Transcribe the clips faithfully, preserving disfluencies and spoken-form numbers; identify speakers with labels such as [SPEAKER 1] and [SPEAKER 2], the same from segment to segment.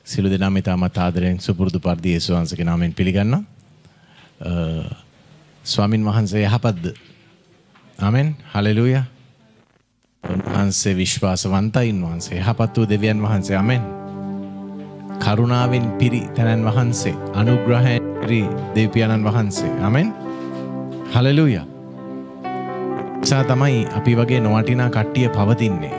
[SPEAKER 1] සිළු දෙනාම ඉතාමත් ආදරයෙන් සුපුරුදු පරිදි යේසුස් වහන්සේගේ නාමයෙන් පිළිගන්නවා. ස්වාමින් වහන්සේ යහපත්ද? ආමෙන්. හලෙලූයා. උන්වහන්සේ විශ්වාසවන්තයි. උන්වහන්සේ යහපත් වූ දෙවියන් වහන්සේ. ආමෙන්. කරුණාවෙන් පිරි තනන් වහන්සේ, අනුග්‍රහයෙන් පිරි දෙවියන්න් වහන්සේ. ආමෙන්. හලෙලූයා. සා තමයි අපි වගේ නොවටිනා කට්ටිය පවතින්නේ.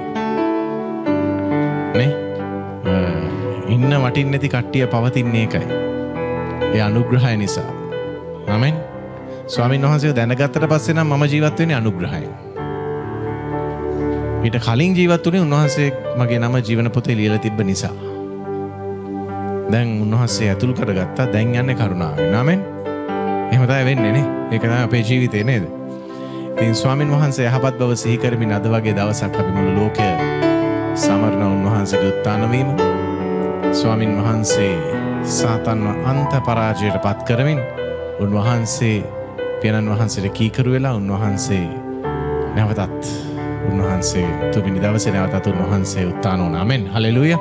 [SPEAKER 1] නේ? ඉන්න වටින් නැති කට්ටිය පවතින්නේ ඒකයි. ඒ අනුග්‍රහය නිසා. ආමෙන්. ස්වාමීන් වහන්සේ දැනගත්තට පස්සේ නම් මම ජීවත් වෙන්නේ අනුග්‍රහයෙන්. ඊට කලින් ජීවත් වුණේ උන්වහන්සේ මගේ නම ජීවන පොතේ ලියලා තිබ්බ නිසා. දැන් උන්වහන්සේ ඇතුල් කරගත්තා. දැන් යන්නේ කරුණාවෙන්. ආමෙන්. එහෙම තමයි වෙන්නේ නේ. ඒක තමයි අපේ ජීවිතේ නේද? ඉතින් ස්වාමීන් වහන්සේ යහපත් බව සිහි කරමින් අද වගේ දවසක් අපි මුළු ලෝකය සමරන උන්වහන්සේගේ උත්ථාන වීම, ස්වාමින් වහන්සේ සාතන්ව අන්ත පරාජයට පත් කරමින් උන්වහන්සේ පියාණන් වහන්සේට කීකරු වෙලා උන්වහන්සේ නැවතත් උන්වහන්සේ තුන්වෙනි දවසේ නැවතත් උන්වහන්සේ උත්ථාන වුණා. ආමෙන්. හලෙලූයා.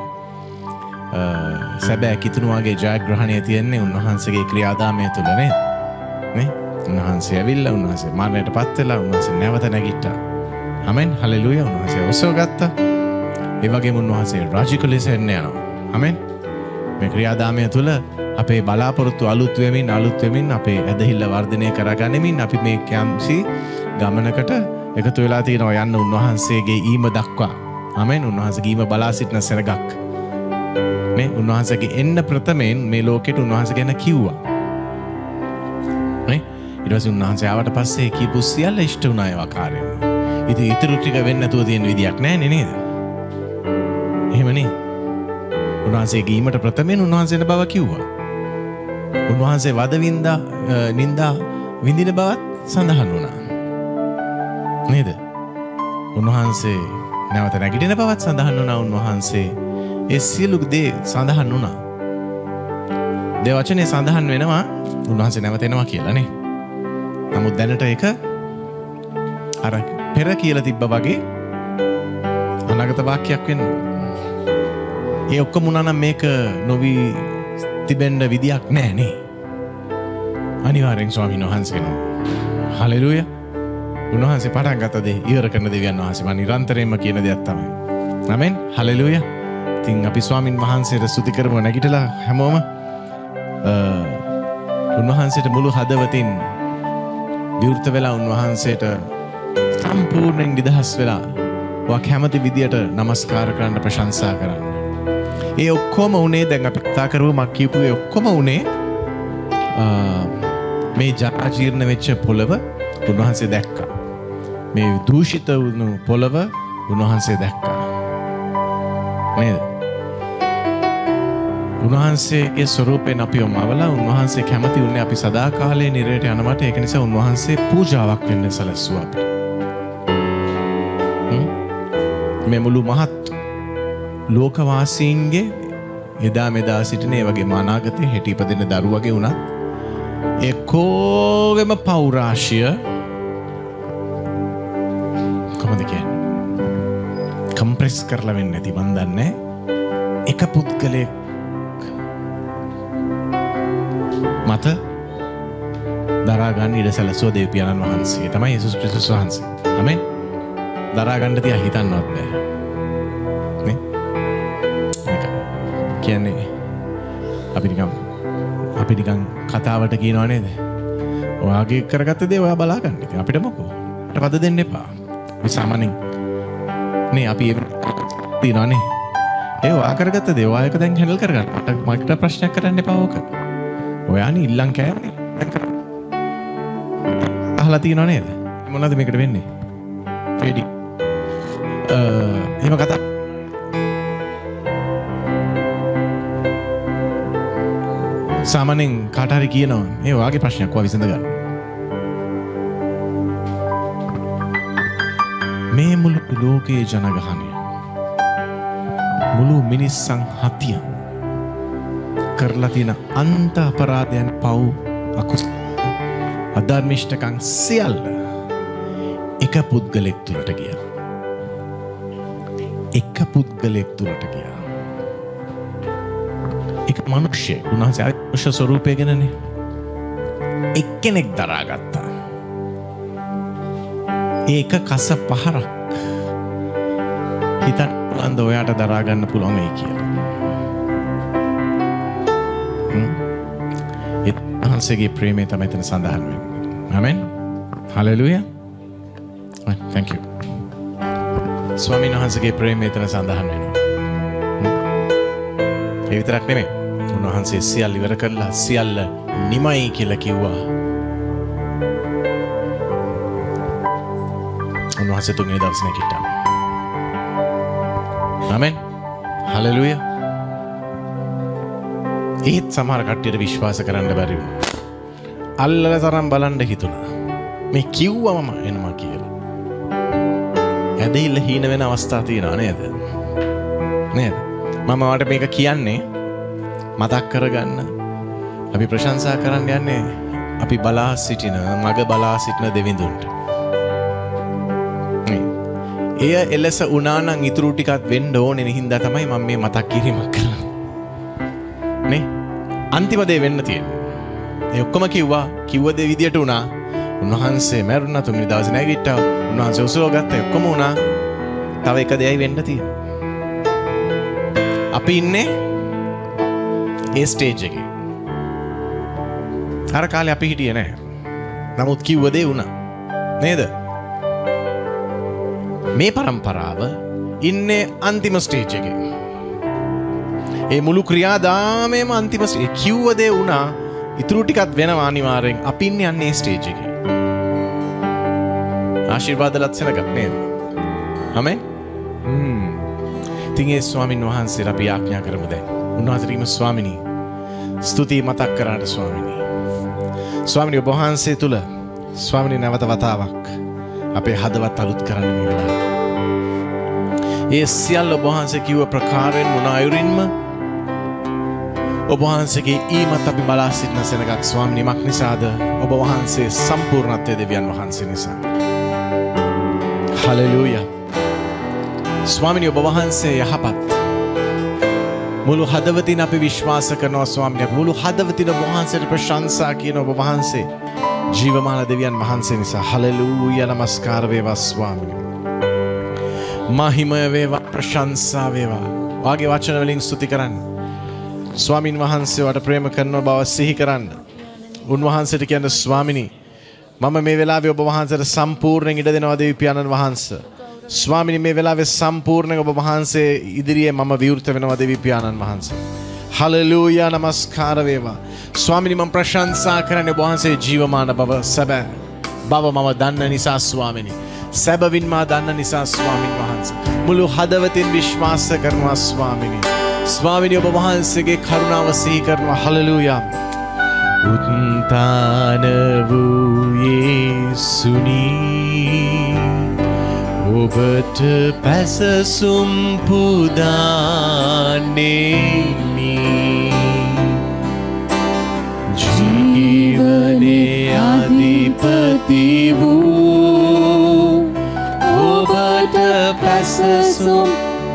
[SPEAKER 1] සැබෑ කිතුණුවාගේ ජයග්‍රහණය තියෙන්නේ උන්වහන්සේගේ ක්‍රියාදාමය තුළ නේද? නේ? උන්වහන්සේ ඇවිල්ලා උන්වහන්සේ මරණයට පත් වෙලා උන්වහන්සේ නැවත නැගිට්ටා. ආමෙන්. හලෙලූයා. උන්වහන්සේ ඔසව ගත්තා. ඒ වගේම උන්වහන්සේ රාජික ලෙස එන්න යනවා. ආමෙන්. මේ ක්‍රියාදාමය තුළ අපේ බලාපොරොත්තු අලුත් වෙමින් අලුත් වෙමින් අපේ ඇදහිල්ල වර්ධනය කරගනිමින් අපි මේ කැම්සි ගමනකට එකතු වෙලා තියෙනවා යන්න උන්වහන්සේගේ ඊම දක්වා. ආමෙන්. උන්වහන්සේගේ ඊම බලා සිටින සෙනගක්. මේ උන්වහන්සේගේ එන්න ප්‍රථමයෙන් මේ ලෝකෙට උන්වහන්සේ ගැන කිව්වා. නේ? ඊට පස්සේ උන්වහන්සේ ආවට පස්සේ කීපු සියල්ල ඉෂ්ට වුණා ඒ ආකාරයෙන්ම. ඉතින් ඊටු ටික වෙන්න නැතුව තියෙන විදියක් නැහැ නේද? එහෙමනේ. උන්වහන්සේ ගීමට ප්‍රථමයෙන් උන්වහන්සේට බව කිව්වා. උන්වහන්සේ වදවින්දා නින්දා විඳින බවත් සඳහන් වුණා. නේද? උන්වහන්සේ නැවත නැගිටින බවත් සඳහන් වුණා. උන්වහන්සේ ඒ සියලු දේ සඳහන් වුණා. දේ වචනේ සඳහන් වෙනවා උන්වහන්සේ නැවත එනවා කියලා නේ. නමුත් දැනට ඒක අර පෙර කියලා තිබ්බා වගේ අනාගත වාක්‍යයක් වෙන්න ඕන. ඒ ඔක්කොම වුණා නම් මේක නොවි තිබෙන්න විදියක් නැහැ නේ. අනිවාර්යෙන් ස්වාමීන් වහන්සේ නෝ. හලෙලූයා. උන්වහන්සේ පටන් ගත්ත දේ ඉවර කරන දෙවියන් වහන්සේ මම නිරන්තරයෙන්ම කියන දෙයක් තමයි. ආමෙන්. හලෙලූයා. ඉතින් අපි ස්වාමීන් වහන්සේට ස්තුති කරමු නැගිටලා හැමෝම උන්වහන්සේට මුළු හදවතින් විවෘත වෙලා උන්වහන්සේට සම්පූර්ණයෙන් නිදහස් වෙලා ඔයා කැමති විදියට নমස්කාර කරන්න ප්‍රශංසා කරන්න. ඒ ඔක්කොම උනේ දැන් අපි කතා කරුවා මක් කියපු ඒ ඔක්කොම උනේ මේ ජාජීර්ණ වෙච්ච පොළව උන්වහන්සේ දැක්කා. මේ දූෂිත වුණු පොළව උන්වහන්සේ දැක්කා. නේද? උන්වහන්සේගේ ස්වරූපයෙන් අපිව මවලා උන්වහන්සේ කැමති උන්නේ අපි සදාකාලේ නිරයට යනවට. ඒක නිසා උන්වහන්සේ පූජාවක් වෙන්න සැලැස්සුවා අපිට. මේ මුළු මහත් ලෝකවාසීන්ගේ එදා මෙදා සිටින ඒ වගේ අනාගතේ හැටි ඉපදෙන දරුවගේ උනත් ඒ කෝගෙම පෞරාශය කොහොමද කියන්නේ කම්ප්‍රෙස් කරලා වෙන්නේ නැති මන් දන්නේ එක පුද්ගලයෙක් මත දරා ගන්න ඉඩ සැලසුව දෙව් පියාණන් වහන්සේ තමයි යේසුස් ක්‍රිස්තුස් වහන්සේ. ආමෙන්. දරා ගන්න තියා හිතන්නවත් බෑ. නේ? කියන්නේ අපි නිකන් අපි නිකන් කතාවට කියනවා නේද? ඔයාගේ කරගත්ත දේ ඔයා බලා ගන්න. ඉතින් අපිට මොකෝ? අපිට පද දෙන්න එපා. අපි සාමාන්‍යයෙන් නේ අපි තියනනේ. ඒ ඔයා කරගත්ත දේ ඔයා එක දැන් හැන්ඩල් කරගන්න. මට ප්‍රශ්නයක් කරන්න එපා ඕක. ඔයානේ ඉල්ලන් කෑවනේ. අහලා තියනව නේද? මොනවද මේකට වෙන්නේ? ෆෙඩි. අ එහෙම කතා සාමාන්‍යයෙන් කාට හරි කියනවා මේ ඔයාගේ ප්‍රශ්නයක් ඔයා විසඳ ගන්න. මේ මුළු ලෝකයේ ජනගහනය මුළු මිනිස්සන් හතිය කරලා තියෙන අන්ත අපරාධයන් පව් අකුසල අධර්මිෂ්ඨකම් සියල්ල එක පුද්ගලෙක් තුලට ගියා. එක පුද්ගලෙක් තුලට ගියා. එක මිනිස්සෙක්. උන්වහන්සේ මනුෂ්‍ය ස්වරූපයගෙනනේ එක්කෙනෙක් දරාගත්තා. ඒක කස පහරක්. හිතන්න පුළුවන්ද ඔයාට දරා ගන්න පුළුවන් වෙයි කියලා? ඒ උන්වහන්සේගේ ප්‍රේමය තමයි එතන සඳහන් වෙන්නේ. ආමෙන්. හලෙලූයා. Thank you. ස්වාමීන් වහන්සේගේ ප්‍රේමය එතන සඳහන් වෙනවා. ඒ විතරක් නෙමෙයි. උන්වහන්සේ සියල්ල ඉවර කරලා සියල්ල නිමයි කියලා කිව්වා. උන්වහන්සේ තුන්වෙනි දවසේ නැගිට්ටා. ආමෙන්. හලෙලූයා. ඒත් සමහර කට්ටියට විශ්වාස කරන්න බැරි වුණා. අල්ලලා තරම් බලන්න හිතුණා. මේ කිව්වමම එනවා කියලා. ඇදහිල්ල හීන වෙන අවස්ථා තියෙනවා නේද? නේද? මම ඔයාලට මේක කියන්නේ මතක් කරගන්න. අපි ප්‍රශංසා කරන්න යන්නේ අපි බලා සිටින මග බලා සිටින දෙවිඳුන්ට. එය එලෙස වුණා නම් ඉතුරු ටිකත් වෙන්න ඕනේ නේ හින්දා තමයි මම මේ මතක් කිරීමක් කරන්නේ. නේ? අන්තිම දේ වෙන්න තියෙන්නේ. ඒ ඔක්කොම කිව්වා කිව්ව දේ විදියට වුණා. උන්වහන්සේ මැරුණා තුන්වෙනි දවසේ නැගිට්ටා. උන්වහන්සේ උසව ගත්තා ඔක්කොම වුණා. තව එක දෙයයි වෙන්න තියෙන්නේ. අපි ඉන්නේ ඒ ස්ටේජ් එකේ. අර කාලේ අපි හිටියේ නැහැ. නමුත් කිව්ව දේ වුණා. නේද? මේ පරම්පරාව ඉන්නේ අන්තිම ස්ටේජ් එකේ. ඒ මුළු ක්‍රියාදාමයේම අන්තිම ස්ටේජ්. කිව්ව දේ වුණා. ඉතුරු ටිකත් වෙනවා අනිවාර්යෙන්. අපි ඉන්නේ අන්නේ ස්ටේජ් එකේ. ආශිර්වාද ලක්ෂණයක් නේද? ආමෙන්. හ්ම්. ඉතින් ඒ ස්වාමීන් වහන්සේට අපි ආඥා කරමු දැන්. උන්වහන්සේටම ස්වාමිනී ස්තුති මතක් කරාට ස්වාමිනී. ස්වාමිනී ඔබ වහන්සේ තුල ස්වාමිනී නැවත වතාවක් අපේ හදවත් අලුත් කරන්න මේ වෙලාවේ. ඒ සියල්ල ඔබ වහන්සේ කිව්ව ප්‍රකාරයෙන් මොන අයුරින්ම ඔබ වහන්සේගේ ඊමත් අපි බලා සිටින සෙනගක් ස්වාමිනී මක් නිසාද? ඔබ වහන්සේ සම්පූර්ණත්වයේ දෙවියන් වහන්සේ නිසා. හලෙලූයා. ස්වාමිනී ඔබ වහන්සේ යහපත්. මුළු හදවතින් අපි විශ්වාස කරනවා ස්වාමිනී. මුළු හදවතින් ඔබ වහන්සේට ප්‍රශංසා කියන ඔබ වහන්සේ ජීවමාන දෙවියන් වහන්සේ නිසා. හලෙලූයා. නමස්කාර වේවා ස්වාමිනී. මහිමය වේවා ප්‍රශංසා වේවා. වාගේ වචන වලින් ස්තුති කරන්න. ස්වාමින් වහන්සේ වට ප්‍රේම කරන බව සිහි කරන්න. උන්වහන්සේට කියන්න ස්වාමිනී මම මේ වෙලාවේ ඔබ වහන්සේට සම්පූර්ණයෙන් ඉඩ දෙනවා දෙවි පියාණන් වහන්සේ. ස්වාමිනී මේ වෙලාවේ සම්පූර්ණයෙන් ඔබ වහන්සේ ඉදිරියේ මම විවෘත වෙනවා දෙවි පියාණන් වහන්සේ. හලෙලූයා. නමස්කාර වේවා. ස්වාමිනී මම ප්‍රශංසා කරන්නේ ඔබ වහන්සේ ජීවමාන බව සැබෑ බව මම දන්න නිසා ස්වාමිනී. සැබවින් මා දන්න නිසා ස්වාමින් වහන්සේ. මුළු හදවතින් විශ්වාස කරනවා ස්වාමිනී. ස්වාමිනී ඔබ වහන්සේගේ කරුණාව සිහි කරනවා. හලෙලූයා. උත්තාන වූ යේසුනී ඔබට පැසසුම් පුදානෙමි. ජීවනේ අධිපති වූ ඔබට පැසසුම්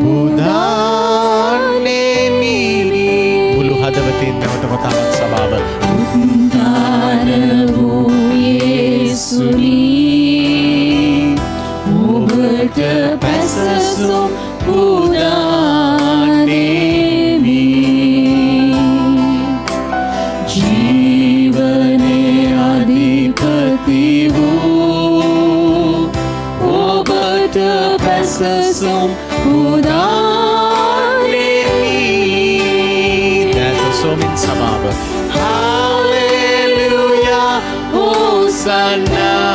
[SPEAKER 1] පුදානෙමි. මුළු හදවතින් නැවත වතාවක් සභාව උත්තාන වූ යේසුනී ඔබට පැසසුම් පුදානෙමි. ජීවනේ අධිපති වූ ඔබට පැසසුම් පුදානෙමි. දැසොමින් සමාව හාලෙලූයා හෝසන්නා.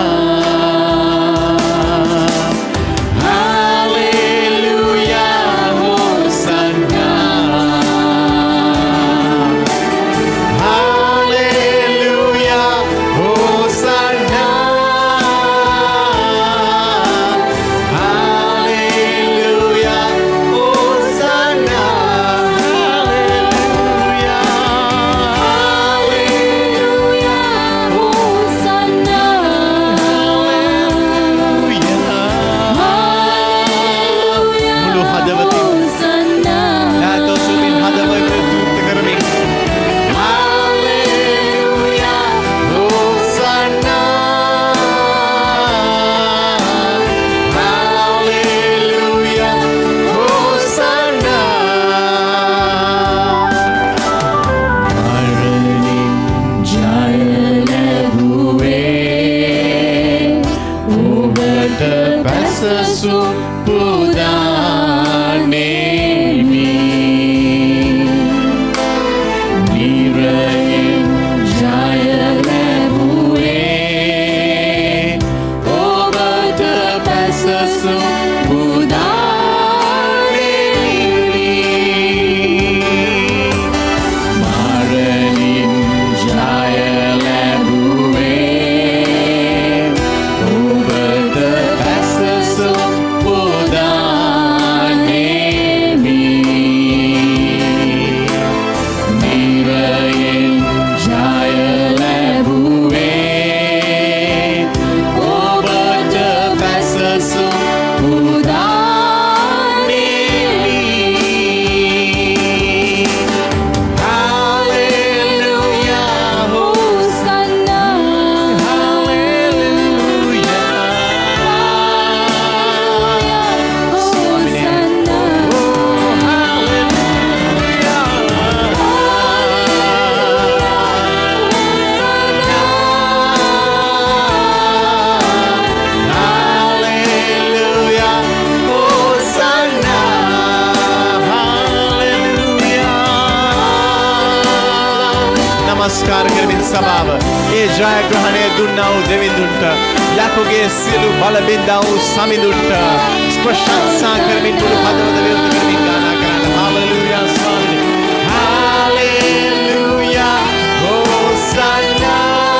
[SPEAKER 2] Hosanna.
[SPEAKER 1] නමස්කාර කරමින් සභාව ඒ ජයග්‍රහණය දුන්නා වූ දෙවිඳුන්ට යකුගේ සියලු බල බින්දා වූ සමිඳුන්ට ප්‍රශංසා කරමින් මුළු හදවත විවෘත කරමින් ගානා කරන්න. හාලෙලූයා ස්වාමීනි. හාලෙලූයා හෝසන්නා.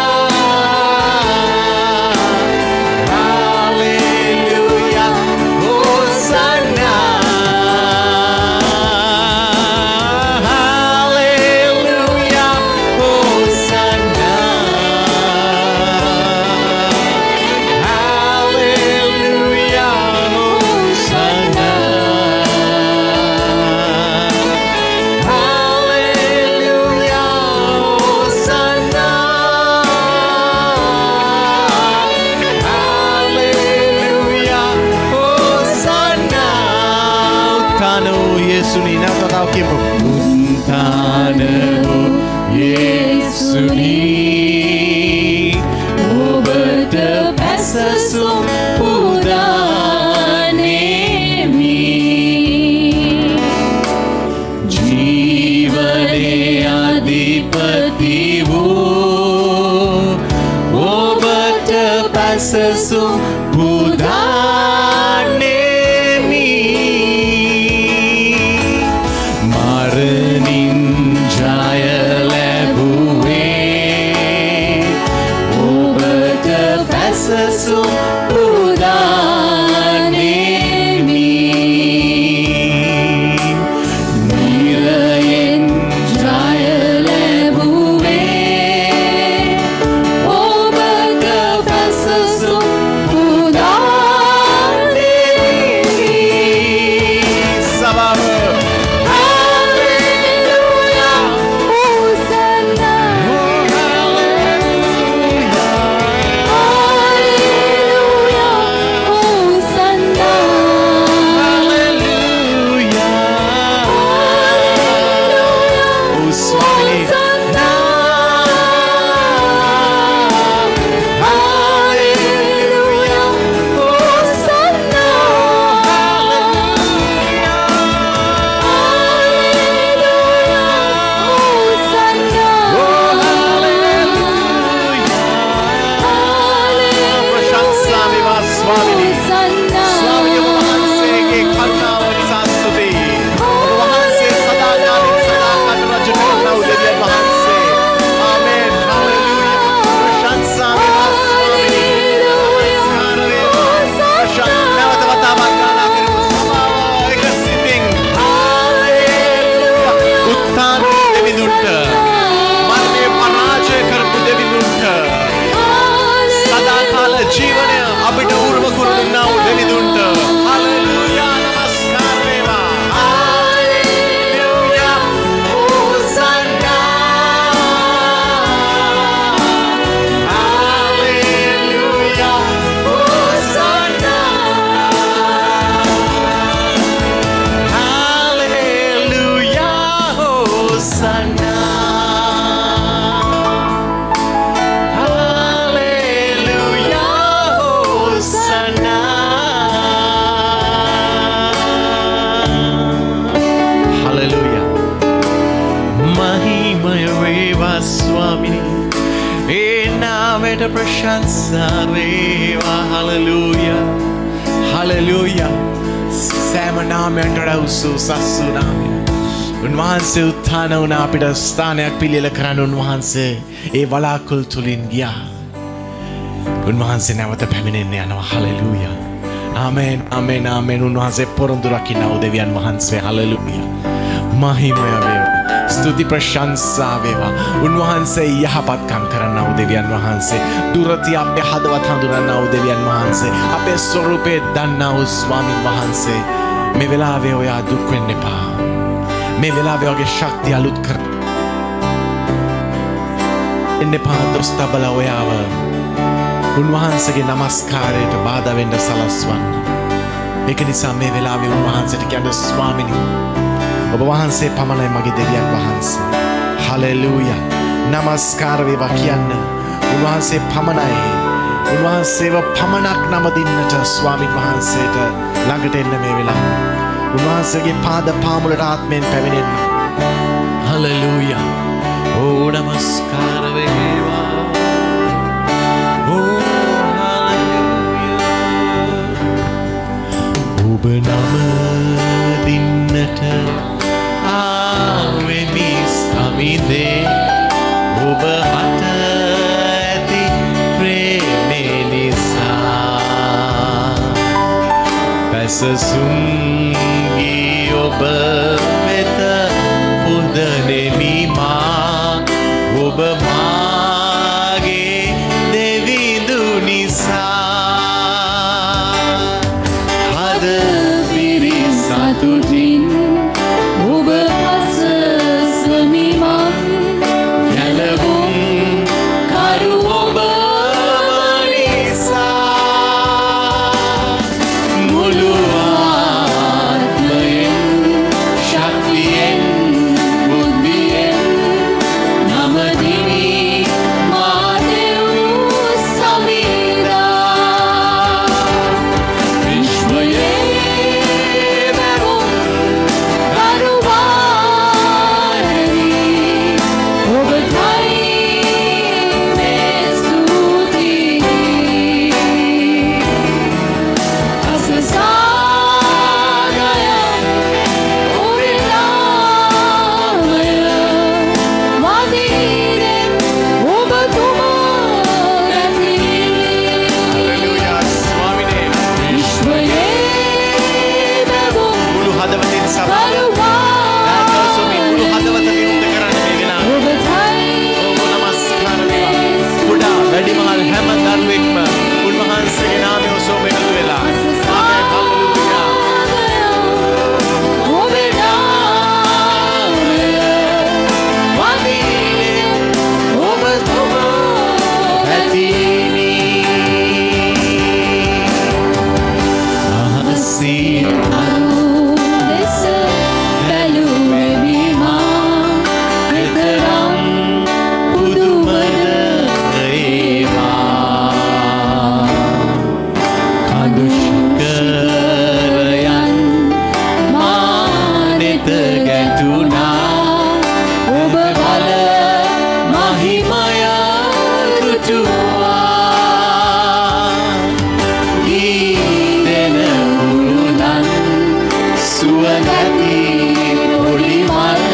[SPEAKER 2] උන්වහන්සේ උත්ථාන වුණ අපිට ස්ථානයක් පිළියෙල කරන්න උන්වහන්සේ ඒ වලාකුළු තුලින් ගියා. උන්වහන්සේ නැවත පැමිණෙන්න යනවා. හලෙලූයා. ආමෙන් ආමෙන් ආමෙන්. උන්වහන්සේ පොරොන්දු රකින්නව දෙවියන් වහන්සේ. හලෙලූයා. මහිමය වේවා. ස්තුති ප්‍රශංසා වේවා. උන්වහන්සේ යහපත්කම් කරන්නව දෙවියන් වහන්සේ. දුරති අපේ හදවත් හඳුනන්නව දෙවියන් වහන්සේ. අපේ ස්වරූපේ දන්නව ස්වාමීන් වහන්සේ. මේ වෙලාවේ ඔයා දුක් වෙන්න එපා. මේ වෙලාවේ ඔයාගේ ශක්තිය අලුත් කර එන්න එපා. දොස් තබලා ඔයාව උන්වහන්සේගේ නමස්කාරයට බාධා වෙන්න සලස්වන්න. ඒක නිසා මේ වෙලාවේ උන්වහන්සේට කියන්න ස්වාමිනී ඔබ වහන්සේ පමණයි මගේ දෙවියන් වහන්සේ. හලෙලූයා. නමස්කාර වේවා කියන්න. උන්වහන්සේ පමණයි. උන්වහන්සේව පමණක් නම දින්නට ස්වාමීන් වහන්සේට ළඟට එන්න මේ වෙලාව. උන්වහන්සේගේ පාද පාමුලට ආත්මයෙන් පැමිණෙන්න. හලෙලූයා. Oh, namaskar veva. Oh, hallelujah. Oba nama dinnata aavemi samide. Oba hata ඇති ප්‍රේමේ නිසා. පැසසුම්ගී ඔබ වෙත පුදනෙමි මා. ඔබ මාගේ දෙවිඳු නිසා. හද පිරි සතුටින් ඔබ පසසමි මං. ගැලවුම් කරු ඔබ නිසා. මුළු ආත්මයෙන් ශක්තියෙන් බුද්ධියෙන් නමදිමි මා දෙව් සමිඳා. විශ්වයේ වැවුම් කරුවානනි. ඔබටයි මේ ස්තුතියි. අසසාගය ඔබේ නාමය. වදිනෙන් ඔබතුමා නැතිනි. හලෙලූයා ස්වාමිනේ. විශ්වයේ වැවුම් මුළු හදවතින් සබාවසමින් මුළු හදවත විරුද්ධ කරන්න මේ වෙලාව. ඔබටයි ඔබ නමස්කාර වේවා. කුඩා වැඩිමහල් හැම දරුවෙක්ම උන්වහන්සේගේ නාමය ඔසවම එකතු වෙලා. ආමේන් හලෙලූයා. ඔබේ නාමය වදිනෙන් ඔබතුමා නැතිනි. අහසින් අරුදෙස බැලුවෙමි මා. එතරම් පුදුමද ඒවා. කඳු ශිඛරයන් මා නෙත ගැටුණා. ඔබ බල මහිමය දුටුවා. ගීතෙන කුරුණන් සුවඳති පොඩි මල්.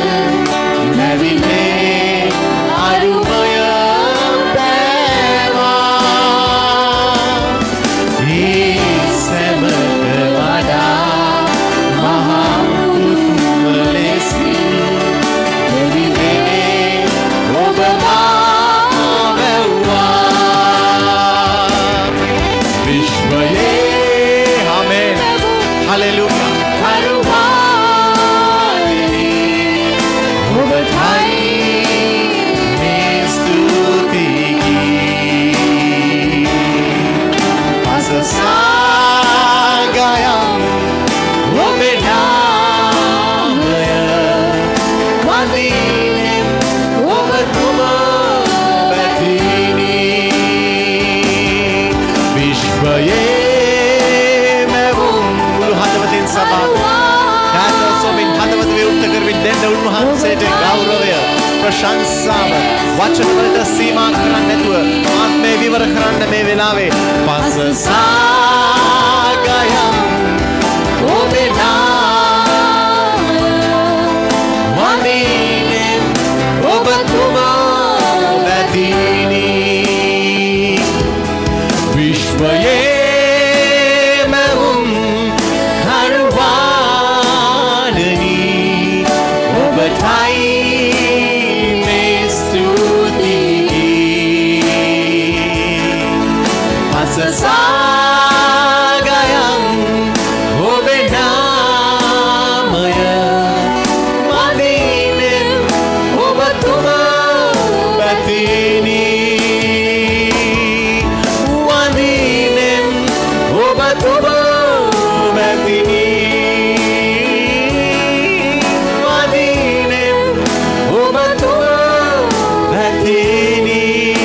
[SPEAKER 2] නැවිනේ අරුමය පෑවා. ඒ සැමට වඩා මහා උතුම් ලෙසින් දෙවිනේ ඔබ මා වැව්වා. විශ්වයේ ආමේන් හලෙලූයා. කරුවානනි. ඔබටයි මේ ස්තුතියි. අසසාගයම් ඔබේ නාමය. වදිනෙන් ඔබතුමා නැතිනි. විශ්වයේ මැවුම් මුළු හදවතින් සබාව. දාසෝමින් හදවත විවුර්ත කරමින් දෙන්න උන්වහන්සේට ගෞරවය ප්‍රශංසාව වචන වලට සීමා කරන්නේ නැතුව ආත්මේ විවර කරන්න මේ වෙලාවේ. පසසාගයම් ඔබේ නාමය. වදිනෙන් ඔබතුමා නැතිනි. විශ්වයේ මැවුම් කරුවානනි. ඔබටයි මේ ස්තුතියි. පසසාගයම් ඔබේ නාමය. වදිනෙන් ඔබතුමා නැතිනි. වදිනෙන් ඔබතුමා නැතිනි. වදිනෙන් ඔබතුමා නැතිනි.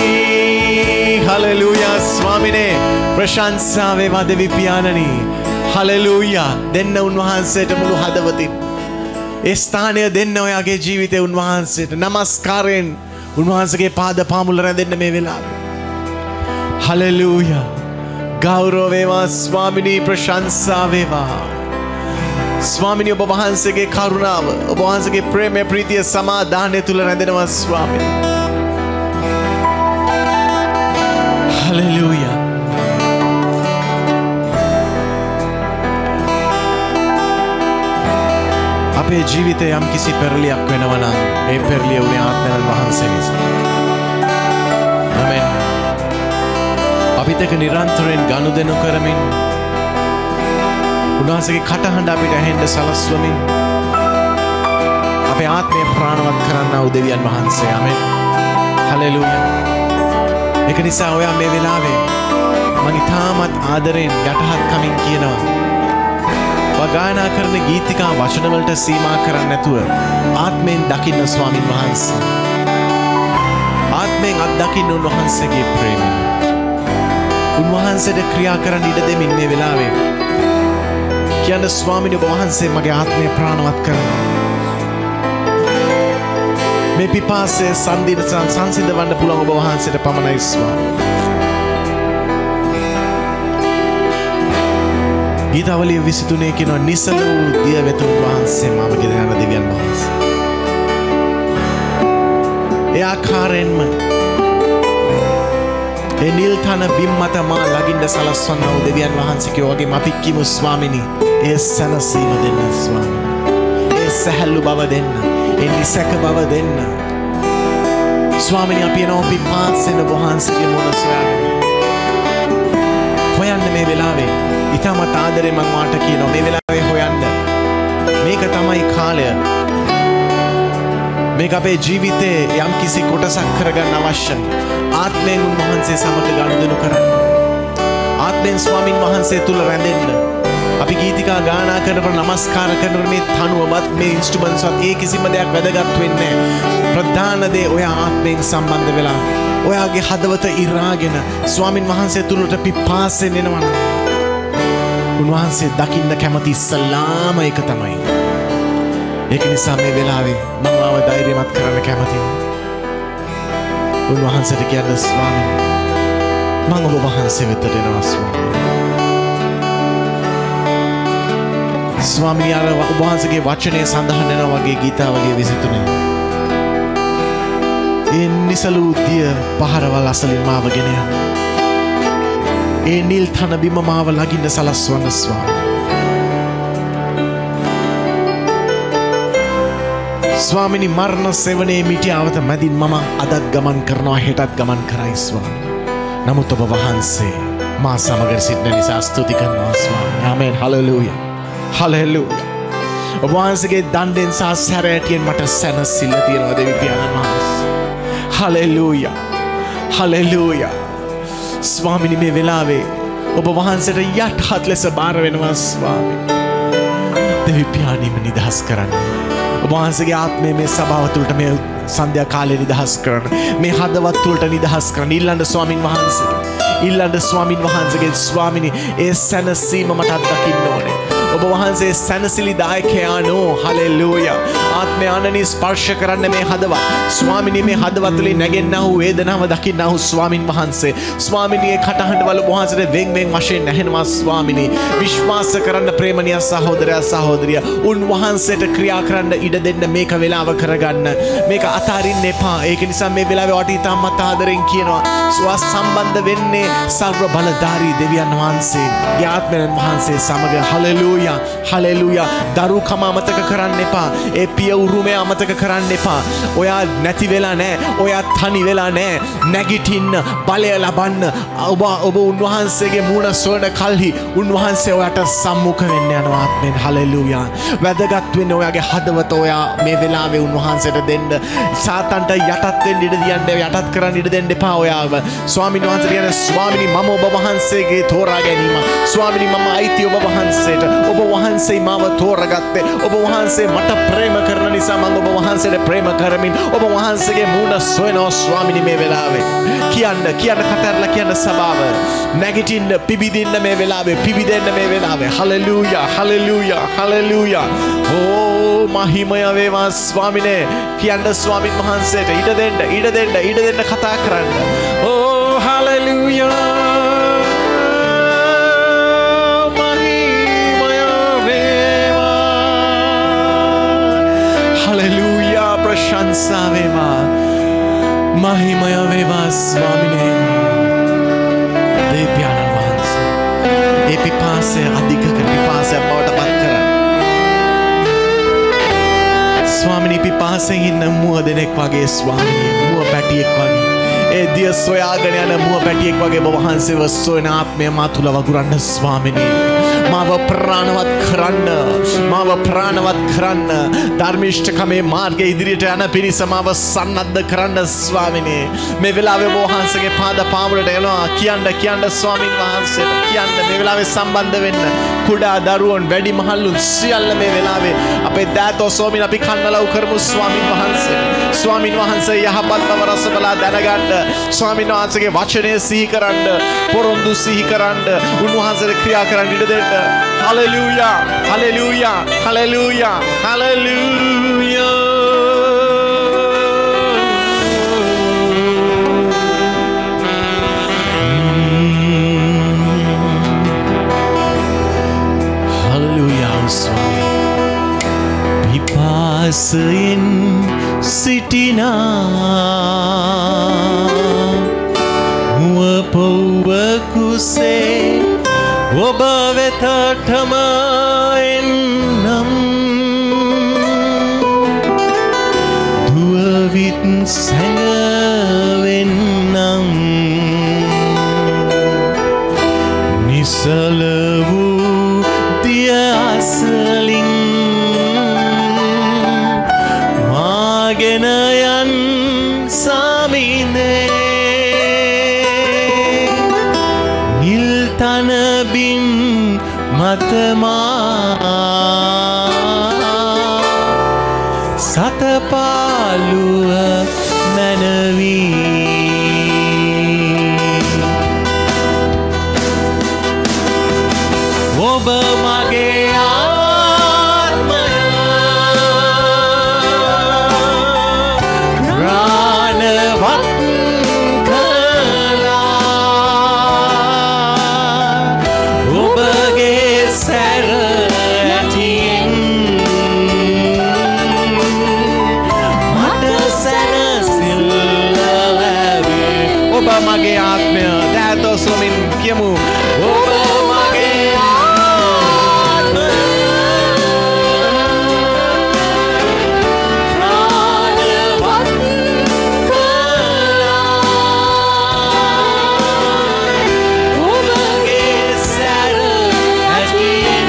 [SPEAKER 2] හලෙලූයා ස්වාමිනේ. ප්‍රශංසා වේවා දෙවි පියාණනි. හලෙලූයා. දෙන්න උන්වහන්සේට මුළු හදවතින්. ඒ ස්ථානය දෙන්න ඔයාගේ ජීවිතේ උන්වහන්සේට නමස්කාරයෙන් උන්වහන්සේගේ පාද පාමුල රැඳෙන්න මේ වෙලාවේ. හලෙලූයා. ගෞරව වේවා ස්වාමිනී, ප්‍රශංසා වේවා. ස්වාමිනී ඔබ වහන්සේගේ කරුණාව, ඔබ වහන්සේගේ ප්‍රේමය, ප්‍රීතිය, සමාදානය තුල රැඳෙනවා ස්වාමිනී. හලෙලූයා. අපේ ජීවිතේ යම් කිසි පෙරලියක් වෙනවා නම් ඒ පෙරලිය උනේ ආත්මයන් වහන්සේ නිසා. ආමෙන්. අපිට ඒක නිරන්තරයෙන් ගනුදෙනු කරමින් උන්වහන්සේගේ කටහඬ අපිට ඇහෙන්න සලස්වමින් අපේ ආත්මය ප්‍රාණවත් කරන්නා වූ දෙවියන් වහන්සේ. ආමෙන්. හලෙලූයා. ඒක නිසා ඔයා මේ වෙලාවේ මම ඊටමත් ආදරෙන් යටහත්කමින් කියනවා, ගායනා කරන ගීතිකා වචන වලට සීමා කරන්නේ නැතුව ආත්මයෙන් දකින්න ස්වාමින් වහන්සේ. ආත්මයෙන් අත්දකින්න උන්වහන්සේගේ ප්‍රේමය. උන්වහන්සේට ක්‍රියා කරන්න ඉඩ දෙමින් මේ වෙලාවේ කියන්න, ස්වාමීන් වහන්සේ මගේ ආත්මය ප්‍රාණවත් කරන්න. මේ පිපාසය සංදින සංසිඳවන්න පුළුවන් ඔබ වහන්සේට පමණයි ස්වාමී. ගීතාවලිය විසිතුනේ කියනවා, නිසල වූ දිය වෙත උන්වහන්සේ මම ගෙන යන දෙවියන් වහන්සේ. ඒ ආකාරයෙන්ම ඒ නිල් තන බිම් මත මා ළඟින්ද සලස්වන්නා වූ දෙවියන් වහන්සේ කියෝගේ අපි කිමු ස්වාමිනී, ඒ සැනසීම දෙන්න ස්වාමිනී. ඒ සැහැල්ලු බව දෙන්න, ඒ නිසක බව දෙන්න ස්වාමිනී. අපි එනවා පිපාසෙන වහන්සේගේ මොන සොයාගෙන හොයන්න මේ වෙලාවේ. ඉතාමත් ආදරේ මම වාට කියනවා මේ වෙලාවේ හොයන්න. මේක තමයි කාලය. මේක අපේ ජීවිතේ යම් කිසි කොටසක් කරගන්න අවශ්‍යයි. ආත්මයෙන් උන්වහන්සේ සමග ගනුදෙනු කරන්න. ආත්මයෙන් ස්වාමින් වහන්සේ තුල රැඳෙන්න. අපි ගීතිකා ගායනා කරනකොට නමස්කාර කරනකොට මේ තනුවවත් මේ ඉන්ස්ට්‍රුමන්ට්ස් වත් ඒ කිසිම දෙයක් වැදගත් වෙන්නේ නැහැ. ප්‍රධාන දේ ඔයා ආත්මයෙන් සම්බන්ධ වෙලා ඔයාගේ හදවත ඉරාගෙන ස්වාමින් වහන්සේ තුලට පිපාසෙන් එනවා. උන්වහන්සේ දකින්න කැමති ඉස්සලාම ඒක තමයි. ඒක නිසා මේ වෙලාවේ මම ආව ධෛර්යමත් කරන්න කැමතියි. උන්වහන්සේට කියන්න, ස්වාමීනි මම ඔබ වහන්සේ වෙතට එනවා ස්වාමීනි. ස්වාමීනි අර ඔබ වහන්සේගේ වචනේ සඳහන් වෙනවා වගේ ගීතාවලිය විසිතුනේ. ඒ නිසලු දිය පහරවල් අසලින් මාව ගෙන යන. ඒ නිල් තන බිම මාව ළඟින්ද සලස්වන්න ස්වාමී. ස්වාමිනී මරණ සෙවණේ මිටියාවත මැදින් මම අදත් ගමන් කරනවා, හෙටත් ගමන් කරයි ස්වාමී. නමුත් ඔබ වහන්සේ මා සමග සිටින නිසා ස්තුති කරනවා ස්වාමී. ආමෙන්. හලෙලූයා. හලෙලූයා. ඔබ වහන්සේගේ දණ්ඩෙන් සහ සැරයටියෙන් මට සැනසෙල්ල තියෙනවා දෙවි පියාණන් වහන්සේ. හලෙලූයා. හලෙලූයා. ස්වාමිනී මේ වෙලාවේ ඔබ වහන්සේට යටහත් ලෙස බාර වෙනවා ස්වාමී. දෙවි පියාණීම නිදහස් කරන්න. ඔබ වහන්සේගේ ආත්මය මේ සභාව තුළට මේ සන්ධ්‍යා කාලේ නිදහස් කරන්න. මේ හදවත් තුළට නිදහස් කරන්න. ඊළඟ ස්වාමින් වහන්සේගේ ඊළඟ ස්වාමින් වහන්සේගේ ස්වාමිනී ඒ සැනසීම මට අත්දකින්න ඕනේ. ඔබ වහන්සේ සැනසිලිදායකයා නෝ. හලෙලූයා. ආත්මය ආනනී ස්පර්ශ කරන්න මේ හදවත්. ස්වාමිනී මේ හදවත් වලින් නැගෙන්නා වූ වේදනාව දකින්නා වූ ස්වාමින් වහන්සේ. ස්වාමිනී ඒ කටහඬ වල වහන්සේට වෙන් වෙන් වශයෙන් ඇහෙනවා ස්වාමිනී. විශ්වාස කරන්න ප්‍රේමණීය සහෝදරයා සහෝදරිය. උන්වහන්සේට ක්‍රියා කරන්න ඉඩ දෙන්න මේක වෙලාව කරගන්න. මේක අතාරින්න එපා. ඒක නිසා මේ වෙලාවේ වට ඉතාමත් ආදරෙන් කියනවා. ස්වා සම්බන්ධ වෙන්නේ සර්ව බලධාරී දෙවියන් වහන්සේ. යාත්මයන් වහන්සේ සමග. හලෙලූයා. හලෙලූයා. දරුකම අමතක කරන්න එපා. ඒ පිය උරුමය අමතක කරන්න එපා. ඔයා නැති වෙලා නැහැ. ඔයා තනි වෙලා නැහැ. නැගිටින්න, බලය ලබන්න. ඔබ ඔබ උන්වහන්සේගේ මූණ සොයන කල්හි උන්වහන්සේ ඔයාට සම්මුඛ වෙන්න යනවා ආත්මෙන්. හලෙලූයා. වැදගත් වෙන්නේ ඔයාගේ හදවත ඔයා මේ වෙලාවේ උන්වහන්සේට දෙන්න. සාතන්ට යටත් වෙන්න ඉඩ දියන්න, යටත් කරන්න ඉඩ දෙන්න එපා ඔයාව. ස්වාමීන් වහන්සේ කියන ස්වාමිනී මම ඔබ වහන්සේගේ තෝරා ගැනීම. ස්වාමිනී මම අයිති ඔබ වහන්සේට. ඔබ වහන්සේ මාව තෝරගත්තේ. ඔබ වහන්සේ මට ප්‍රේම කරන නිසා මම ඔබ වහන්සේට ප්‍රේම කරමින් ඔබ වහන්සේගේ මූණ සොයනවා ස්වාමිනී මේ වෙලාවේ. කියන්න කියන්න කතරලා කියන්න සභාව. නැගිටින්න පිබිදින්න මේ වෙලාවේ පිබිදෙන්න මේ වෙලාවේ. හලෙලූයා හලෙලූයා හලෙලූයා. ඕ මහිමය වේවා ස්වාමිනේ. කියන්න ස්වාමින් වහන්සේට ඉඩ දෙන්න ඉඩ දෙන්න ඉඩ දෙන්න කතා කරන්න. ඕ හලෙලූයා. प्रशंसा वेवा महिमय वेवा स्वामिने देव्यानंद वंश ए पिपासे अधिक कर पिपासे बවට පත් කර ස්වාමිනී පිපාසෙන් ඉන්න මුව දෙනෙක් වගේ ස්වාමිනී මුව පැටියෙක් වගේ ඒ දිය සොයාගෙන යන මුව පැටියෙක් වගේ ඔබ වහන්සේව සොයන ආත්මය මා තුල වගුරන්න ස්වාමිනී මාව ප්‍රාණවත් කරන්න මාව ප්‍රාණවත් කරන්න ධර්මිෂ්ඨකමේ මාර්ගයේ ඉදිරියට යන පිරිස මාව සන්නද්ධ කරන්න ස්වාමිනේ මේ වෙලාවේ ඔබ වහන්සේගේ පාද පාමුලට එනවා කියන්න කියන්න ස්වාමින් වහන්සේට කියන්න මේ වෙලාවේ සම්බන්ධ වෙන්න කුඩා දරුවෝන් වැඩි මහල්ලුන් සියල්ල මේ වෙලාවේ අපේ දෑතෝ ස්වාමින් අපි කන්නලව් කරමු ස්වාමින් වහන්සේ ස්වාමින් වහන්සේ යහපත් බව රස බලා දැනගන්න ස්වාමින් වහන්සේගේ වචනය සිහි කරන්න පොරොන්දු සිහි කරන්න උන්වහන්සේට ක්‍රියා කරන්න ඉඩ දෙන්න. Hallelujah, hallelujah, hallelujah, hallelujah. Hallelujah, Swami. Pipasain sitina muapawa kuse ඔබ වෙතටම එන්නම් දුවවිත් සැඟවෙන්නම් නිසල වූ දිය අසලින් මාගෙන යන් සමිඳේ තනබින් මතමා සතපාලුව මැනවී ඔබ මගේ ආත්මය ප්‍රාණවත් මගේ ආත්මය දෑතෝ ස්වාමින් කියමු ඔබ මගේ ආත්මය ප්‍රාණවත් කළා ඔබගේ සැර ඇතියෙන්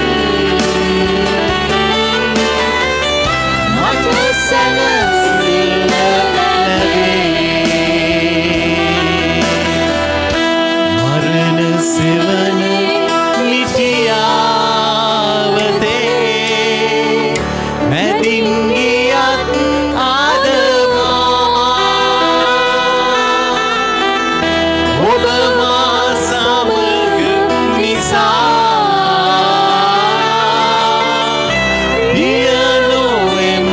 [SPEAKER 2] මට සැනසෙල්ල ලැබේ සෙවන නිතියාවතේ මැදින් ගියත් ආදමා ඔබ මා සමග නිසා පිය නොවෙම්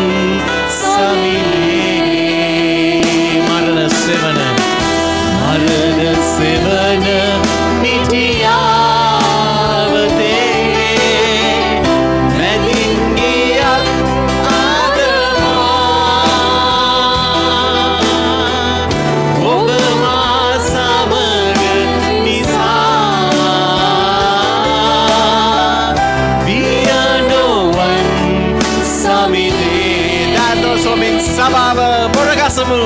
[SPEAKER 2] සමිඳේ මරණ සෙවන මරණ සෙවන Sababa, Boragasamu,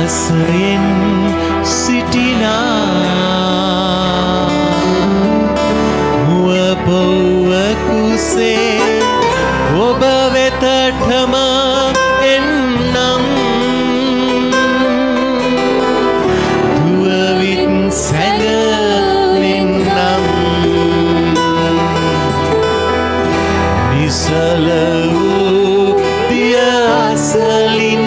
[SPEAKER 2] පසයෙන් සිටිනා මුව පොවකුසේ ඔබ වෙතටම එන්නම් දුවවිත් සැඟලෙන්නම් නිසල වූ දිය අසලින්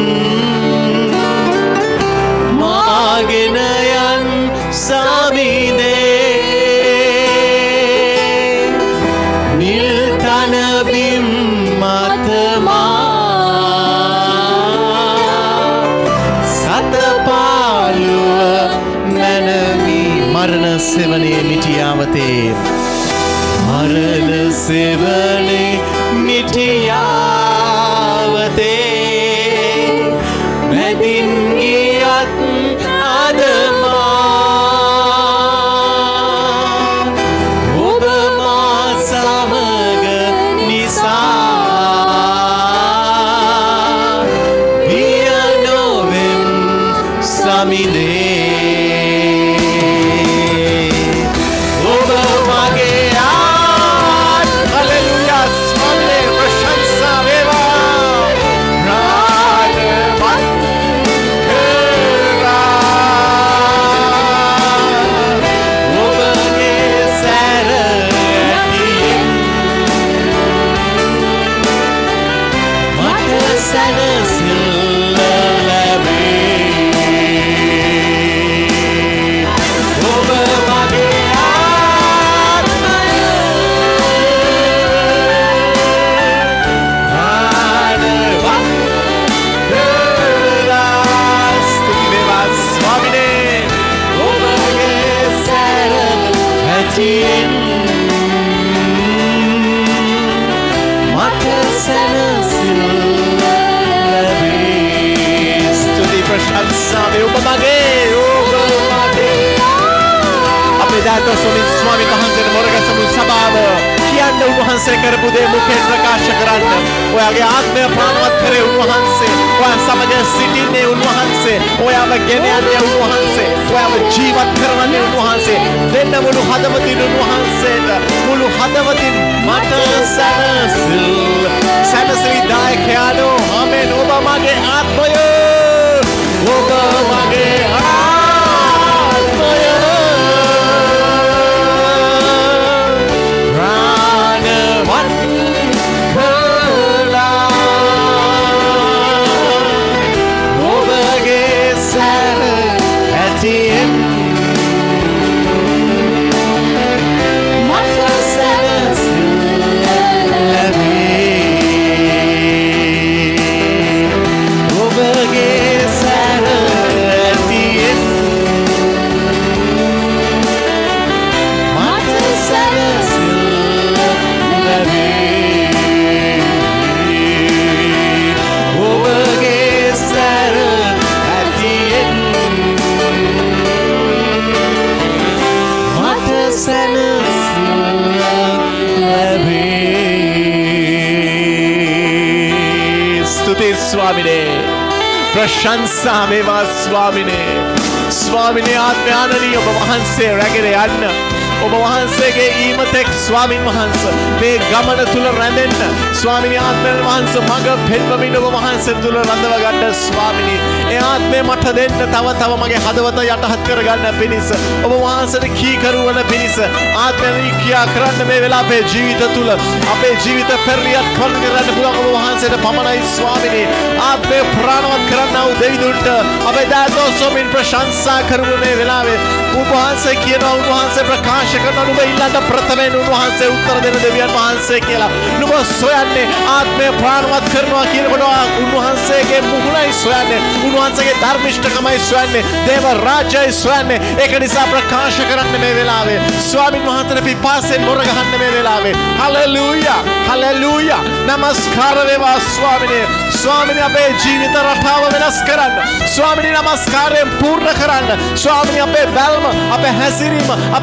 [SPEAKER 2] මාගෙන යන් සමිදේ නිල් තනබිම් මතමා සතපාලුව නැනවි මරණ සෙවනේ මිටියාවතේ මරණ සෙවනේ මිටියාවතේ මැදින් ගියත් අදමා ඔබ මා සමග නිසා පිය නොවෙම් සමිදේ ඔබ මගේ ආත් හලෙලුයා ස්වාමීනේ ප්‍රශංසා වේවා ප්‍රාණවත් කරා ඔබගේ සැර ඇතියෙන් මට සැනසෙල්ල ලැබේ ඔබ මගේ ආත්මය ප්‍රාණවත් කරා ස්තුති වේවා ස්වාමීනේ ඔබගේ සැර ඇතියෙන් මට සැනසෙල්ල ලැබේ ස්තුති ප්‍රශංසා වේ ඔබ මගේ ඔබ මගේ අපේ දායක ස්වාමීන් ස්වාමීන් වහන්සේට මොරගසමු සභාව කියන්න උන්වහන්සේ කරපු දේ මුඛයෙන් ප්‍රකාශ කරන්න ඔයාගේ ආත්මය ප්‍රාණවත් කරේ උන්වහන්සේ ඔයා සමග සිටින්නේ උන්වහන්සේ ඔයාව ගෙන යන්නේ උන්වහන්සේ ඔයාව ජීවත් කරවන්නේ උන්වහන්සේ දෙන්න මුළු හදවතින් උන්වහන්සේට මුළු හදවතින් මට සැනසෙල් සැනසෙලි දායකයානෝ ආමෙන් ඔබ මගේ ආත්මය ඔබ මගේ ආත්මය ප්‍රාණවත් කළා ඔබගේ සැර ඇතියෙන් මට සැනසෙල්ල ලැබේ ඔබගේ සැර ඇතියෙන් මට සැනසෙල්ල ලැබේ ඔබගේ සැර ඇතියෙන් මට සැනසෙල්ල ලැබේ ස්තුති ස්වාමිනේ ප්‍රශංසා වේවා ස්වාමිනේ ස්වාමිනේ ආත්මයානනී ඔබ වහන්සේ රැගෙන යන්න ඔබ වහන්සේගේ ඊමතෙක් ස්වාමින් වහන්සේ මේ ගමන තුල රැඳෙන්න ස්වාමිනේ ආත්මයන් වහන්සේ මඟ පෙන්වමින් ඔබ වහන්සේ තුල රඳව ගන්න ස්වාමිනේ ඒ ආත්මය මට දෙන්න තව තව මගේ හදවත යටහත් කරගන්න පිණිස ඔබ වහන්සේට කීකරු වන පිණිස ආත්මය කියා කරන්න මේ වෙලාව අපේ ජීවිත තුල අපේ ජීවිත පෙරලියත් කරන්න පුළුවන් ඔබ වහන්සේට පමණයි ස්වාමිනේ ආත්මය ප්‍රාණවත් කරන්න වූ දෙවිඳුන්ට අපේ දායකෝ ස්වාමින් ප්‍රශංසා කරමු මේ වෙලාවේ ඔබ වහන්සේ කියනවා උන්වහන්සේ ප්‍රකාශ කරන නුඹ ඉල්ලන්න ප්‍රථමයෙන් උන්වහන්සේ උත්තර දෙන දෙවියන් වහන්සේ කියලා නුඹ සොයන්නේ ආත්මය ප්‍රාණවත් කරනවා කියනකොට උන්වහන්සේගේ මුහුණයි සොයන්නේ උන්වහන්සේගේ ධර්මිෂ්ඨකමයි සොයන්නේ දේව රාජ්‍යයි සොයන්නේ ඒක නිසා ප්‍රකාශ කරන්න මේ වෙලාවේ ස්වාමින් වහන්සේට පිපාසෙන් මොර ගහන්න මේ වෙලාවේ හලෙලූයා හලෙලූයා නමස්කාර වේවා ස්වාමිනේ ස්වාමිනේ අපේ ජීවිත රටාව වෙනස් කරන්න ස්වාමිනේ නමස්කාරයෙන් පූර්ණ කරන්න ස්වාමිනේ අපේ බැල්ම අපේ හැසිරීම අපේ ඇසීම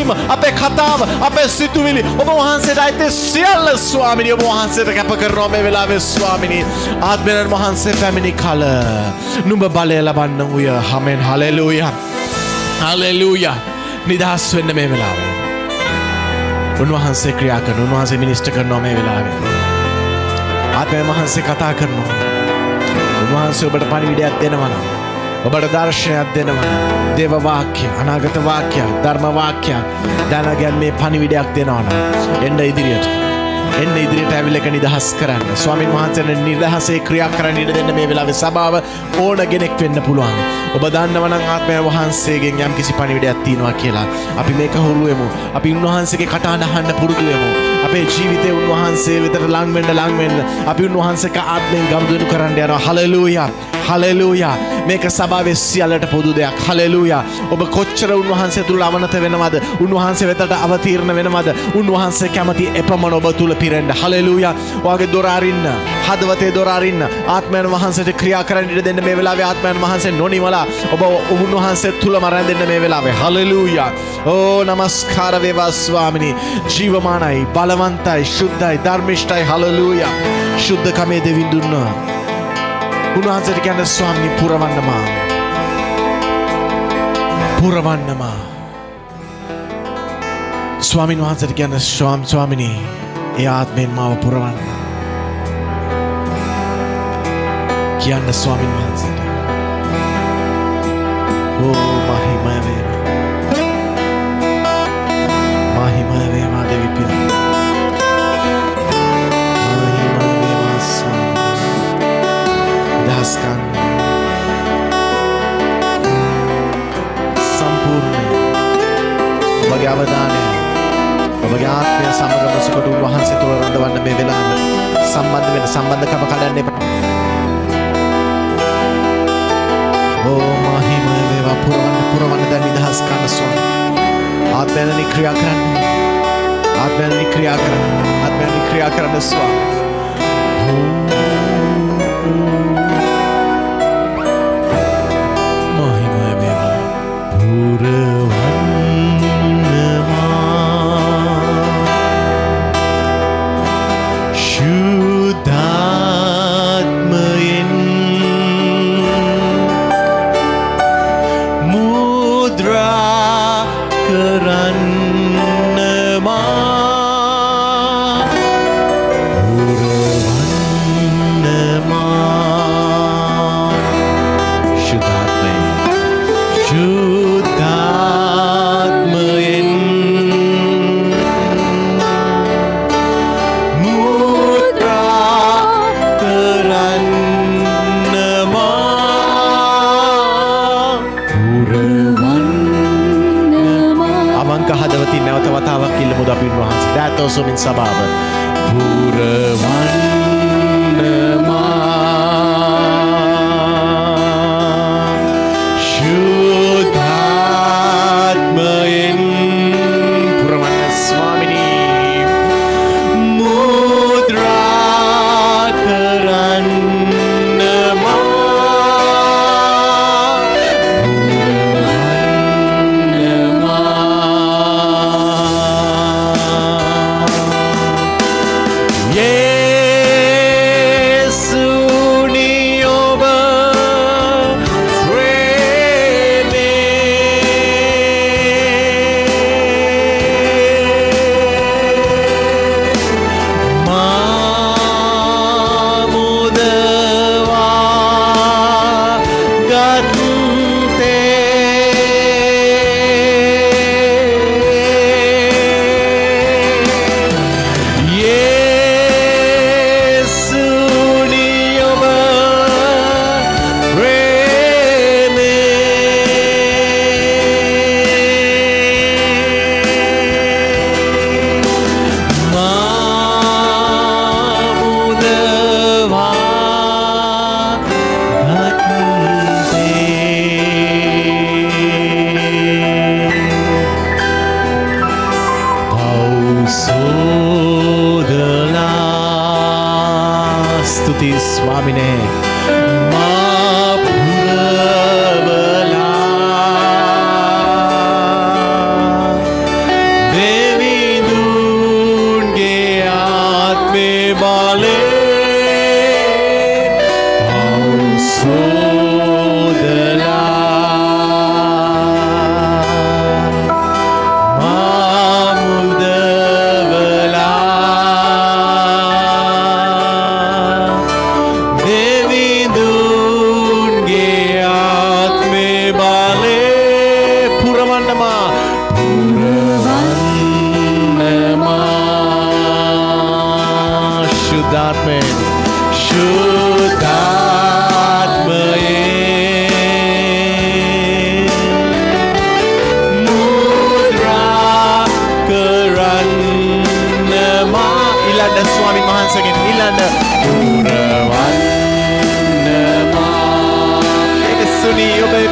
[SPEAKER 2] හැඟීම, අපේ කතාව, අපේ සිතුවිලි ඔබ වහන්සේට අයිති සියල්ල ස්වාමිනී ඔබ වහන්සේට කැප කරනවා මේ වෙලාවේ ස්වාමිනී. ආත්මයන් වහන්සේ පැමිණි කල නුඹ බලය ලබන්න උය. ආමෙන්. හලෙලූයා. හලෙලූයා. නිදහස් වෙන්න මේ වෙලාවේ. උන්වහන්සේ ක්‍රියා කරන උන්වහන්සේ මිනිස්ටර් කරනවා මේ වෙලාවේ. ආත්මයන් වහන්සේ කතා කරනවා. උන්වහන්සේ ඔබට පණිවිඩයක් දෙනවා නම් ඔබට දර්ශනයක් දෙනවා නම් දේව වාක්‍ය, අනාගත වාක්‍ය, ධර්ම වාක්‍ය දැනගන්න මේ පණිවිඩයක් දෙනවා නම් එන්න ඉදිරියට. එන්න ඉදිරියට ඇවිල්ලා එක නිදහස් කරන්න. ස්වාමින් වහන්සේට නිදහසේ ක්‍රියා කරන්න ඉඩ දෙන්න මේ වෙලාවේ සභාව ඕන කෙනෙක් වෙන්න පුළුවන්. ඔබ දන්නවා නම් ආත්මය වහන්සේගෙන් යම් කිසි පණිවිඩයක් තියෙනවා කියලා. අපි මේක හුරු වෙමු. අපි උන්වහන්සේගේ කටහඬ අහන්න පුරුදු වෙමු. අපේ ජීවිතේ උන්වහන්සේ වෙතට ලං වෙන්න ලං වෙන්න අපි උන්වහන්සේක ආත්මෙන් ගනුදෙනු කරන්න යනවා. හලෙලූයා. හලෙලූයා. මේක සභාවේ සියල්ලට පොදු දෙයක්. හලෙලූයා. ඔබ කොච්චර උන්වහන්සේ තුල අවනත වෙනවද? උන්වහන්සේ වෙතට අවතීර්ණ වෙනවද? උන්වහන්සේ කැමති එපමණ ඔබ තුල පිරෙන්න. හලෙලූයා. ඔයාගේ දොර අරින්න. හදවතේ දොර අරින්න. ආත්මයන් වහන්සේට ක්‍රියා කරන්න ඉඩ දෙන්න මේ වෙලාවේ. ආත්මයන් වහන්සේ නොනිවලා ඔබ උන්වහන්සේ තුලම රැඳෙන්න මේ වෙලාවේ. හලෙලූයා. ඕ නමස්කාර වේවා ස්වාමිනී. ජීවමානයි, බලවන්තයි, ශුද්ධයි, ධර්මිෂ්ඨයි. හලෙලූයා. ශුද්ධකමේ දෙවිඳුන් දුන්නා. උන්වහන්සේට කියන්නේ ස්වාමිනී පුරවන්නමා. පුරවන්නමා. ස්වාමින් වහන්සේට කියන්නේ ස්වාම ස්වාමිනී ඒ ආත්මෙන් මාව පුරවන්න. කියන්න ස්වාමින් වහන්සේට. ඕ මහිමය වේවා. මහිමය වේවා දෙවි පියා. සම්පූර්ණ ඔබගේ අවධානය ඔබගේ ආත්මය සමග මුසුකට උන්වහන්සේ තුළ රඳවන්න මේ වෙලාවේ. සම්බන්ධ වෙන සම්බන්ධකම කඩන්න එපා. ඕ මහිමය වේවා. පුරවන්න පුරවන්න දැන් නිදහස් කරන්න ස්වාමී. ආත්මයන් ක්‍රියා කරන්න. ආත්මයන් ක්‍රියා කරන්න. ආත්මයන් ක්‍රියා කරන්න ස්වාමී. සොමින් සභාව පුරවන්නමා ශුද්ධාත්මයෙන් පුරවන්න ස්වාමිනී මුද්‍රා කරන්නමා Yeah.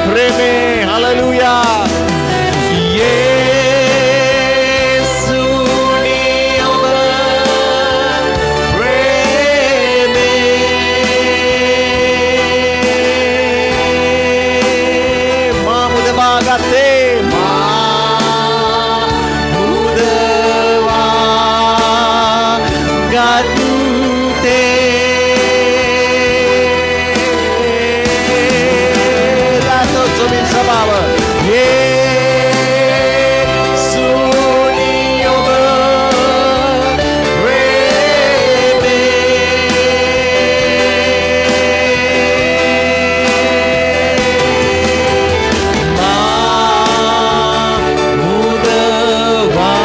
[SPEAKER 2] ප්‍රේමේ හලෙලූයා යේසුනි ඔබ ප්‍රේමේ මා මුදවා ගත්තේ මා මුදවා ගත්තේ Subin sababa Yesuni oba rebe ma mudawa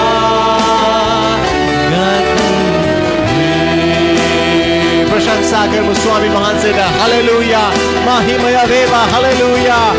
[SPEAKER 2] gati प्रशंसा करमु स्वामी वහන්සේට हालेलुया महिमय වේවා हालेलुया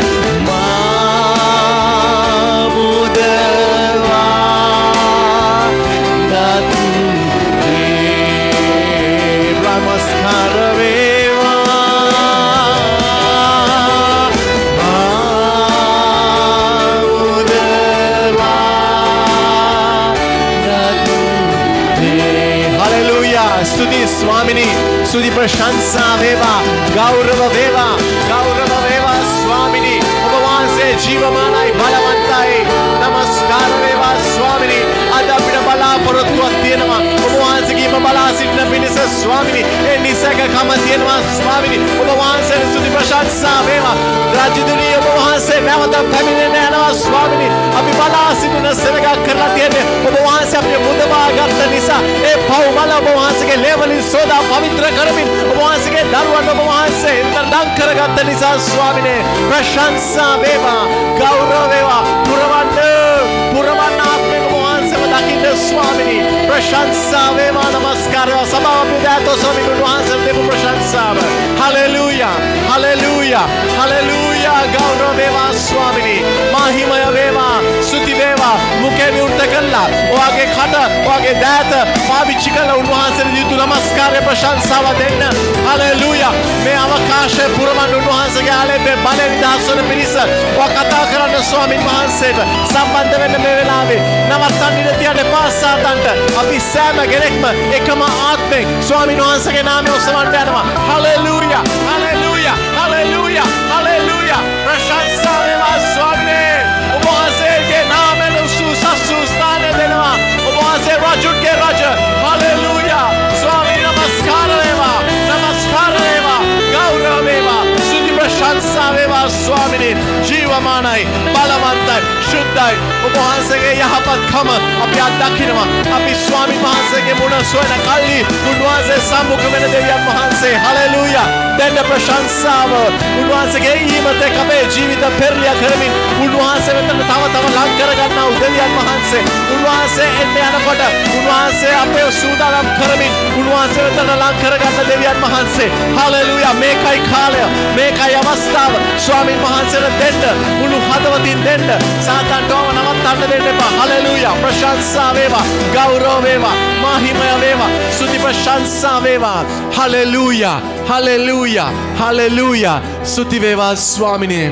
[SPEAKER 2] स्तुति स्वामिनी स्तुति प्रशंसा वेवा गौरव वेवा गौरव वेवा स्वामिनी भगवान से जीवमानाई बलवंताई नमस्कार वेवा स्वामिनी අද අපිට බලාපොරොත්තුවක් තියෙනවා ඔබ වහන්සේගේම බලා සිටින පිණිස ස්වාමිනී ඒ නිසකකම තියෙනවා ස්වාමිනී ඔබ වහන්සේට ස්තුති ප්‍රශංසා වේවා රාජ්‍යදුනිය ඔබ වහන්සේ නැවත පැමිණෙන්න යනවා ස්වාමිනී අපි බලා සිටින සෙනගක් කරලා තියෙන්නේ ඔබ වහන්සේ අපිට මුදවා ගත්ත නිසා ඒ පව් මල ඔබ වහන්සේගේ ලේවලින් සෝදා පවිත්‍ර කරමින් ඔබ වහන්සේගේ දරුවන් ඔබ වහන්සේ ඉන්තරදම් කරගත්ත නිසා ස්වාමිනේ ප්‍රශංසා වේවා ගෞරව වේවා පුරවන්න පුරවන්න ආත්මෙන් ඔබ වහන්සේව දකින්න ස්වාමිනේ प्रशंसा वेवा नमस्कार सभा विदातो स्वामी वහන්සේ දෙපු ප්‍රශංසාව हालेलुया हालेलुया हालेलुया गौरव वेवा स्वामिनी महिमय वेवा स्तुति वेवा मुखे විවෘත කළා ඔයාගේ කට ඔයාගේ දෑත පාවිච්චි කරලා උන්වහන්සේට යුතු නමස්කාරය ප්‍රශංසාව දෙන්න हालेलुया මේ අවකාශය පුරවන්න උන්වහන්සේගේ ආලේපේ බලෙන් දාසන පිරිස ඔයා කතා කරන්න ස්වාමීන් වහන්සේට සම්බන්ධ වෙන්න මේ වෙලාවේ නවත්තන්න ඉඩ තියන්න එපා සාතන්ට අපි සෑම කෙනෙක්ම එකම ආත්මෙන් ස්වාමීන් වහන්සේගේ නාමය ඔසවන්න යනවා हालेलुया हालेलुया हालेलुया हालेलुया प्रशंसा වේවා ස්වාමීනේ ඔබ වහන්සේගේ නාමයෙන් සුසසු ස්ථාන දෙනවා ඔබ වහන්සේ රජුගේ රජ हालेलुया ස්වාමී නමස්කාර වේවා නමස්කාර වේවා ගෞරව වේවා ස්තුති ප්‍රශංසා වේවා ස්වාමීනේ ජීවමානයි බලවන්තයි ශුද්ධයි ඔබ වහන්සේගේ යහපත්කම අපි අත්දකිනවා අපි ස්වාමීන් වහන්සේගේ මුණ සොයන කල්හි උන්වහන්සේ සම්මුඛ වෙන දෙවියන් වහන්සේ हालेलुया දෙන්න ප්‍රශංසාව උන්වහන්සේගේ ඊමත කපේ ජීවිත පෙරලිය කරමින් උන්වහන්සේ වෙතට තව තව ලං කරගන්නා දෙවියන් වහන්සේ උන්වහන්සේ එන්න යනකොට උන්වහන්සේ අපේ සූදානම් කරමින් උන්වහන්සේ වෙතට ලං කරගන්න දෙවියන් වහන්සේ हालेलुया මේකයි කාලය මේකයි අවස්ථාව ස්වාමීන් වහන්සේට දෙන්න මුළු හදවතින් දෙන්න සාතන්ටම නවත්තන්න දෙන්න එපා हालेलुया ප්‍රශංසා වේවා ගෞරව වේවා මහිමය වේවා ස්තුති ප්‍රශංසා වේවා हालेलुया हालेलुया हालेलुया स्तुति वेवा स्वामिने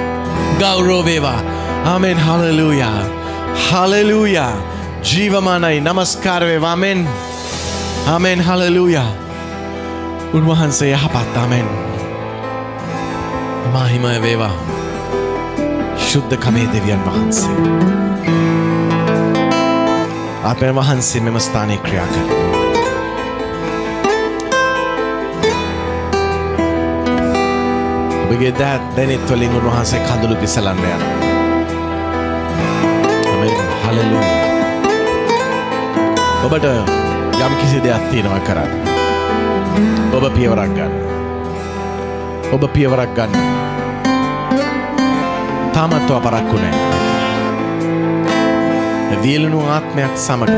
[SPEAKER 2] गौरव वेवा आमेन हालेलुया हालेलुया जीवमानයි नमस्कार वेवा आमेन आमेन हालेलुया उन्वහන්සේ යහපත් आमेन මහිමය වේවා शुद्ध කමේ දෙවියන් වහන්සේ ආත්මය වහන්සේ මෙම ස්ථානයේ ක්‍රියා කරනවා ඔබගේ දෑත් දැනෙත් වලින් උන්වහන්සේ කඳුළු කිසලන්න යනවා ආමෙන් හලෙලුයා ඔබට යම් කිසි දෙයක් තියෙනවා කරන්න ඔබ පියවරක් ගන්න ඔබ පියවරක් ගන්න තාමත් ඔබ පරක්කු නැහැ වියලුණු ආත්මයක් සමග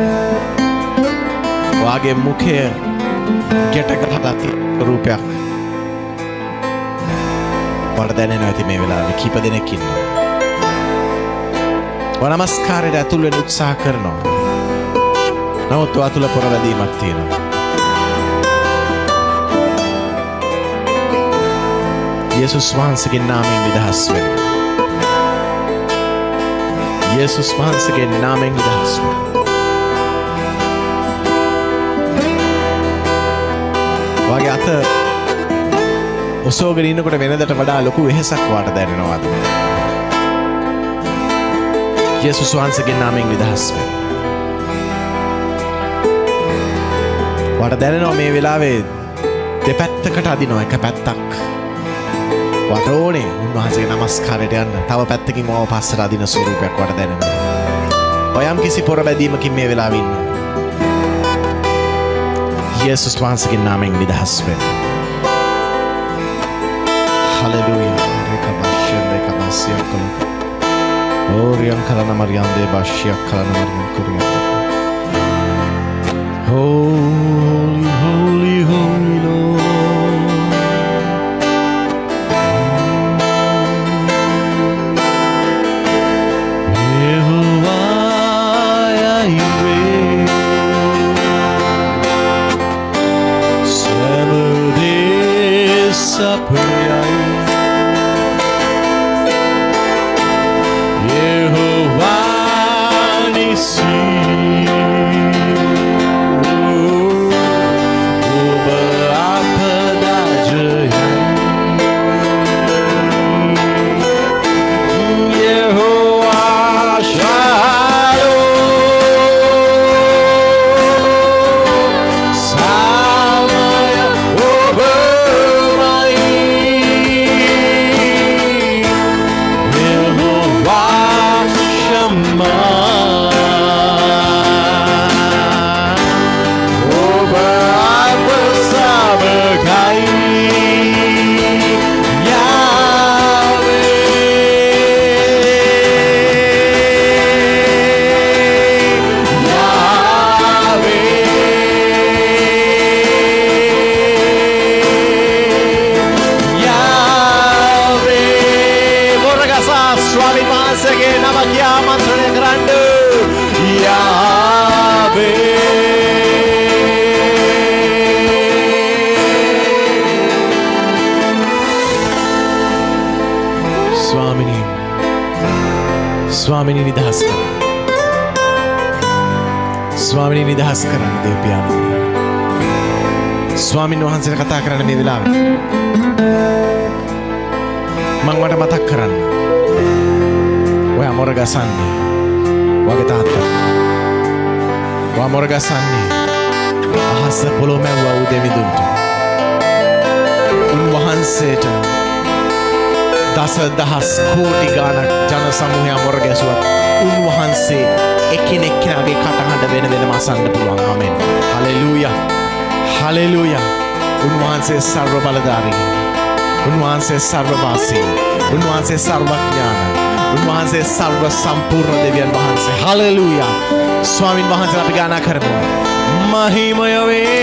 [SPEAKER 2] ඔයාගේ මුඛය ගැට ගහලා තියෙන රූපයක් ඔයාලට දැනෙනවා ඇති මේ වෙලාවේ කීප දෙනෙක් ඉන්නවා. ඔයා නමස්කාරයට ඇතුල් වෙන්න උත්සාහ කරනවා. නමුත් ඔයා තුල පොරවැදීමක් තියෙනවා. යේසුස් වහන්සේගේ නාමයෙන් නිදහස් වෙන්න. යේසුස් වහන්සේගේ නාමයෙන් නිදහස් වෙන්න. වගේ අත ඔසෝගෙන ඉන්නකොට වෙනදට වඩා ලොකු වෙහෙසක් වාට දැනෙනවාද? යේසුස් වහන්සේගේ නාමයෙන් නිදහස් වෙන්න. වාට දැනෙනවා මේ වෙලාවේ දෙපැත්තකට අදිනවා එක පැත්තක්. වාට ඕනේ උන්වහන්සේගේ නමස්කාරයට යන්න. තව පැත්තකින් ඕව පස්සට අදින ස්වරූපයක් වාට දැනෙනවා. ඔයම් කිසි පොර බැදීමකින් මේ වෙලාවේ ඉන්නවා. යේසුස් වහන්සේගේ නාමයෙන් නිදහස් වෙන්න. Hallelujah. Rekabashyan rekabasya kala. Oriyan kalana Maryam de bashya kalana Maryam Korea. Holy, holy, holy Lord. Yehovah Yahweh. Sabbath Sapaya. Yehovah Nissi. ස්වාමිනී නිදහස් කරන්න. ස්වාමිනී නිදහස් කරන්න දේව පියාණන්. ස්වාමීන් වහන්සේට කතා කරන්න මේ වෙලාවේ. මම මට මතක් කරන්න. ඔයා මොර ගසන්නේ. වගේ තාත්තා. ඔයා මොර ගසන්නේ. අහස පොළොව මැව්වා උදේ මිදුන්ට. උන්වහන්සේට දස දහස් කෝටි ගානක් ජන සමූහයක් මොර ගැසුවත් උන්වහන්සේ එකිනෙක කෙනාගේ කටහඬ වෙන වෙනම අසන්න පුළුවන්. ආමෙන්. හලෙලූයා. හලෙලූයා. උන්වහන්සේ සර්ව බලධාරී. උන්වහන්සේ සර්වවාසී. උන්වහන්සේ සර්වඥාන. උන්වහන්සේ සර්ව සම්පූර්ණ දෙවියන් වහන්සේ. හලෙලූයා. ස්වාමින් වහන්සේ අපි ගානා කරමු. මහිමය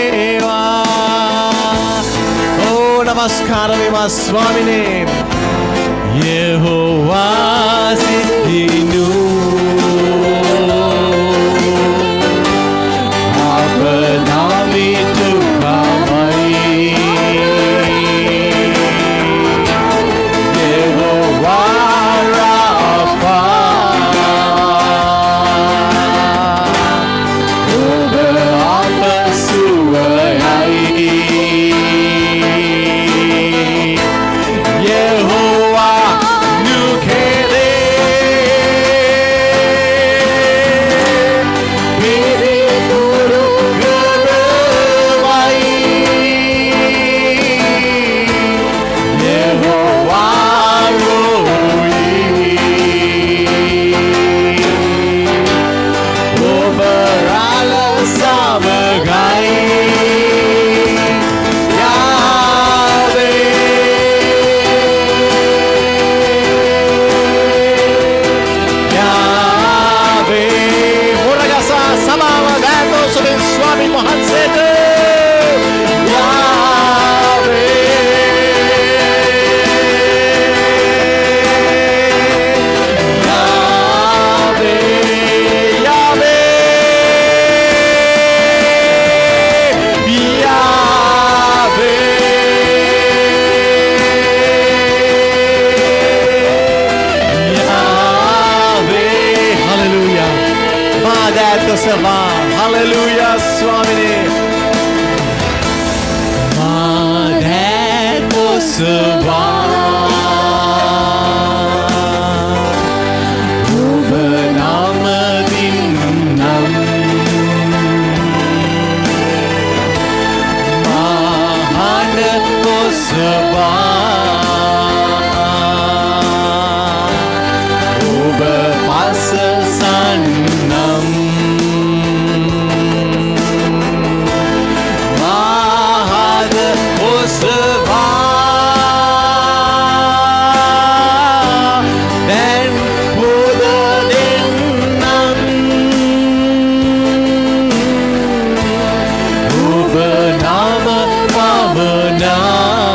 [SPEAKER 2] වේවා. ඕ නමස්කාර වේවා ස්වාමිනේ. Yehovah Sidkinu Apa nami tukamai Yehovah Rafa Uber apa suai Yehovah ඔසවා හලෙලූයා ස්වාමිනේ මාදැත් ඔසවා ඔබ නමදින් නම් මහඬ ඔසවා ඔබ පසසන්නම් මහද ඔසවා දැන් පුද දෙන්නම් ඔබ නම පවනා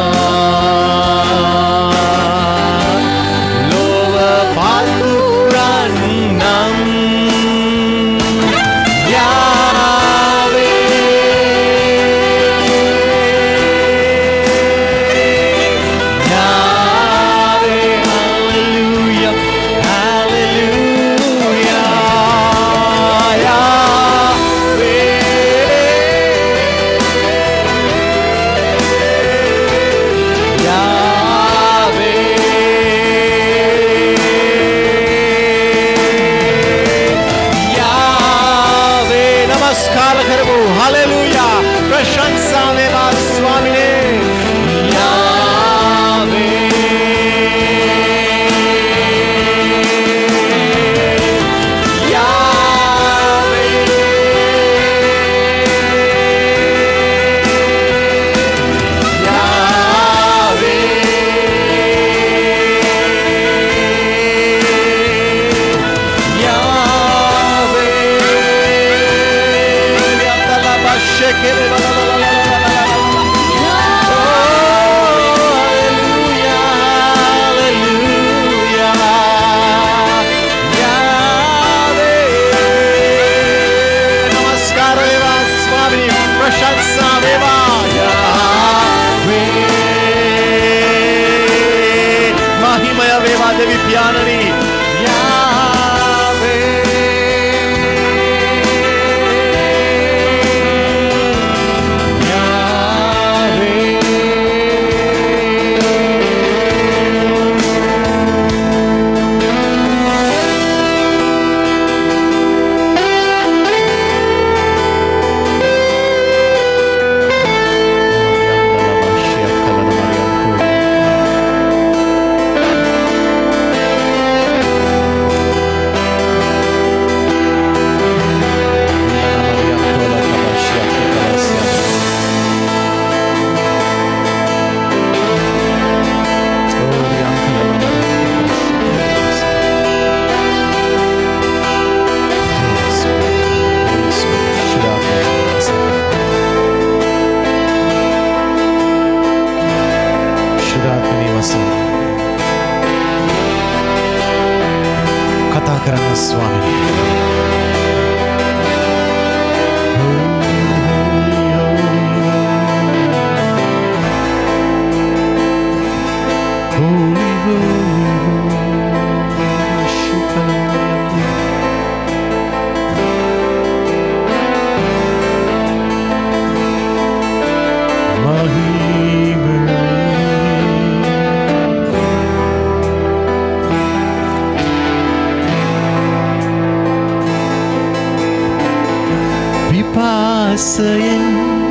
[SPEAKER 3] විපාසයෙන්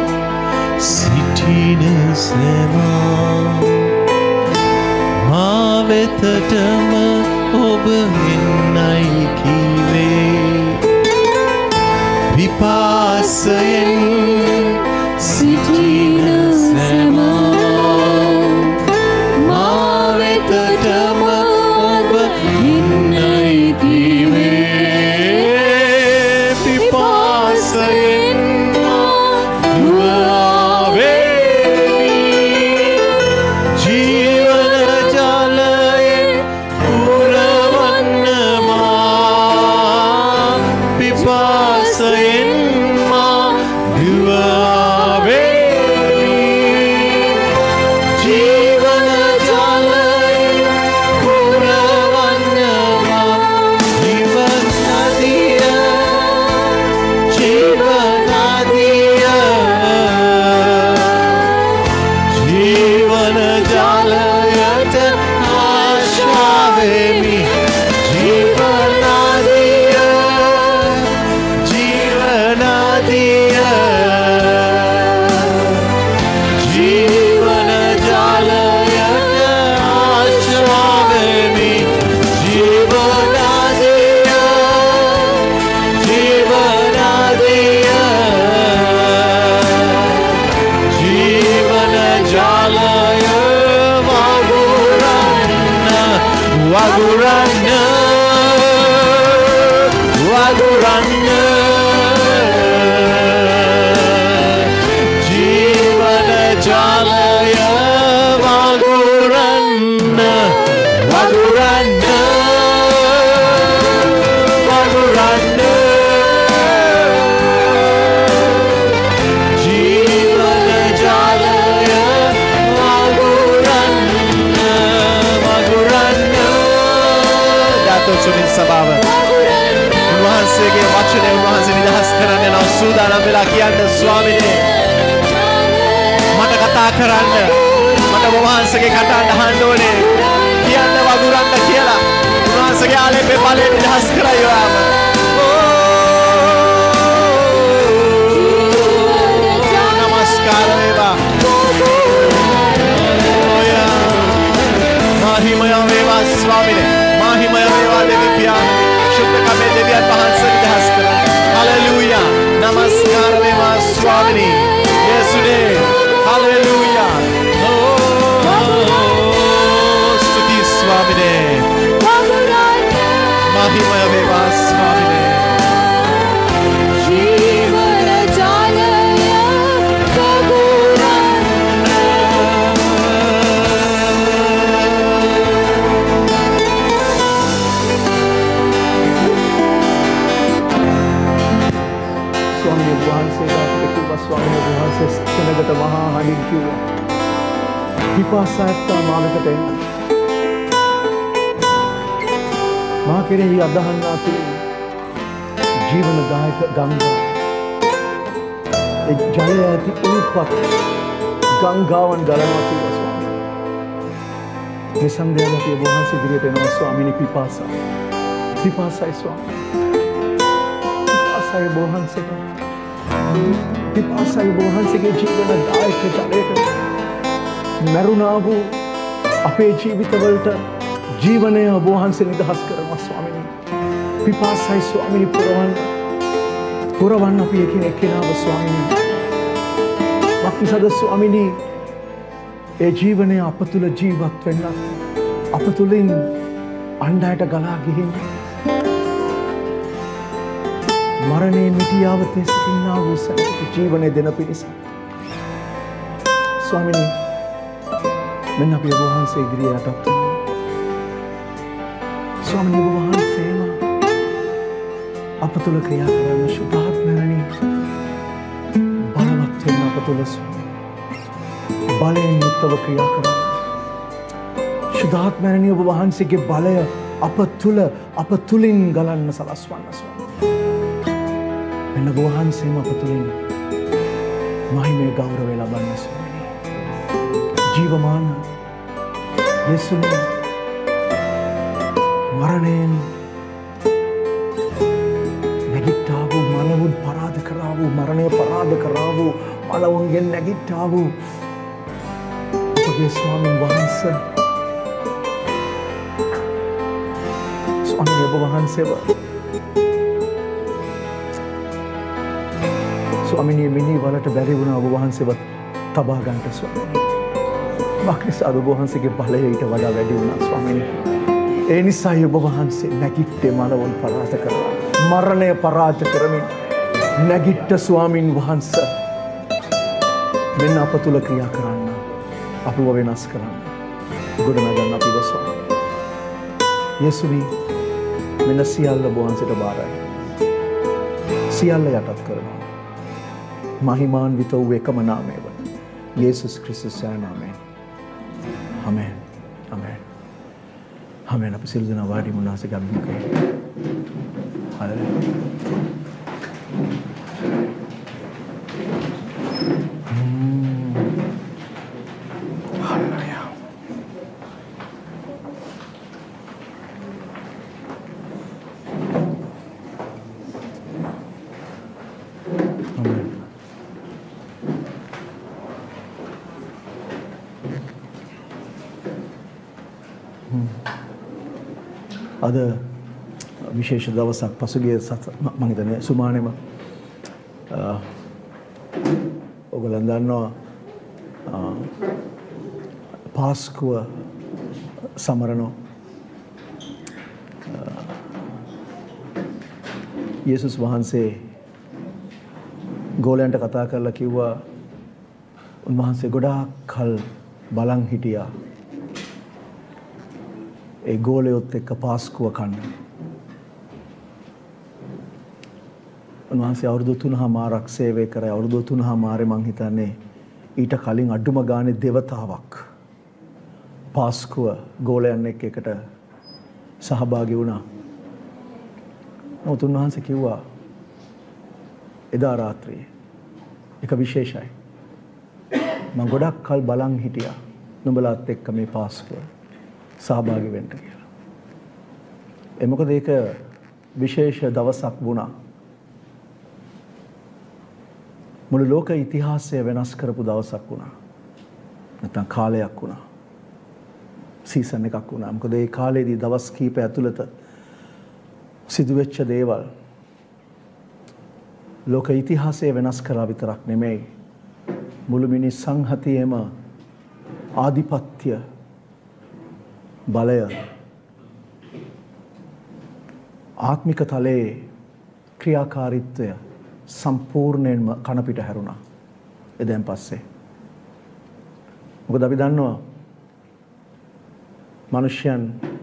[SPEAKER 3] සිටින සේමා මා වෙතටම ඔබ එන්නයි කීවේ විපාසයෙන් සිටින සේමා මා වෙතටම ඔබ එන්නයි කීවේ විපාසයෙන් ජීවන ජලයෙන් පුරවන්න
[SPEAKER 2] වගුරන්න වගුරන්න ජීවන ජාලය වගුරන්න වගුරන්න වගුරන්න ජීවන ජාලය වගුරන්න වගුරන්න දාතොසුනින් සභාව උන්වහන්සේගේ වචනය උන්වහන්සේ නිදහස් කරන්න යනවා සූදානම් වෙලා කියන්න ස්වාමිනේ මට කතා කරන්න මට උන්වහන්සේගේ කතාව අහන්න ඕනේ කියන්න වගුරන්න කියලා උන්වහන්සේගේ ආලේපේ බලයෙන් නිදහස් කරයි ඔයාම නමස්කාර වේවා මහිමය වේවා ස්වාමිනේ මහිමය වේවා දෙවි පියාණන් शुद्ध कमे देवियन वහන්සේ නිදහස් කරන්න. हालेलुया. नमस्कार වේවා ස්වාමිනී. යේසුනේ. हालेलुया. ස්තුති ස්වාමිනේ. මහිමය වේවා ස්වාමිනේ.
[SPEAKER 3] ජීවන ජාලය
[SPEAKER 4] ස්වාමීන් වහන්සේ සෙනගට මහා හඬින් කිව්වා පිපාසයත් මාළකට එන්න මා කෙරෙහි අදහන්නා තුලින් ජීවනදායක ගංගා ඒ ජලය ඇති උල්පත් ගංගාවන් ගලනවා කිව්වා ස්වාමීන් මේ සම්දේව අපි වහන්සේ ඉදිරියට එනවා ස්වාමීනි පිපාසයි පිපාසයි ස්වාමීන් පිපාසයි වහන්සේට පිපාසයි වහන්සේගේ ජීවනදායක ජලයට මරුණා වූ අපේ ජීවිතවලට ජීවනය වහන්සේ නිදහස් කරනවා ස්වාමීනි පිපාසයි ස්වාමීනි පුරවන්න පුරවන්න අපි එකිනෙක කෙනාව ස්වාමීනි වක්නිසද ස්වාමීනි ඒ ජීවනය අප තුළ ජීවත් වෙන්න අප තුළින් අණ්ඩායට ගලා ගිහින් මරණේ මිටියාවතේ සිටින්නා වූ සැනසෙට ජීවනය දෙන පිණිස ස්වාමිනී මෙන්න අපි ඔබ වහන්සේ ඉදිරියේ යටත් වෙනවා ස්වාමිනී ඔබ වහන්සේම අප තුළ ක්‍රියා කරන සුභාත්මරණී බලවත් වෙන අප තුළ බලයෙන් යුක්තව ක්‍රියා කරන සුභාත්මරණී ඔබ වහන්සේගේ බලය අප තුළ අප තුළින් ගලන්න සලස්වන්න ස්වාමී මෙන්න ඔබ වහන්සේම අප තුළින් මහිමේ ගෞරවය ලබන්න ස්වාමීනි ජීවමාන යේසුනේ මරණයෙන් නැගිට්ටා වූ මලවුන් පරාද කරා වූ මරණය පරාද කරා වූ මලවුන්ගෙන් නැගිට්ටා වූ අපගේ ස්වාමීන් වහන්සේ ස්වාමීනි ඔබ වහන්සේව ස්වාමිනී මිනී වලට බැරි වුණා ඔබ වහන්සේව තබා ගන්නට ස්වාමීනි. මක්නිසාද ඔබ වහන්සේගේ බලය ඊට වඩා වැඩි වුණා ස්වාමීනි. ඒ නිසායි ඔබ වහන්සේ නැගිට්ටේ මලවුන් පරාජ කරලා. මරණය පරාජ කරමින් නැගිට්ට ස්වාමින් වහන්සේ මෙන්න අප තුල ක්‍රියා කරන්න. අපව වෙනස් කරන්න. ගොඩනගන්න අපිව ස්වාමීනි. යේසුනි මෙන්න සියල්ල ඔබ වහන්සේට බාරයි. සියල්ල යටත් කරනවා. මහිමාන්විත වූ එකම නාමය වන යේසුස් ක්‍රිස්තුස් නාමයෙන් ආමෙන් ආමෙන් ආමෙන් අපි සියලු දෙනා වාඩි වුණ ආසක ගන්න කරමු හාලෙලූයා හාලෙලූයා අද විශේෂ දවසක් පසුගිය මම හිතන්නේ සුමානෙම ඔයගොල්ලන් දන්නවා පාස්කුව සමරනවා යේසුස් වහන්සේ ගෝලයන්ට කතා කරලා කිව්වා උන්වහන්සේ ගොඩාක් කල් බලන් හිටියා ඒ ගෝලයොත් එක්ක පාස්කුව කන්න. උන්වහන්සේ අවුරුදු තුනමාරක් සේවය කරා. අවුරුදු තුනමාරේ මං හිතන්නේ ඊට කලින් අඩුම ගානේ දෙවතාවක් පාස්කුව ගෝලයන් එක්ක එකට සහභාගී වුණා. නමුත් උන්වහන්සේ කිව්වා එදා රාත්‍රියේ එක විශේෂයි. මම ගොඩක් කල් බලන් හිටියා නුඹලාත් එක්ක මේ පාස්කුව සහභාගී වෙන්න කියලා. ඒ මොකද ඒක විශේෂ දවසක් වුණා. මුළු ලෝක ඉතිහාසය වෙනස් කරපු දවසක් වුණා. නැත්නම් කාලයක් වුණා. සීසන් එකක් වුණා. මොකද ඒ කාලේදී දවස් කීප ඇතුළත සිදුවෙච්ච දේවල් ලෝක ඉතිහාසය වෙනස් කරලා විතරක් නෙමෙයි මුළු මිනිස් සංහතියේම ආධිපත්‍ය බලය ආත්මික තලයේ ක්‍රියාකාරීත්වය සම්පූර්ණයෙන්ම කනපිට හැරුණා එදෙන් පස්සේ. මොකද අපි දන්නවා මිනිසයන්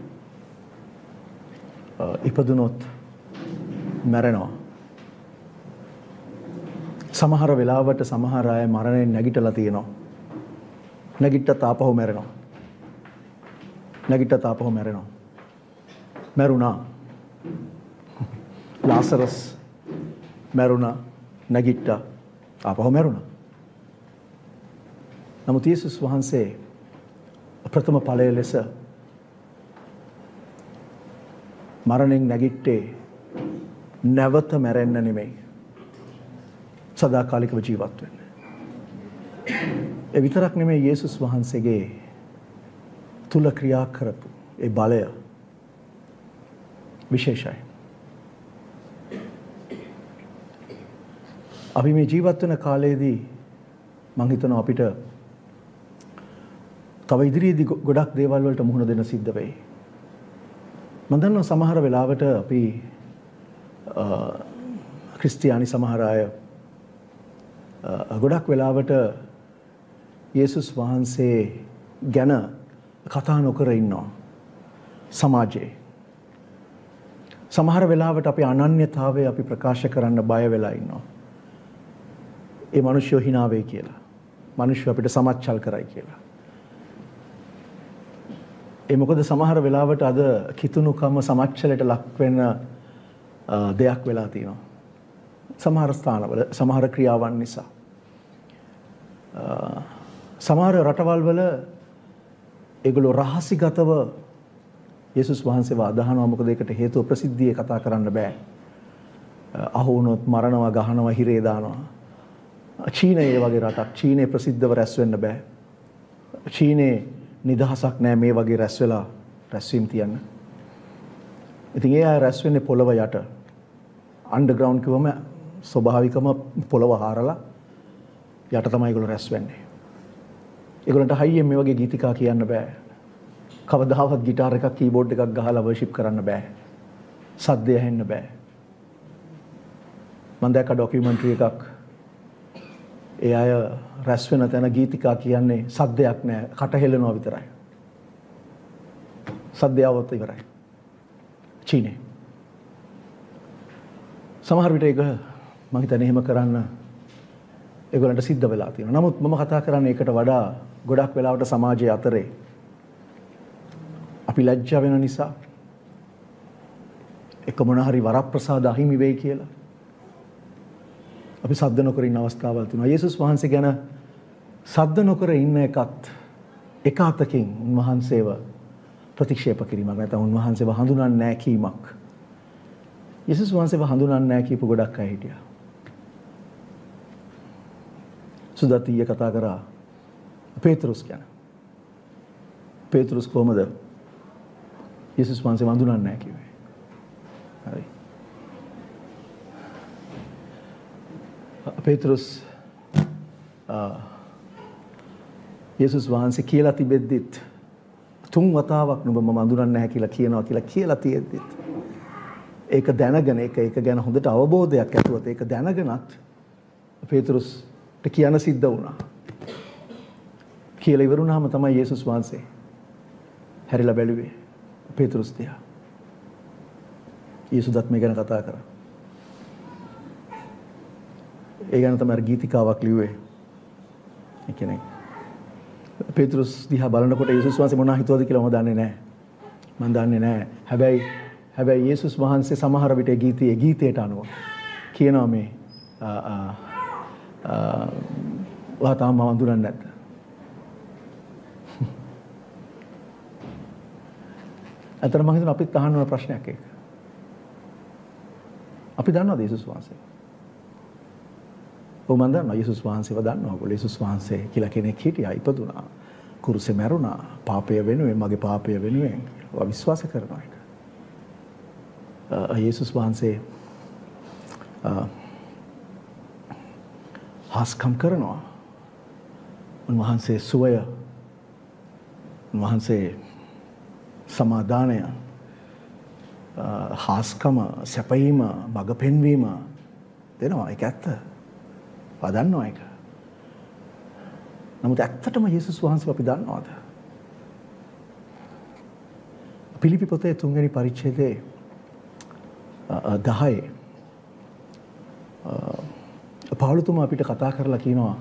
[SPEAKER 4] ඉපදුනොත් මැරෙනවා. සමහර වෙලාවට සමහර අය මරණයෙන් නැගිටලා තියෙනවා. නැගිට්ටත් ආපහු මැරෙනවා. නැගිට්ටත් ආපහු මැරෙනවා. මැරුණා. ලාසරස් මැරුණා. නැගිට්ටා. ආපහු මැරුණා. නමුත් යේසුස් වහන්සේ ප්‍රථම ඵලය ලෙස මරණයෙන් නැගිට්ටේ නැවත මැරෙන්න නෙමෙයි. සදාකාලිකව ජීවත් වෙන්න. ඒ විතරක් නෙමෙයි යේසුස් වහන්සේගේ තුල ක්‍රියා කරපු ඒ බලය විශේෂයි. අපි මේ ජීවත් වෙන කාලයේදී මම හිතනවා අපිට තව ඉදිරියේදී ගොඩක් දේවල් වලට මුහුණ දෙන්න සිද්ධ වෙයි. මම දන්නවා සමහර වෙලාවට අපි ක්‍රිස්තියානි සමහර අය ගොඩක් වෙලාවට යේසුස් වහන්සේ ගැන කතා නොකර ඉන්නවා සමාජයේ. සමහර වෙලාවට අපි අනන්‍යතාවය අපි ප්‍රකාශ කරන්න බය වෙලා ඉන්නවා. ඒ මිනිස්සු hina වෙයි කියලා. මිනිස්සු අපිට සමච්චල් කරයි කියලා. ඒ මොකද සමහර වෙලාවට අද කිතුණුකම සමච්චලයට ලක් වෙන දෙයක් වෙලා තියෙනවා. සමහර ස්ථානවල සමහර ක්‍රියාවන් නිසා. සමහර රටවල් වල ඒගොල්ලෝ රහසිගතව යේසුස් වහන්සේව අදහනවා. මොකද ඒකට හේතුව ප්‍රසිද්ධියේ කතා කරන්න බෑ. අහු වුණොත් මරනවා, ගහනවා, හිරේ දානවා. චීනයේ වගේ රටක් චීනයේ ප්‍රසිද්ධව රැස් වෙන්න බෑ. චීනයේ නිදහසක් නෑ මේ වගේ රැස් වෙලා රැස්වීම් තියන්න. ඉතින් ඒ අය රැස් වෙන්නේ පොළව යට. අන්ඩර්ග්‍රවුන්ඩ් කිව්වම ස්වභාවිකම පොළව හාරලා යට තමයි ඒගොල්ලෝ රැස් වෙන්නේ. ඒගොල්ලන්ට හයියෙන් මේ වගේ ගීතිකා කියන්න බෑ. කවදාවත් গিitar එකක් කීබෝඩ් එකක් ගහලා වර්ෂිප් කරන්න බෑ. සද්දය ඇහෙන්න බෑ. මම දැක්ක ඩොකියුමන්ටරි එකක්. ඒ අය රැස් වෙන තැන ගීතිකා කියන්නේ සද්දයක් නෑ, කට හෙලනවා විතරයි. සද්දයවත් ඉවරයි. චීනේ. සමහර විට ඒක මම හිතන්නේ එහෙම කරන්න ඒගොල්ලන්ට සිද්ධ වෙලා තියෙනවා. නමුත් මම කතා කරන්නේ ඒකට වඩා ගොඩක් වෙලාවට සමාජයේ අතරේ අපි ලැජ්ජා වෙන නිසා එක මොන හරි වරප්‍රසාද අහිමි වෙයි කියලා අපි සද්ද නොකර ඉන්න අවස්ථාවල් තියෙනවා. යේසුස් වහන්සේ ගැන සද්ද නොකර ඉන්න එකත් එක අතකින් උන්වහන්සේව ප්‍රතික්ෂේප කිරීමක් නැත්නම් උන්වහන්සේව හඳුනන්නේ නැහැ කීමක්. යේසුස් වහන්සේව හඳුනන්නේ නැහැ කියපු ගොඩක් අය හිටියා. සුදතිය කතා කරා පේතරුස් ගැන. පේතරුස් කොහමද යේසුස් වහන්සේව හඳුනන්නේ නැහැ කිව්වේ? හරි. පේතරුස් යේසුස් වහන්සේ කියලා තිබෙද්දිත් තුන් වතාවක් නුඹ මම අඳුරන්නේ නැහැ කියලා කියනවා කියලා කියලා තියෙද්දිත් ඒක දැනගෙන ඒක ඒක ගැන හොඳට අවබෝධයක් ඇතුවත ඒක දැනගෙනත් පේතරුස්ට කියන්න සිද්ධ වුණා. කියලා ඉවරුණාම තමයි යේසුස් වහන්සේ හැරිලා බැලුවේ පේතරුස් දිහා. යේසුදත් මේ ගැන කතා කරා. ඒ ගැන තමයි ගීතිකාවක් ලිව්වේ. ඒ කියන්නේ පේතරුස් දිහා බලනකොට යේසුස් වහන්සේ මොනවා හිතුවද කියලා මම දන්නේ නැහැ. මම දන්නේ නැහැ. හැබැයි හැබැයි යේසුස් වහන්සේ සමහර විට ගීතයේ ගීතයට අනුව කියනවා මේ ආ ආ ඔයා තාම මම අඳුරන්නේ නැද්ද? අතන මම හිතනවා අපිත් අහන්න ඕන ප්‍රශ්නයක් ඒක. අපි දන්නවද යේසුස් වහන්සේ? ඔව් මම දන්නවා යේසුස් වහන්සේව දන්නවා. ඔයගොල්ලෝ යේසුස් වහන්සේ කියලා කෙනෙක් හිටියා ඉපදුනා. කුරුසේ මැරුණා. පාපය වෙනුවෙන් මගේ පාපය වෙනුවෙන් ඔයා විශ්වාස කරනවා ඒක. යේසුස් වහන්සේ හාස්කම් කරනවා. උන්වහන්සේ සුවය උන්වහන්සේ සමාදානය හාස්කම සැපයීම මඟ පෙන්වීම දෙනවා. ඒක ඇත්ත. වදන්නවා ඒක. නමුත් ඇත්තටම යේසුස් වහන්සේ අපි දන්නවද? පිලිපි පොතේ තුන්වෙනි පරිච්ඡේදයේ දහයේ පවුලතුමා අපිට කතා කරලා කියනවා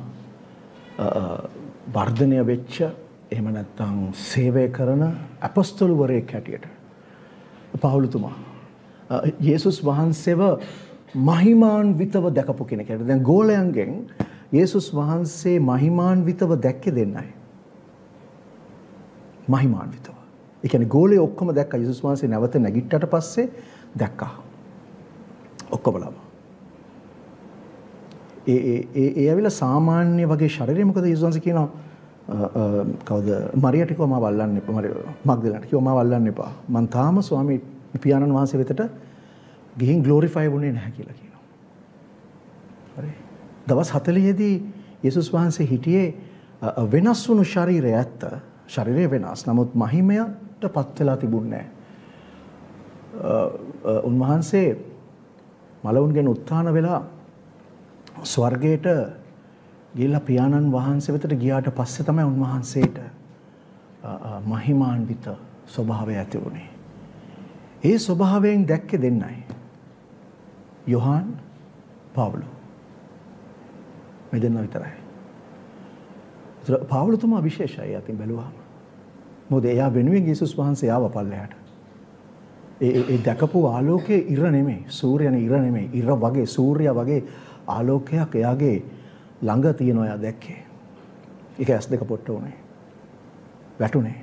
[SPEAKER 4] වර්ධනය වෙච්ච එහෙම නැත්නම් සේවය කරන අපොස්තලවරයෙක් හැටියට පවුලතුමා යේසුස් වහන්සේව මහිමාන්විතව දැකපු කෙනෙක්. දැන් ගෝලයන්ගෙන් යේසුස් වහන්සේ මහිමාන්විතව දැක්කේ දෙන්නයි. මහිමාන්විතව. ඒ කියන්නේ ගෝලයේ ඔක්කොම දැක්කා. යේසුස් වහන්සේ නැවත නැගිට්ටට පස්සේ දැක්කා. ඔක්කොමලම. ඒ ඒ ඒ ඇවිල්ලා සාමාන්‍ය වගේ ශරීරය මොකද යේසුස් වහන්සේ කියනවා කවුද මරියට කිව්වා මාව අල්ලන්න එපා. මග්දලට කිව්වා මාව අල්ලන්න එපා. මං තාම ස්වාමී පියාණන් වහන්සේ වෙතට ගිහින් ග්ලෝරිෆයි වුණේ නැහැ කියලා කියනවා. හරි. දවස් හතළිහ දී යේසුස් වහන්සේ හිටියේ වෙනස් වුණු ශරීරය ඇත්ත. ශරීරය වෙනස්. නමුත් මහිමයටපත් වෙලා තිබුණේ නැහැ. උන්වහන්සේ මලවුන්ගෙන් උත්ථාන වෙලා ස්වර්ගයට ගිහිල්ලා පියාණන් වහන්සේ වෙතට ගියාට පස්සේ තමයි උන්වහන්සේට මහිමාන්විත ස්වභාවය ඇති වුණේ. ඒ ස්වභාවයෙන් දැක්කේ දෙන්නයි. යොහාන් පාවුලෝ. මේ දෙන්න විතරයි. ඒතර පාවුලෝතුමා විශේෂයි අතින් බැලුවාම. මොකද එයා වෙනුවෙන් යේසුස් වහන්සේ ආව පල්ලෙහාට. ඒ ඒ දැකපු ආලෝකයේ ඉර නෙමෙයි, සූර්යනේ ඉර නෙමෙයි, ඉර වගේ සූර්යයා වගේ ආලෝකයක් එයාගේ ළඟ තියෙනවා එයා දැක්කේ. ඒක ඇස් දෙක පොට්ට උනේ. වැටුනේ.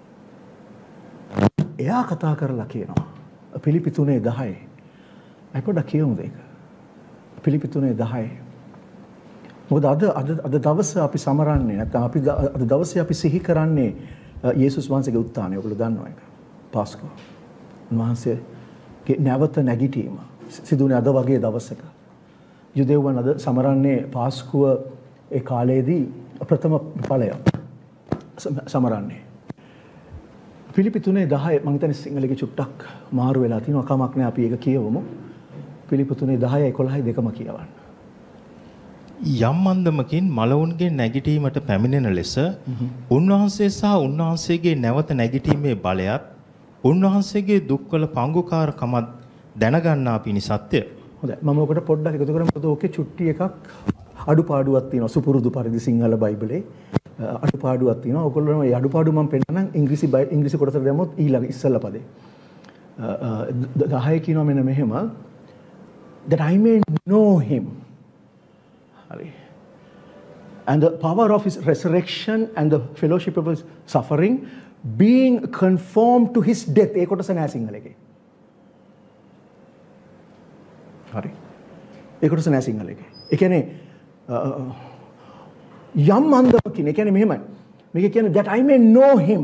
[SPEAKER 4] එයා කතා කරලා කියනවා පිලිපි තුනේ දහය. අය පොඩ්ඩක් කියමුද ඒක? පිලිපි තුනේ දහය. මොකද අද අද අද දවසේ අපි සමරන්නේ නැත්නම් අපි අද දවසේ අපි සිහි කරන්නේ යේසුස් වහන්සේගේ උත්ථානය. ඔයගොල්ලෝ දන්නවා ඒක. පාස්කුව. උන්වහන්සේගේ නැවත නැගිටීම සිදුුනේ අද වගේ දවසක. යුදෙව්වන් අද සමරන්නේ පාස්කුව ඒ කාලයේදී ප්‍රථම ඵලය සමරන්නේ. පිලිපි තුනේ දහය මම හිතන්නේ සිංහලයේ චුට්ටක් මාරු වෙලා තිනවා. කමක් නැහැ අපි ඒක කියවමු. පිලිපි තුනේ දහය එකොළහයි දෙකම කියවන්න.
[SPEAKER 5] යම් අන්දමකින් මලවුන්ගේ නැගිටීමට පැමිණෙන ලෙස උන්වහන්සේ සහ උන්වහන්සේගේ නැවත නැගිටීමේ බලයත් උන්වහන්සේගේ දුක්වල පංගුකාරකමත් දැනගන්නා පිණිසත්ය.
[SPEAKER 4] හොඳයි මම ඔකට පොඩ්ඩක් එකතු කරමු. මොකද ඕකේ චුට්ටි එකක් අඩුපාඩුවක් තියෙනවා. සුපුරුදු පරිදි සිංහල බයිබලේ අඩුපාඩුවක් තියෙනවා. ඔයගොල්ලෝ මේ අඩුපාඩු මම පෙන්නනම් ඉංග්‍රීසි ඉංග්‍රීසි කොටසට දැම්මොත් ඊළඟ ඉස්සෙල්ලා පදේ. දහය කියනවා මෙන්න මෙහෙම that I may know him. හරි. And the power of his resurrection and the fellowship of his suffering being conformed to his death. ඒ කොටස නෑ සිංහලයේ. හරි. ඒ කොටස නෑ සිංහලයේ. ඒ කියන්නේ යම් අන්දමකින් ඒ කියන්නේ මෙහෙමයි. මේක කියන්නේ that I may know him.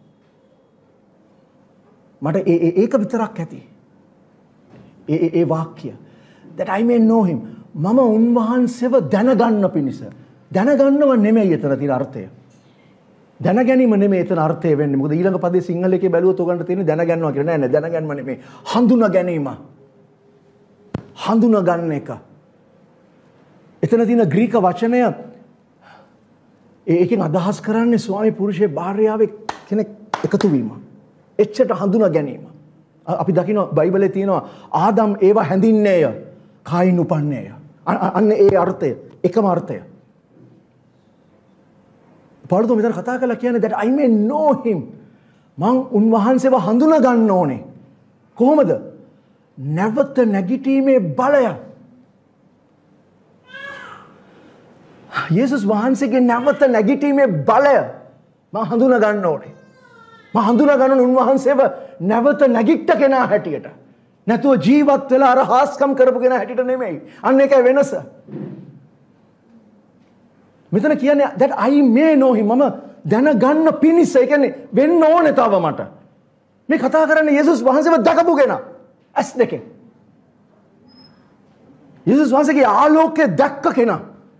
[SPEAKER 4] මට ඒ ඒක විතරක් ඇති. ඒ ඒ වාක්‍ය that I may know him. මම උන්වහන්සේව දැනගන්න පිණිස. දැනගන්නව නෙමෙයි එතන තියෙන අර්ථය. දැන ගැනීම නෙමෙයි එතන අර්ථය වෙන්නේ. මොකද ඊළඟ පදේ සිංහලයේ බැලුවොත් උගන්ට තියෙන දැන ගන්නවා කියලා නෑ නෑ දැන ගැනීම නෙමෙයි. හඳුනා ගැනීම. හඳුනා ගන්න එක. එතන තියෙන ග්‍රීක වචනය ඒකෙන් අදහස් කරන්නේ ස්වාමි පුරුෂයේ භාර්යාවේ කෙනෙක් එකතු වීම. එච්චට හඳුනා ගැනීම. අපි දකින්න බයිබලයේ තියෙනවා ආදම් ඒවා හැඳින්නේය. කායින් උපන්නේය. අන්න ඒ අර්ථය එකම අර්ථය. පාළුතු මෙතන කතා කරලා කියන්නේ that I may know him. මං උන්වහන්සේව හඳුනා ගන්න ඕනේ. කොහොමද? නැවත නැගිටීමේ බලය. යේසුස් වහන්සේගේ නැවත නැගිටීමේ බලය මං හඳුනා ගන්න ඕනේ. මං හඳුනා ගන්න උන්වහන්සේව නැවත නැගිට්ට කෙනා හැටියට. නැතුව ජීවත් වෙලා අර හාස්කම් කරපු කෙනා හැටියට නෙමෙයි. අන්න ඒකයි වෙනස. මෙතන කියන්නේ that I may know him. මම දැනගන්න පිණිස. ඒ කියන්නේ වෙන්න ඕනේ තව මට. මේ කතා කරන්නේ යේසුස් වහන්සේව දැකපු කෙනා. ඇස් දෙකෙන්. යේසුස් වහන්සේගේ ආලෝකය දැක්ක කෙනා.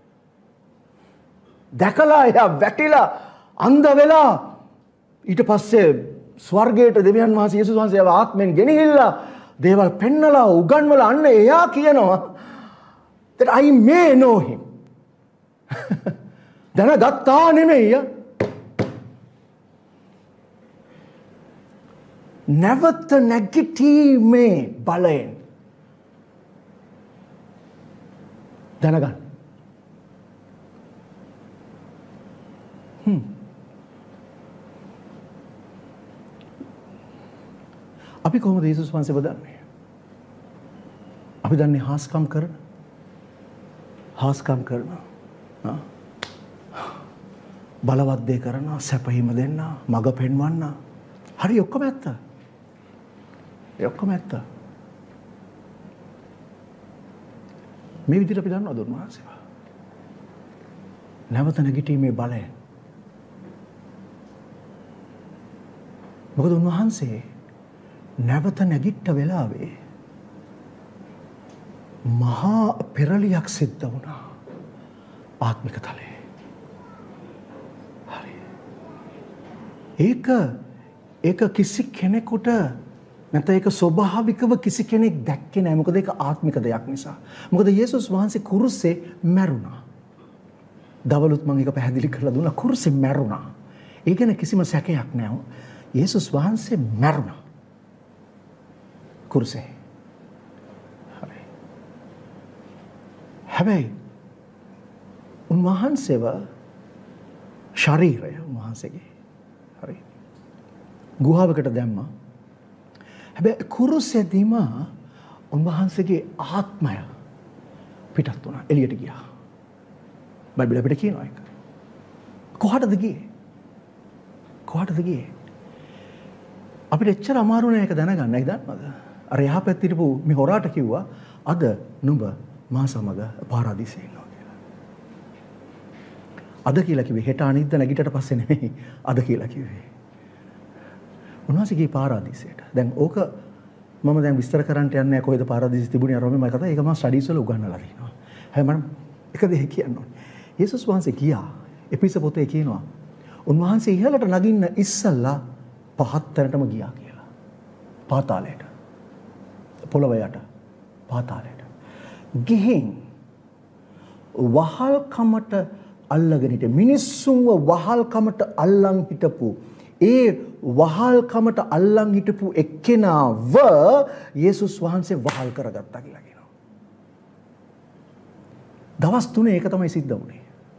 [SPEAKER 4] දැකලා එයා වැටිලා අන්ධ වෙලා ඊට පස්සේ ස්වර්ගයට දෙවියන් වහන්සේ යේසුස් වහන්සේව ආත්මෙන් ගෙනහිල්ලා දේවල් පෙන්නලා උගන්වලා අන්න එයා කියනවා that I may know him. දැනගත්තා නෙමෙයි. නැවත නැගිටීමේ බලයෙන් දැනගන්න. හ්ම්. අපි කොහොමද යේසුස් වහන්සේව දන්නේ? අපි දන්නේ හාස්කම් කරන. හාස්කම් කරන. ආ. බලවත් දේ කරන, සැපහිම දෙන්න, මඟ පෙන්වන්න. හරි ඔක්කොම ඇත්ත. ඒ ඔක්කොම ඇත්ත. මේ විදිහට අපි දන්නවද උන්වහන්සේව? නැවත නැගිටීමේ බලය. මොකද උන්වහන්සේ නැවත නැගිට්ට වෙලාවේ මහා පෙරලියක් සිද්ධ වුණා ආත්මික තලයේ. හරි. ඒක ඒක කිසි කෙනෙකුට නැත්නම් ඒක ස්වභාවිකව කිසි කෙනෙක් දැක්කේ නැහැ. මොකද ඒක ආත්මික දෙයක් නිසා. මොකද යේසුස් වහන්සේ කුරුසේ මැරුණා. දවලුත් මම ඒක පැහැදිලි කරලා දුන්නා. කුරුසේ මැරුණා. ඒ ගැන කිසිම සැකයක් නැහැ. යේසුස් වහන්සේ මැරුණා. කුරුසේ. හරි. හැබැයි උන්වහන්සේව ශරීරය උන්වහන්සේගේ හරි ගුහාවකට දැම්මා. හැබැයි කුරුසෙදීම උන්වහන්සේගේ ආත්මය පිටත් වුණා. එළියට ගියා. බයිබලෙ අපිට කියනවා ඒක. කොහටද ගියේ? කොහටද ගියේ? අපිට එච්චර අමාරු නෑ ඒක දැනගන්න. ඒක දන්නවද? අර එහා පැත්තේ හිටපු මේ හොරාට කිව්වා අද නුඹ මා සමග පාරාදීසයේ ඉන්නවා කියලා. අද කියලා කිව්වේ හෙට අනිද්දා නැගිටට පස්සේ නෙමෙයි. අද කියලා කිව්වේ. උන්වහන්සේ ගියේ පාරාදීසයට. දැන් ඕක මම දැන් විස්තර කරන්න යන්නේ නැහැ කොහෙද පාරාදීස තිබුණේ අර මම කතා ඒක මම ස්ටඩීස් වල උගන්වලා තියෙනවා. හැබැයි මම එක දෙයක් කියන්න ඕනේ. යේසුස් වහන්සේ ගියා එපිස පොතේ කියනවා උන්වහන්සේ ඉහළට නගින්න ඉස්සල්ලා පහත් තැනටම ගියා කියලා. පාතාලයට. පොළව යට පාතාලයට. ගිහින් වහල්කමට අල්ලගෙන හිට මිනිස්සුන්ව වහල්කමට අල්ලන් හිටපු ඒ වහල්කමට අල්ලන් හිටපු එක්කෙනාව යේසුස් වහන්සේ වහල් කරගත්තා කියලා කියනවා. දවස් තුනේ ඒක තමයි සිද්ධ වුණේ.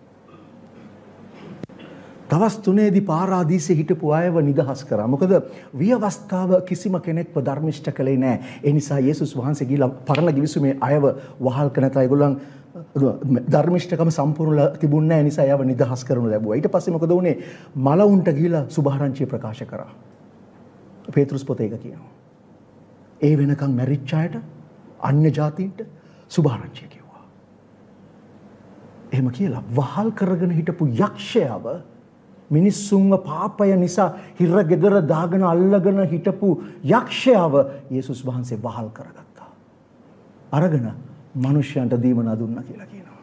[SPEAKER 4] දවස් තුනේදී පාරාදීසයේ හිටපු අයව නිදහස් කරා. මොකද විවස්ථාව කිසිම කෙනෙක්ව ධර්මිෂ්ඨ කළේ නැහැ. ඒ නිසා යේසුස් වහන්සේ ගිහිලා පරණ ගිවිසුමේ අයව වහල් කරන නැත ඒගොල්ලන් ධර්මිෂ්ඨකම සම්පූර්ණලා තිබුණේ නැහැ. ඒ නිසා අයව නිදහස් කරනු ලැබුවා. ඊට පස්සේ මොකද වුනේ? මලවුන්ට ගිහිලා සුභාරංචිය ප්‍රකාශ කරා. පේතෘස් පොතේ ඒක කියනවා. ඒ වෙනකන් මැරිච්ච අයට අන්‍ය ජාතීන්ට සුභාරංචිය කිව්වා. එහෙම කියලා වහල් කරගෙන හිටපු යක්ෂයව මිනිස්සුන්ව පාපය නිසා හිර ගෙදර දාගෙන අල්ලගෙන හිටපු යක්ෂයව යේසුස් වහන්සේ වහල් කරගත්තා. අරගෙන මිනිසයන්ට දීමනා දුන්නා කියලා කියනවා.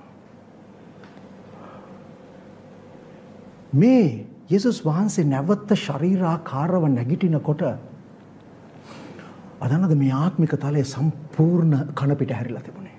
[SPEAKER 4] මේ යේසුස් වහන්සේ නැවත ශරීරාකාරව නැගිටිනකොට අදන්නද මේ ආත්මික තලයේ සම්පූර්ණ කන පිට හැරිලා තිබුණේ.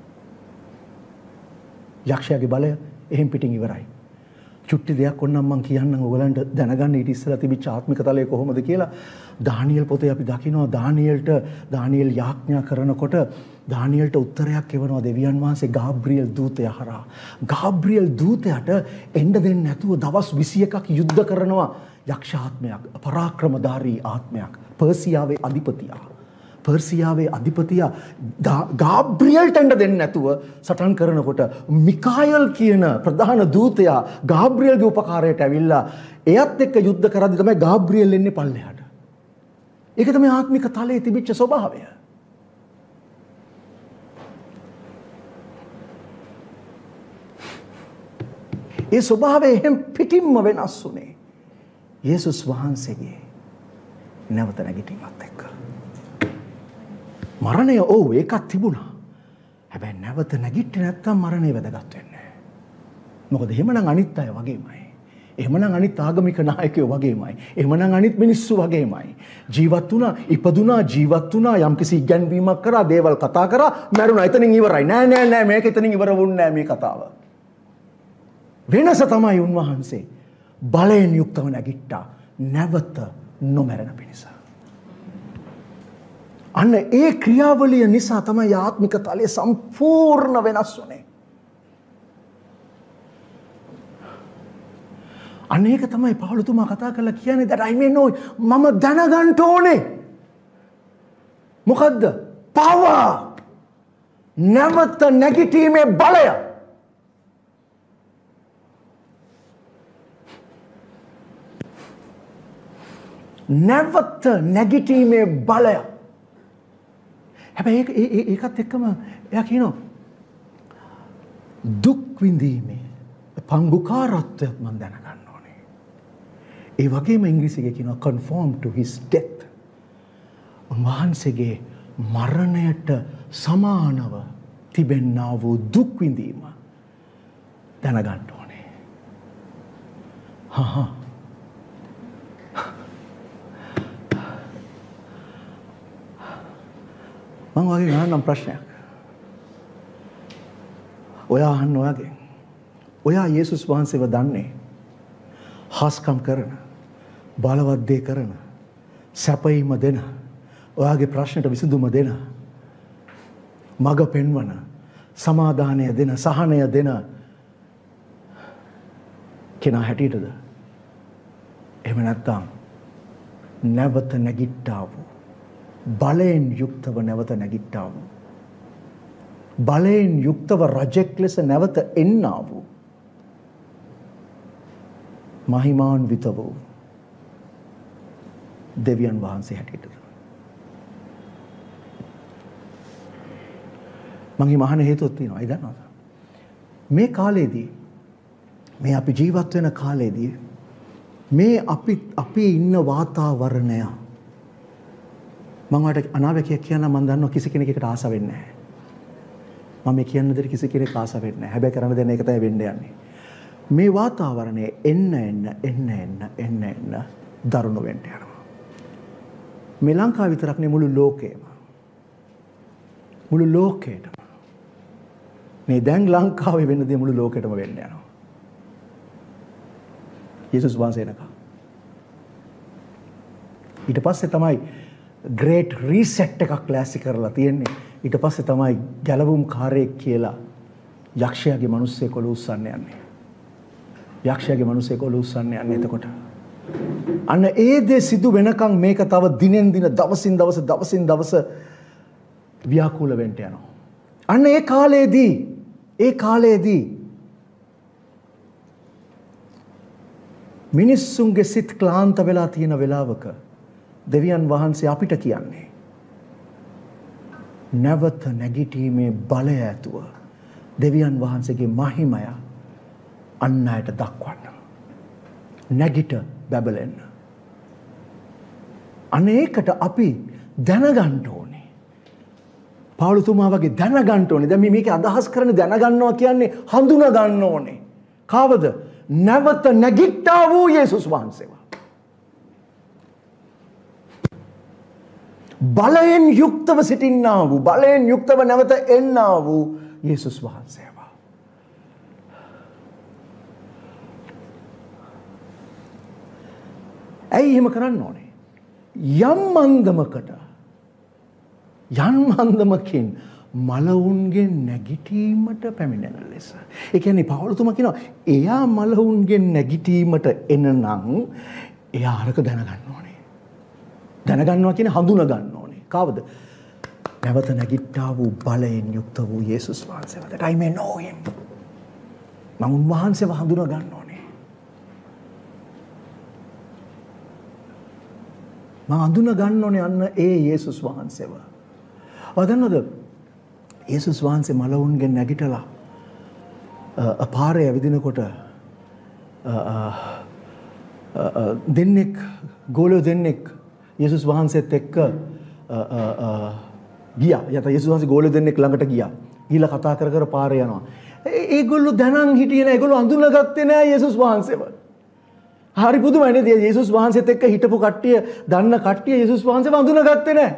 [SPEAKER 4] යක්ෂයාගේ බලය එහෙම් පිටින් ඉවරයි. චුට්ටි දෙයක් ඔන්නම් මම කියන්නම් ඔයගලන්ට දැනගන්න ඊට ඉස්සෙල්ලා තිබිච්ච ආත්මික තලය කොහොමද කියලා. දානියෙල් පොතේ අපි දකිනවා දානියෙල්ට දානියෙල් යාඥා කරනකොට දානියෙල්ට උත්තරයක් එවනවා දෙවියන් වහන්සේ ගාබ්‍රියෙල් දූතයා හරහා. ගාබ්‍රියෙල් දූතයාට එන්න දෙන්නේ නැතුව දවස් විසි එකක් යුද්ධ කරනවා යක්ෂ ආත්මයක්, පරාක්‍රමධාරී ආත්මයක්, පර්සියාවේ අධිපතියා. පර්සියාවේ අධිපතියා ගාබ්‍රියෙල්ට එන්න දෙන්නේ නැතුව සටන් කරනකොට මිකායල් කියන ප්‍රධාන දූතයා ගාබ්‍රියෙල්ගේ උපකාරයට ඇවිල්ලා එයත් එක්ක යුද්ධ කරද්දි තමයි ගාබ්‍රියෙල් එන්නේ පල්ලෙහාට. ඒක තමයි ආත්මික තලයේ තිබිච්ච ස්වභාවය. ඒ ස්වභාවය එහෙම් පිටින්ම වෙනස් වුණේ යේසුස් වහන්සේගේ නැවත නැගිටීමත් එක්ක. මරණය ඔව් ඒකත් තිබුණා. හැබැයි නැවත නැගිටින්නේ නැත්තම් මරණය වැදගත් වෙන්නේ නැහැ. මොකද එහෙමනම් අනිත් අය වගේමයි. එහෙමනම් අනිත් ආගමික නායකයෝ වගේමයි. එහෙමනම් අනිත් මිනිස්සු වගේමයි. ජීවත් වුණා, ඉපදුනා, ජීවත් වුණා, යම්කිසි ඉගැන්වීමක් කරා, දේවල් කතා කරා, මැරුණා. එතනින් ඉවරයි. නෑ නෑ නෑ මේක එතනින් ඉවර වුන්නේ නෑ මේ කතාව. වෙනස තමයි උන්වහන්සේ බලයෙන් යුක්තව නැගිට්ටා. නැවත නොමැරෙන පිණිස. අන්න ඒ ක්‍රියාවලිය නිසා තමයි ආත්මික තලයේ සම්පූර්ණ වෙනස් වුනේ. අන්න ඒක තමයි පවුලතුමා කතා කරලා කියන්නේ that I may know මම දැනගන්න ඕනේ. මොකද්ද? power. නැවත නැගිටීමේ බලය. නැවත නැගිටීමේ බලය. හැබැයි ඒකත් එක්කම එයා කියනවා දුක් විඳීමේ පංගුකාරත්වයක් මම දැනගන්න ඕනේ. ඒ වගේම ඉංග්‍රීසියෙන් කියනවා conform to his death. උන්වහන්සේගේ මරණයට සමානව තිබෙනා වූ දුක් විඳීම දැනගන්න ඕනේ. හහ මම වගේ ගන්නම් ප්‍රශ්නයක්. ඔයා අහන්න ඔයාගෙන්. ඔයා යේසුස් වහන්සේව දන්නේ හාස්කම් කරන, බලවත් දේ කරන, සැපයීම දෙන, ඔයාගේ ප්‍රශ්නට විසඳුම දෙන, මඟ පෙන්වන, සමාදානය දෙන, සහනය දෙන කෙනා හැටියටද? එහෙම නැත්නම් නැවත නැගිට්ටා වූ බලයෙන් යුක්තව නැවත නැගිට්ටා වූ බලයෙන් යුක්තව රජෙක් ලෙස නැවත එන්නා වූ මහිමාන්විත වූ දෙවියන් වහන්සේ හැටියටද? මගේ මහන හේතුවක් තියෙනවා. ඒ දන්නවද? මේ කාලේදී මේ අපි ජීවත් වෙන කාලේදී මේ අපි අපි ඉන්න වාතාවරණය මම වට අනාවැකියක් කියන්න මම දන්නවා කිසි කෙනෙකුට ආස වෙන්නේ නැහැ. මම මේ කියන්න දෙයක් කිසි කෙනෙක් ආස වෙන්නේ නැහැ. හැබැයි කරන්න දෙන්න ඒක තමයි වෙන්න යන්නේ. මේ වාතාවරණය එන්න එන්න එන්න එන්න එන්න එන්න දරුණු වෙන්න යනවා. මේ ලංකාව විතරක් නෙවෙයි මුළු ලෝකෙම. මුළු ලෝකෙටම. මේ දැන් ලංකාවේ වෙන දේ මුළු ලෝකෙටම වෙන්න යනවා. යේසුස් වහන්සේ එනකම්. ඊට පස්සේ තමයි ග්‍රේට් රීසෙට් එකක් ලෑස්ති කරලා තියෙන්නේ. ඊට පස්සේ තමයි ගැලවුම් කාර්යයක් කියලා යක්ෂයාගේ මිනිස්සෙක් ඔලුව උස්සන්න යන්නේ. යක්ෂයාගේ මිනිස්සෙක් ඔලුව උස්සන්න යන්නේ එතකොට. අන්න ඒ දේ සිදු වෙනකන් මේක තව දිනෙන් දින දවසින් දවස දවසින් දවස ව්‍යාකූල වෙන්න යනවා. අන්න ඒ කාලේදී ඒ කාලේදී මිනිස්සුන්ගේ සිත් ක්ලාන්ත වෙලා තියෙන වෙලාවක දෙවියන් වහන්සේ අපිට කියන්නේ නැවත නැගිටීමේ බලය ඇතුව දෙවියන් වහන්සේගේ මහිමය අන් අයට දක්වන්න. නැගිට බැබලෙන්න. අනේකට අපි දැනගන්න ඕනේ. පාවුලතුමා වගේ දැනගන්න ඕනේ. දැන් මේ මේකේ අදහස් කරන්නේ දැනගන්නවා කියන්නේ හඳුනා ගන්න ඕනේ. කාවද? නැවත නැගිට්ටා වූ යේසුස් වහන්සේව. බලයෙන් යුක්තව සිටින්නා වූ බලයෙන් යුක්තව නැවත එන්නා වූ යේසුස් වහන්සේව. ඇයි එහෙම කරන්න ඕනේ? යම් මන්දමකට යම් මන්දමකින් මලවුන්ගෙන් නැගිටීමට පැමිණෙන ලෙස. ඒ කියන්නේ පවුලතුමා කියනවා එයා මලවුන්ගෙන් නැගිටීමට එනනම් එයා අරක දැනගන්න ඕනේ. දැනගන්නවා කියන්නේ හඳුනා ගන්න ඕනේ. කවද? නැවත නැගිට්ටා වූ බලයෙන් යුක්ත වූ යේසුස් වහන්සේ. That I may know him. මම උන්වහන්සේව හඳුනා ගන්න ඕනේ. මම හඳුනා ගන්න ඕනේ අන්න ඒ යේසුස් වහන්සේව. වදන්නද? යේසුස් වහන්සේ මලවුන්ගෙන් නැගිටලා පාරේ ඇවිදිනකොට දෙන්නෙක් ගෝලෝ දෙන්නෙක් යේසුස් වහන්සේත් එක්ක ගියා. යත යේසුස් වහන්සේ ගෝලෝ දෙන්නෙක් ළඟට ගියා. ගිහලා කතා කර කර පාරේ යනවා. ඒගොල්ලෝ දැනන් හිටියේ නෑ. ඒගොල්ලෝ අඳුනගත්තේ නෑ යේසුස් වහන්සේව. හරි පුදුමයි නේද? යේසුස් වහන්සේත් එක්ක හිටපු කට්ටිය දන්න කට්ටිය යේසුස් වහන්සේව අඳුනගත්තේ නෑ.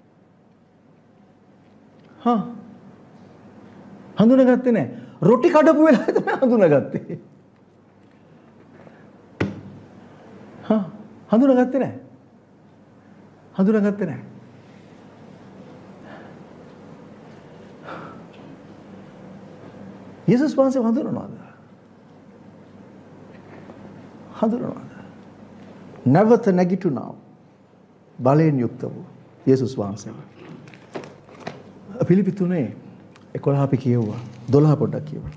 [SPEAKER 4] හා හඳුනගත්තේ නෑ. රොටි කඩපු වෙලාවේ තමයි හඳුනගත්තේ. හා හඳුනගත්තේ නෑ. හඳුනගත්තේ නෑ. යේසුස් වහන්සේ හඳුනනවාද? හඳුනනවාද? නැවත නැගිටුණා බලයෙන් යුක්ත වූ යේසුස් වහන්සේ. පිලිපි තුනේ එකොළහ අපි කියවුවා. දොළහ පොඩ්ඩක් කියවමු.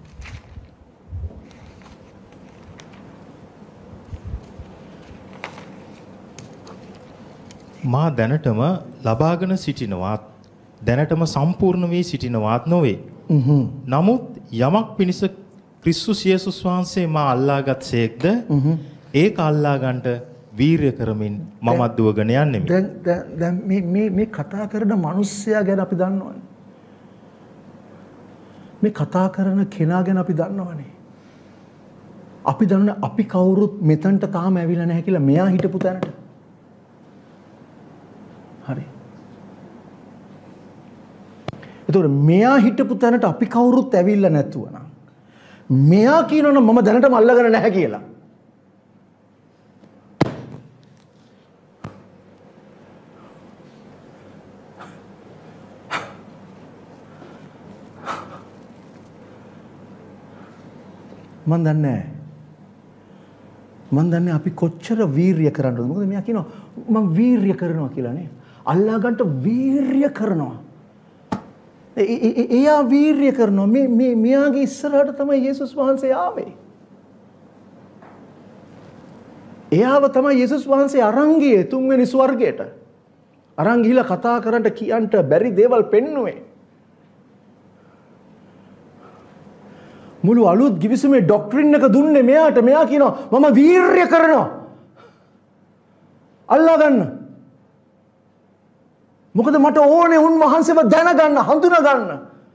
[SPEAKER 5] මා දැනටම ලබාගෙන සිටිනවාත් දැනටම සම්පූර්ණ වී සිටිනවාත් නොවේ. නමුත් යමක් පිණිස ක්‍රිස්තුස් යේසුස් වහන්සේ මා අල්ලාගත් සේක්ද ඒක අල්ලා ගන්නට වීරිය කරමින් මමත් දුවගෙන යන්නෙමි.
[SPEAKER 4] දැන් දැන් මේ මේ මේ කතා කරන මිනිස්සයා ගැන අපි දන්නවනේ. මේ කතා කරන කෙනා ගැන අපි දන්නවනේ. අපි දන්නවනේ අපි කවුරුත් මෙතනට තාම ඇවිල්ලා නැහැ කියලා මෙයා හිටපු තැනට. හරි. ඒතකොට මෙයා හිටපු තැනට අපි කවුරුත් ඇවිල්ලා නැතුව නම් මෙයා කියනවනම් මම දැනටම අල්ලගෙන නැහැ කියලා. මන් දන්නේ මන් දන්නේ අපි කොච්චර වීරිය කරන්නද? මොකද මෙයා කියනවා මම වීරිය කරනවා කියලා නේ. අල්ලා ගන්නට වීරිය කරනවා. එයා වීරිය කරනවා. මේ මේ මෙයාගේ ඉස්සරහට තමයි යේසුස් වහන්සේ ආවේ. එයාව තමයි යේසුස් වහන්සේ අරන් ගියේ තුන්වෙනි ස්වර්ගයට. අරන් ගිහිලා කතා කරන්න කියන්ට බැරි දේවල් පෙන්නුවේ. මුළු අලුත් ගිවිසුමේ ඩොක්ට්‍රින් එක දුන්නේ මෙයාට. මෙයා කියනවා මම වීරිය කරනවා. අල්ලා ගන්න. මොකද මට ඕනේ උන්වහන්සේව දැනගන්න, හඳුනා ගන්න.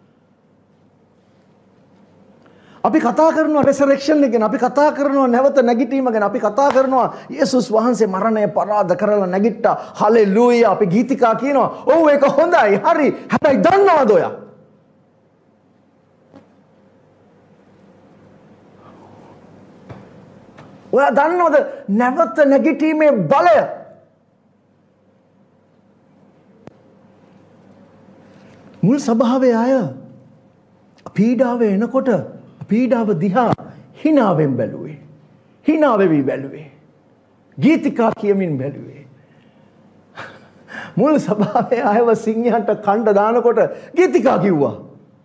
[SPEAKER 4] අපි කතා කරනවා resurrection එක ගැන, අපි කතා කරනවා නැවත නැගිටීම ගැන, අපි කතා කරනවා යේසුස් වහන්සේ මරණය පරාද කරලා නැගිට්ටා. හලෙලූයා. අපි ගීතිකා කියනවා ඔව් ඒක හොඳයි. හරි. හැබැයි දන්නවද ඔයා? ඔයා දන්නවද නැවත නැගිටීමේ බලය? මුල් සභාවේ අය පීඩාවේ එනකොට පීඩාව දිහා හිනාවෙන් බැලුවේ. හිනා වෙවි බැලුවේ. ගීතිකා කියමින් බැලුවේ. මුල් සභාවේ අයව සිංහයන්ට කණ්ඩ දානකොට ගීතිකා කිව්වා.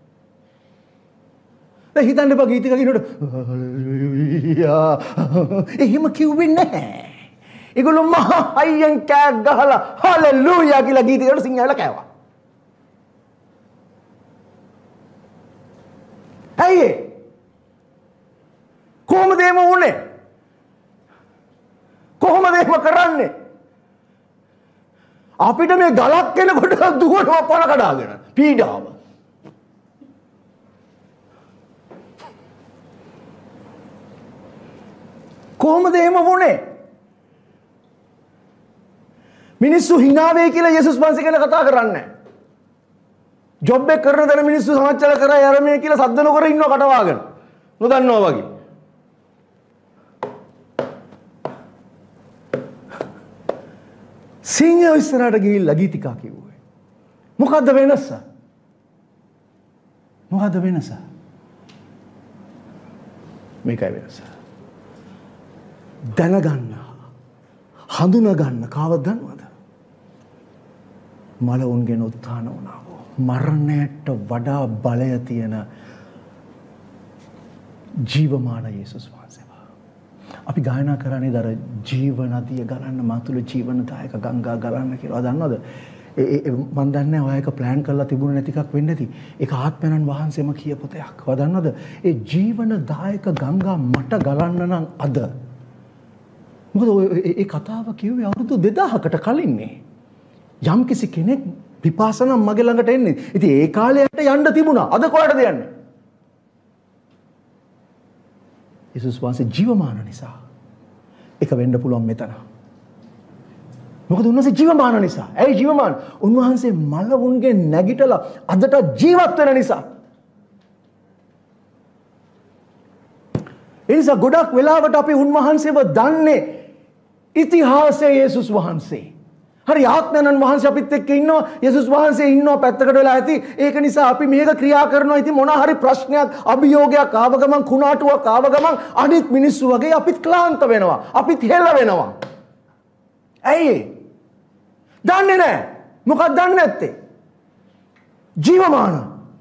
[SPEAKER 4] දැන් හිතන්න එපා ගීතිකා කියනකොට එහෙම කිව්වේ නැහැ. ඒගොල්ලෝ මහා හයියෙන් කෑ ගහලා හලෙලූයා කියලා ගීතිකාට සිංහල කෑවා. ඇයි ඒ? කොහොමද එහෙම වුනේ? කොහොමද එහෙම කරන්නේ? අපිට මේ ගලක් එනකොට දුවනවා පණ කඩාගෙන පීඩාව. කොහොමද එහෙම වුනේ? මිනිස්සු hina වෙයි කියලා යේසුස් වහන්සේ ගැන කතා කරන්නේ නැහැ. ජොබ් එක කරන දර මිනිස්සු සමච්චල කරා යර මේ කියලා සද්ද නොකර ඉන්නවා කටවාගෙන. නොදන්නවා වගේ. සිංහය ඉස්සරහට ගිහිල්ලා ගීතිකා කිව්වේ. මොකද්ද වෙනස? මොකද්ද වෙනස? මේකයි වෙනස. දැනගන්න, හඳුනගන්න කාවද දන්නවද? මලවුන්ගෙන් උත්ථාන වුණා. මරණයට වඩා බලය තියෙන ජීවමාන යේසුස් වහන්සේ. අපි ගායනා කරන්නේ දර ජීව නදිය ගලන්න මාතුල ජීවනදායක ගංගා ගලන්න කියලා. දන්නවද? ඒ මම දන්නේ ඔය එක ප්ලෑන් කරලා තිබුණ නැති එකක් වෙන්නේ නැති. ඒක ආත්මයන්න් වහන්සේම කියපු දෙයක්. ඔය දන්නවද? ඒ ජීවනදායක ගංගා මට ගලන්න නම් අද. මොකද ඒ කතාව කිව්වේ අවුරුදු දෙදාහකට කලින්නේ. යම් කිසි කෙනෙක් විපාසනම් මගේ ළඟට එන්නේ. ඉතින් ඒ කාලේ යට යන්න තිබුණා. අද කොහෙටද යන්නේ? යේසුස් වහන්සේ ජීවමාන නිසා. ඒක වෙන්න පුළුවන් මෙතන. මොකද උන්වහන්සේ ජීවමාන නිසා. ඇයි ජීවමාන? උන්වහන්සේ මලවුන්ගේ නැගිටලා අදට ජීවත් වෙන නිසා. ඒ නිසා ගොඩක් වෙලාවට අපි උන්වහන්සේව දන්නේ ඉතිහාසයේ යේසුස් වහන්සේ. හරි ආත්මයන්න් වහන්සේ අපිත් එක්ක ඉන්නවා. යේසුස් වහන්සේ ඉන්නවා පැත්තකට වෙලා ඇති. ඒක නිසා අපි මේක ක්‍රියා කරනවා. ඉතින් මොන හරි ප්‍රශ්නයක්, අභියෝගයක් ආව ගමන්, කුණාටුවක් ආව ගමන් අනිත් මිනිස්සු වගේ අපිත් ක්ලාන්ත වෙනවා. අපිත් හෙල්ල වෙනවා. ඇයි? දන්නේ නැහැ. මොකක්ද දන්නේ නැත්තේ? ජීවමාන.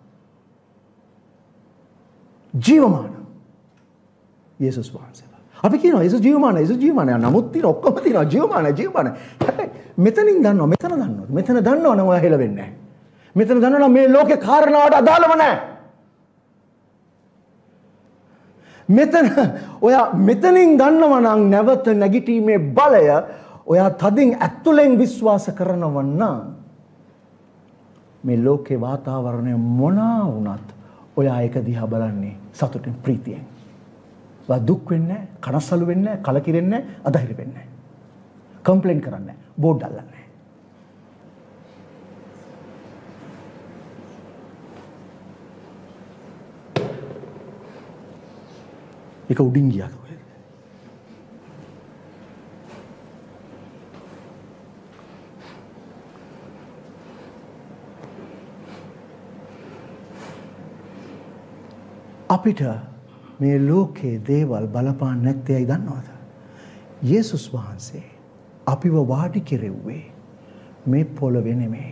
[SPEAKER 4] ජීවමාන. යේසුස් වහන්සේ. අපි කියනවා යේසුස් ජීවමාන, යේසුස් ජීවමාන. නමුත් තියෙන ඔක්කොම තියෙනවා ජීවමාන, ජීවමාන. හැබැයි මෙතනින් දන්නවා, මෙතන දන්නවා. මෙතන දන්නවනම් ඔයා හෙල වෙන්නේ නැහැ. මෙතන දන්නවනම් මේ ලෝකේ කාරණාවට අදාළව නැහැ. මෙතන ඔයා මෙතනින් දන්නවා නම් නැවත නැගිටීමේ බලය ඔයා තදින් ඇතුලෙන් විශ්වාස කරනවා නම් මේ ලෝකේ වාතාවරණය මොනවා වුණත් ඔයා ඒක දිහා බලන්නේ සතුටින්, ප්‍රීතියෙන්. ඔයා දුක් වෙන්නේ නැහැ, කනස්සලු වෙන්නේ නැහැ, කලකිරෙන්නේ නැහැ, අධෛර්ය වෙන්නේ නැහැ. කම්ප්ලේන් කරන්නේ නැහැ, බෝඩ් අල්ලන්නේ නැහැ. ඒක උඩින් ගියා කොහෙද? අපිට මේ ලෝකේ දේවල් බලපාන්නේ නැත්තේ ඇයි දන්නවද? යේසුස් වහන්සේ අපිව වාඩි කෙරෙව්වේ මේ පොළවේ නෙමෙයි.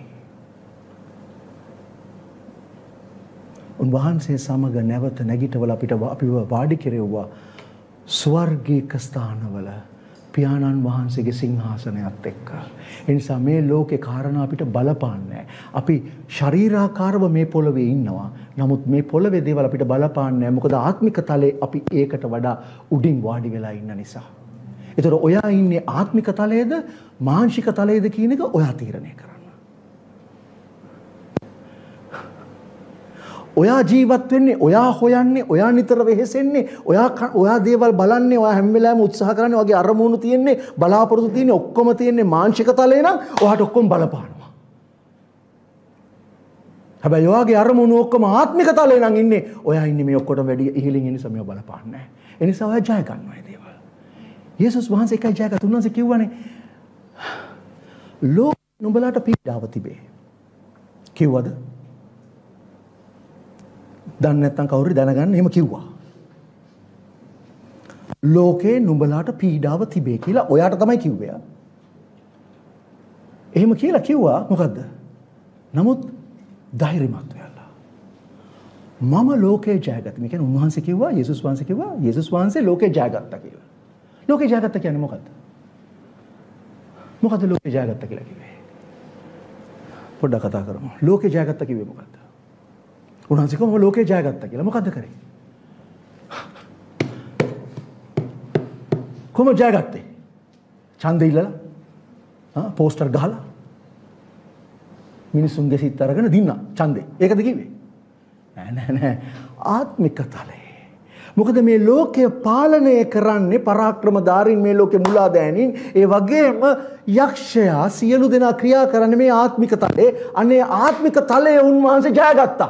[SPEAKER 4] උන්වහන්සේ සමග නැවත නැගිටවල අපිට අපිව වාඩි කෙරෙව්වා ස්වර්ගීක ස්ථානවල පියාණන් වහන්සේගේ සිංහාසනයත් එක්ක. ඒ නිසා මේ ලෝකේ කාරණා අපිට බලපාන්නේ නැහැ. අපි ශරීරාකාරව මේ පොළවේ ඉන්නවා. නමුත් මේ පොළවේ දේවල් අපිට බලපාන්නේ නැහැ. මොකද ආත්මික තලයේ අපි ඒකට වඩා උඩින් වාඩි වෙලා ඉන්න නිසා. ඒතර ඔයා ඉන්නේ ආත්මික තලයේද මානසික තලයේද කියන එක ඔයා තීරණය කරන්න. ඔයා ජීවත් වෙන්නේ, ඔයා හොයන්නේ, ඔයා නිතර වෙහෙසෙන්නේ, ඔයා ඔයා දේවල් බලන්නේ, ඔයා හැම වෙලාවෙම උත්සාහ කරන්නේ, ඔයගේ අරමුණු තියෙන්නේ, බලාපොරොත්තු තියෙන්නේ, ඔක්කොම තියෙන්නේ මානසික තලේ නම් ඔයාට ඔක්කොම බලපානවා. හැබැයි ඔයාගේ අරමුණු ඔක්කොම ආත්මික තලේ නම් ඉන්නේ, ඔයා ඉන්නේ මේ ඔක්කොටම වැඩි ඉහළින් ඉන්න නිසා මේව බලපාන්නේ නැහැ. ඒ නිසා ඔයා ජය ගන්නවා මේ දේවල්. යේසුස් වහන්සේ එකයි ජයගත්. උන්වහන්සේ කිව්වනේ ලෝක නුඹලාට පීඩාව තිබේ. කිව්වද? දන්නේ නැත්නම් කවුරු දැනගන්න එහෙම කිව්වා. ලෝකේ නුඹලාට පීඩාව තිබේ කියලා ඔයාට තමයි කිව්වේ. එහෙම කියලා කිව්වා මොකද්ද? නමුත් ධෛර්යමත් වෙලා. මම ලෝකේ ජයගත්තා. මේ කියන්නේ උන්වහන්සේ කිව්වා, යේසුස් වහන්සේ කිව්වා, යේසුස් වහන්සේ ලෝකේ ජයගත්තා කියලා. ලෝකේ ජයගත්තා කියන්නේ මොකද්ද? මොකද්ද ලෝකේ ජයගත්තා කියලා කිව්වේ? පොඩ්ඩක් කතා කරමු. ලෝකේ ජයගත්තා කිව්වේ මොකද්ද? උන්වහන්සේ කොහොම ලෝකේ ජයගත්තා කියලා මොකද්ද කරේ? කොහොම ජයගත්තේ? ඡන්දෙ ඉල්ලලා? ආ පෝස්ටර් ගහලා? මිනිසුන්ගේ සිත් අරගෙන දින්නා ඡන්දෙ. ඒකද කිව්වේ? නෑ නෑ නෑ. ආත්මික තලයේ මොකද මේ ලෝකය පාලනය කරන්නේ පරාක්‍රමධාරීන් මේ ලෝකේ මුලාදෑනින් ඒ වගේම යක්ෂයා සියලු දෙනා ක්‍රියා කරන්නේ මේ ආත්මික තලයේ අනේ ආත්මික තලයේ උන්වහන්සේ ජයගත්තා.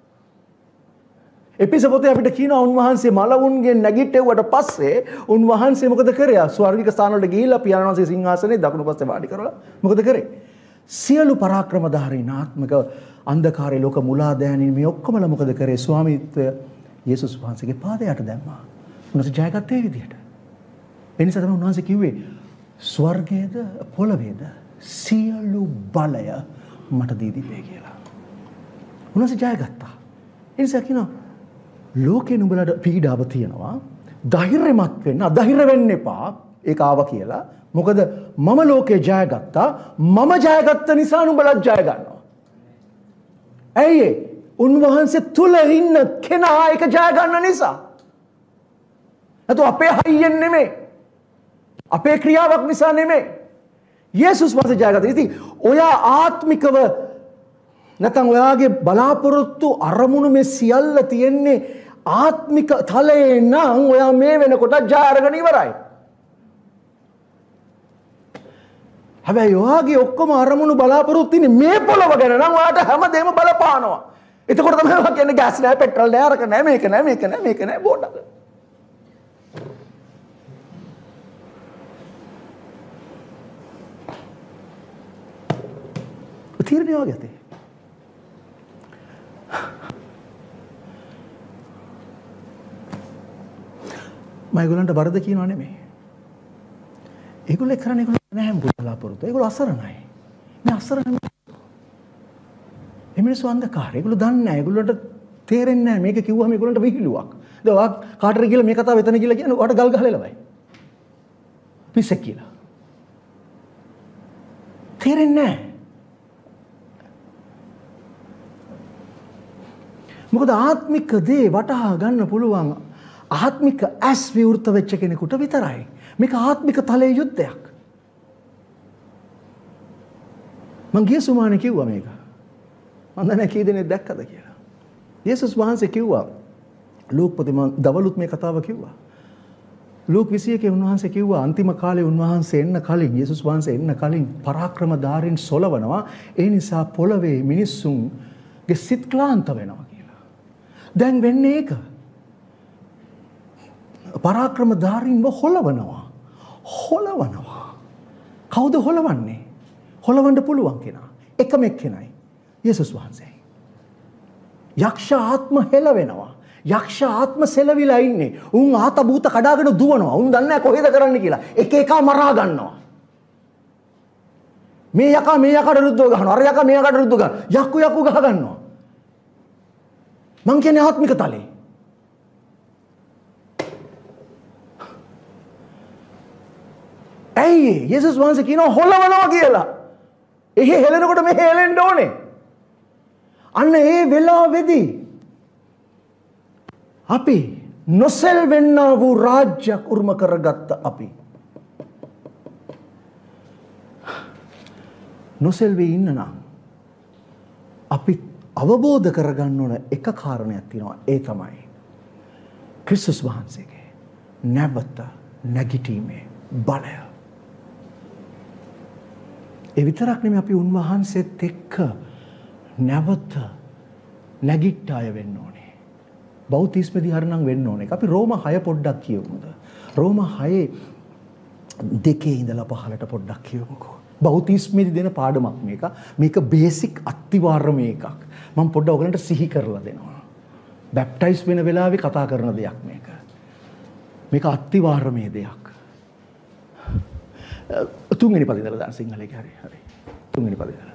[SPEAKER 4] එපිස පොතේ අපිට කියනවා උන්වහන්සේ මලවුන්ගෙන් නැගිටෙව්වට පස්සේ උන්වහන්සේ මොකද කරේ? ස්වර්ගික ස්ථාන වලට ගිහිල්ලා පියාණන් වහන්සේ සිංහාසනේ දකුණු පස්සේ වාඩි කරලා මොකද කරේ? සියලු පරාක්‍රමධාරීන් ආත්මික අන්ධකාරයේ ලෝක මුලාදෑනින් මේ ඔක්කොමලා මොකද කරේ? ස්වාමීත්වය යේසුස් වහන්සේගේ පාදයට දැම්මා. උන්වහන්සේ ජයගත්තේ විදියට. ඒ නිසා තමයි උන්වහන්සේ කිව්වේ ස්වර්ගයේද පොළවේද සියලු බලය මට දී දීපේ කියලා. උන්වහන්සේ ජයගත්තා. ඒ නිසා කියනවා ලෝකේ නුඹලට පීඩාව තියෙනවා. ධෛර්යමත් වෙන්න, අධෛර්ය වෙන්න එපා. ඒක ආවා කියලා. මොකද මම ලෝකේ ජයගත්තා. මම ජයගත්ත නිසා නුඹලත් ජය ගන්නවා. ඇයි ඒ? උන්වහන්සේ තුල ඉන්න කෙනා ඒක ජය ගන්න නිසා. නැතු අපේ හයියෙන් නෙමෙයි. අපේ ක්‍රියාවක් නිසා නෙමෙයි. යේසුස් වහන්සේ ජයගත්තා. ඉතින් ඔයා ආත්මිකව නැත්නම් ඔයාගේ බලාපොරොත්තු අරමුණු මේ සියල්ල තියෙන්නේ ආත්මික තලයේ නම් ඔයා මේ වෙනකොට ජය අරගෙන ඉවරයි. හැබැයි ඔයාගේ ඔක්කොම අරමුණු බලාපොරොත්තු ඉන්නේ මේ පොළව ගැන නම් ඔයාට හැමදේම බලපානවා. එතකොට තමයි ඔයා කියන්නේ ගෑස් නෑ, පෙට්‍රල් නෑ, අරක නෑ, මේක නෑ, මේක නෑ, මේක නෑ බෝඩක. තීරණය වගේ ඇති. මම ඒගොල්ලන්ට වරද කියනවා නෙමෙයි. ඒගොල්ලෝ කරන්නේ ඒගොල්ලෝ නැහැ මොකද බලාපොරොත්තු. ඒගොල්ලෝ අසරණයි. මේ අසරණ මේ මිනිස්සු අන්ධකාරය. ඒගොල්ලෝ දන්නේ නැහැ. ඒගොල්ලන්ට තේරෙන්නේ නැහැ. මේක කිව්වම ඒගොල්ලන්ට විහිළුවක්. දැන් ඔයා කාටද කියලා මේ කතාව එතන කියලා කියන්නේ ඔයාට ගල් ගහලා එළවයි. පිස්සෙක් කියලා. තේරෙන්නේ නැහැ. මොකද ආත්මික දේ වටහා ගන්න පුළුවන් ආත්මික ඇස් විවෘත වෙච්ච කෙනෙකුට විතරයි. මේක ආත්මික තලයේ යුද්ධයක්. මං ගිය සුමානේ කිව්වා මේක. මම දන්නේ කී දෙනෙක් දැක්කද කියලා. යේසුස් වහන්සේ කිව්වා ලූක් පොතේ මම දවලුත් මේ කතාව කිව්වා. ලූක් විසි එකේ උන්වහන්සේ කිව්වා අන්තිම කාලේ උන්වහන්සේ එන්න කලින් යේසුස් වහන්සේ එන්න කලින් පරාක්‍රමධාරීන් සොලවනවා. ඒ නිසා පොළවේ මිනිස්සුන්ගේ සිත් ක්ලාන්ත වෙනවා. දැන් වෙන්නේ ඒක. පරාක්‍රමධාරීන්ව හොලවනවා. හොලවනවා. කවුද හොලවන්නේ? හොලවන්න පුළුවන් කෙනා. එකම එක්කෙනයි. යේසුස් වහන්සේ. යක්ෂ ආත්ම හෙලවෙනවා. යක්ෂ ආත්ම සෙලවිලා ඉන්නේ. උන් ආත භූත කඩාගෙන දුවනවා. උන් දන්නේ නැහැ කොහෙද කරන්න කියලා. එක එක මරා ගන්නවා. මේ යකා මේ යකාට රුද්දව ගහනවා. අර යකා මේ යකාට රුද්දව ගන්නවා. යක්කු යක්කු ගහ ගන්නවා. මං කියන්නේ ආත්මික තලේ. ඇයි යේසුස් වහන්සේ කියනවා හොලවනවා කියලා. එහෙ හෙලනකොට මෙහෙ හෙලෙන්න ඕනේ. අන්න ඒ වෙලාවේදී අපි නොසෙල්වෙන්නා වූ රාජ්‍යයක් උරුම කරගත්ත අපි. නොසෙල්වී ඉන්න නම් අපි අවබෝධ කරගන්න ඕන එක කාරණයක් තියෙනවා. ඒ තමයි ක්‍රිස්තුස් වහන්සේගේ නැවත නැගිටීමේ බලය. ඒ විතරක් නෙමෙයි අපි උන්වහන්සේත් එක්ක නැවත නැගිට්ට අය වෙන්න ඕනේ. බෞතිස්මෙදී හරනම් වෙන්න ඕනේ. අපි රෝම හය පොඩ්ඩක් කියමුද? රෝම හය දෙකේ ඉඳලා පහළට පොඩ්ඩක් කියමුකෝ. බෞතිස්මෙදී දෙන පාඩමක් මේක. මේක බේසික් අත්විවරම එකක්. මම පොඩ්ඩක් ඔයගලන්ට සිහි කරලා දෙනවා. බැප්ටයිස් වෙන වෙලාවේ කතා කරන දෙයක් මේක. මේක අත්විවරමේ දෙයක්. තුන්වෙනි පදේ ඉඳලා දාන්න සිංහලේ හරි හරි. තුන්වෙනි පදේ ඉඳලා.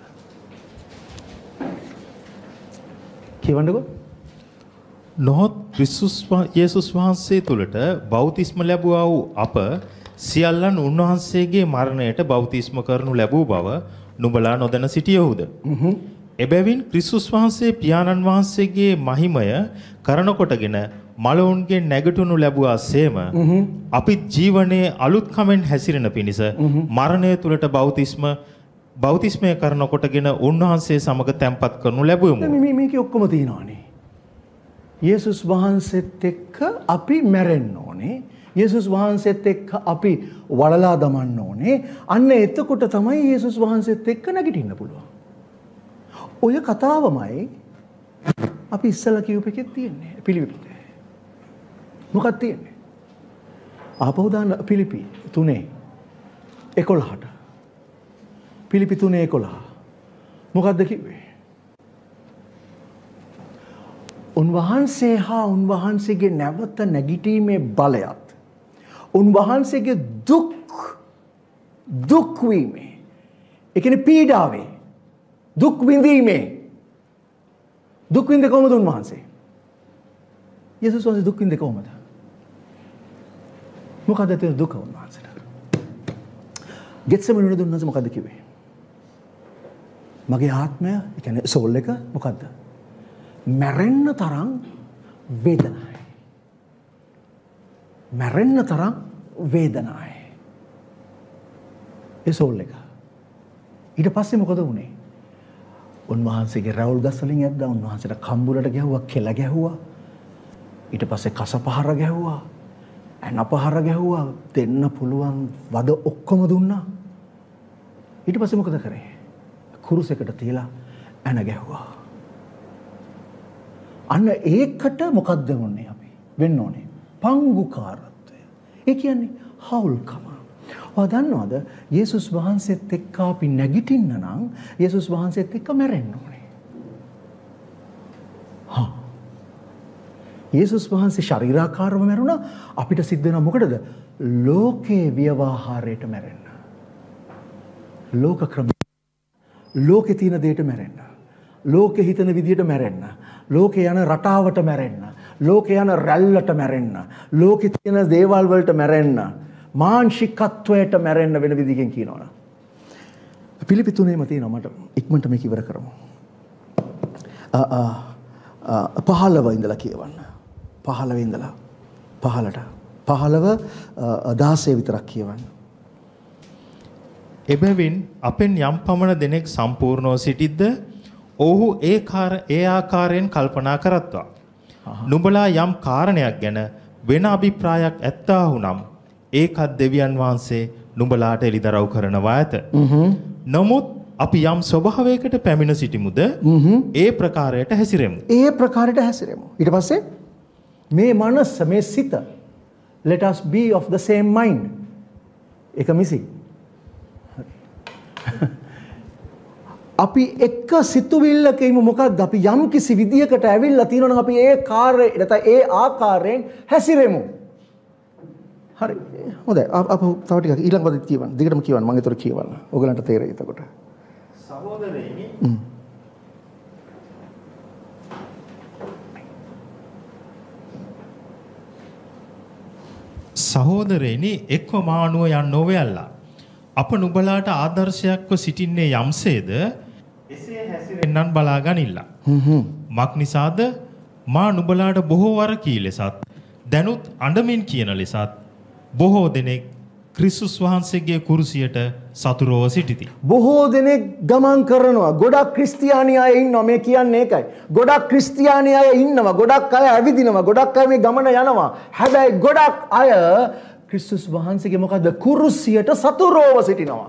[SPEAKER 4] කියවන්නකෝ.
[SPEAKER 5] නොහොත් ක්‍රිස්තුස් යේසුස් වහන්සේ තුළට බෞතිස්ම ලැබුවා වූ අප සියල්ලන් උන්වහන්සේගේ මරණයට බෞතිස්ම කරනු ලැබූ බව නුඹලා නොදැන සිටියහුද? එබැවින් ක්‍රිස්තුස් වහන්සේ පියාණන් වහන්සේගේ මහිමය කරන කොටගෙන මලවුන්ගේ නැගිටුණු ලැබුවාසේම අපි ජීවනයේ අලුත් කමෙන් හැසිරෙන පිණිස මරණය තුළට බෞතිස්ම බෞතිස්මය කරන කොටගෙන උන්වහන්සේ සමග තැන්පත් කරනු ලැබුවෙමු.
[SPEAKER 4] මේ මේකේ ඔක්කොම තියෙනවානේ. යේසුස් වහන්සේත් එක්ක අපි මැරෙන්න ඕනේ. යේසුස් වහන්සේත් එක්ක අපි වලලා දමන්න ඕනේ. අන්න එතකොට තමයි යේසුස් වහන්සේත් එක්ක නැගිටින්න පුළුවන්. ඔය කතාවමයි අපි ඉස්සලා කියූප එකේ තියෙන්නේ. පිළිපි. මොකක්ද තියෙන්නේ? ආපහු දාන්න පිළිපි තුනේ එකොළහට. පිළිපි තුනේ එකොළහ. මොකක්ද කිව්වේ? උන්වහන්සේ හා උන්වහන්සේගේ නැවත නැගිටීමේ බලයත් උන්වහන්සේගේ දුක් දුක් වීමේ ඒ කියන්නේ පීඩාවේ දුක් විඳීමේ දුක් විඳ කොහොමද උන්වහන්සේ? යේසුස් වහන්සේ දුක් විඳ කොහොමද? මොකද ඒ දුක උන්වහන්සේට? ගෙත්සෙමනේ උන්වහන්සේ මොකද කිව්වේ? මගේ ආත්මය ඒ කියන්නේ සෝල් එක මොකද්ද? මැරෙන්න තරම් වේදනයි. මැරෙන්න තරම් වේදනයි. ඒ සෝල් එක. ඊට පස්සේ මොකද වුනේ? උන්වහන්සේගේ රැවුල් ගස් වලින් ඇද්දා, උන්වහන්සේට කම්බුලට ගැහුවා, කෙල ගැහුවා. ඊට පස්සේ කස පහර ගැහුවා, ඇන පහර ගැහුවා, දෙන්න පුළුවන් වද ඔක්කොම දුන්නා. ඊට පස්සේ මොකද කරේ? කුරුසයකට තියලා ඇන ගැහුවා. අන්න ඒකට මොකද්ද වුනේ අපි? වෙන්න ඕනේ පංගුකාරත්වය. ඒ කියන්නේ හවුල්කම. ඔයා දන්නවද? යේසුස් වහන්සේත් එක්ක අපි නැගිටින්න නම් යේසුස් වහන්සේත් එක්ක මැරෙන්න ඕනේ. හා. යේසුස් වහන්සේ ශරීරාකාරව මැරුණා. අපිට සිද්ධ වෙනවා මොකටද? ලෝකේ ව්‍යවහාරයට මැරෙන්න. ලෝක ක්‍රම. ලෝකේ තියෙන දෙයට මැරෙන්න. ලෝකේ හිතන විදියට මැරෙන්න. ලෝකේ යන රටාවට මැරෙන්න. ලෝකේ යන රැල්ලට මැරෙන්න. ලෝකේ තියෙන දේවල් වලට මැරෙන්න. මානසිකත්වයට මැරෙන්න වෙන විදිහකින් කියනවනේ. පිළිපි තුනේම තියෙනවා මට ඉක්මනට මේක ඉවර කරමු. පහළව ඉඳලා කියවන්න. පහළව ඉඳලා පහළට. පහළව දහසය විතරක් කියවන්න.
[SPEAKER 5] එබැවින් අපෙන් යම් පමණ දෙනෙක් සම්පූර්ණව සිටිද්ද ඔහු ඒ කාර ඒ ආකාරයෙන් කල්පනා කරත්වා. නුඹලා යම් කාරණයක් ගැන වෙන අභිප්‍රායක් ඇත්තාහු නම් ඒකත් දෙවියන් වහන්සේ නුඹලාට එලිදරව් කරනවා ඇත. නමුත් අපි යම් ස්වභාවයකට පැමිණ සිටිමුද ඒ ප්‍රකාරයට හැසිරෙමු.
[SPEAKER 4] ඒ ප්‍රකාරයට හැසිරෙමු. ඊට පස්සේ මේ මනස මේ සිත let us be of the same mind. ඒක මිසි. අපි එක්ක සිතුවිල්ලක ඉමු. මොකද්ද? අපි යම් කිසි විදියකට ඇවිල්ලා තියෙනවා නම් අපි ඒ කාර්යය නැත්නම් ඒ ආකාරයෙන් හැසිරෙමු. හරි. හොඳයි. අප තව ටිකක් ඊළඟ පදෙත් කියවන්න. දිගටම කියවන්න. මම ඒතර කියවන්න. ඔයගලන්ට තේරෙයි එතකොට.
[SPEAKER 5] සහෝදරයනි සහෝදරයනි එක්ව මානුව යන්න නොවැල්ලා. අප නුඹලාට ආදර්ශයක්ව සිටින්නේ යම්සේද එසේ හැසිරෙන්නන් බලා ගනිල්ලා. මක් නිසාද මා නුඹලාට බොහෝ වර කී ලෙසත් දැනුත් අඬමින් කියන ලෙසත් බොහෝ දෙනෙක් ක්‍රිස්තුස් වහන්සේගේ කුරුසියට සතුරව සිටිති.
[SPEAKER 4] බොහෝ දෙනෙක් ගමන් කරනවා. ගොඩක් ක්‍රිස්තියානි අය ඉන්නවා. මේ කියන්නේ ඒකයි. ගොඩක් ක්‍රිස්තියානි අය ඉන්නවා. ගොඩක් අය ඇවිදිනවා. ගොඩක් අය මේ ගමන යනවා. හැබැයි ගොඩක් අය ක්‍රිස්තුස් වහන්සේගේ මොකද්ද කුරුසියට සතුරව සිටිනවා.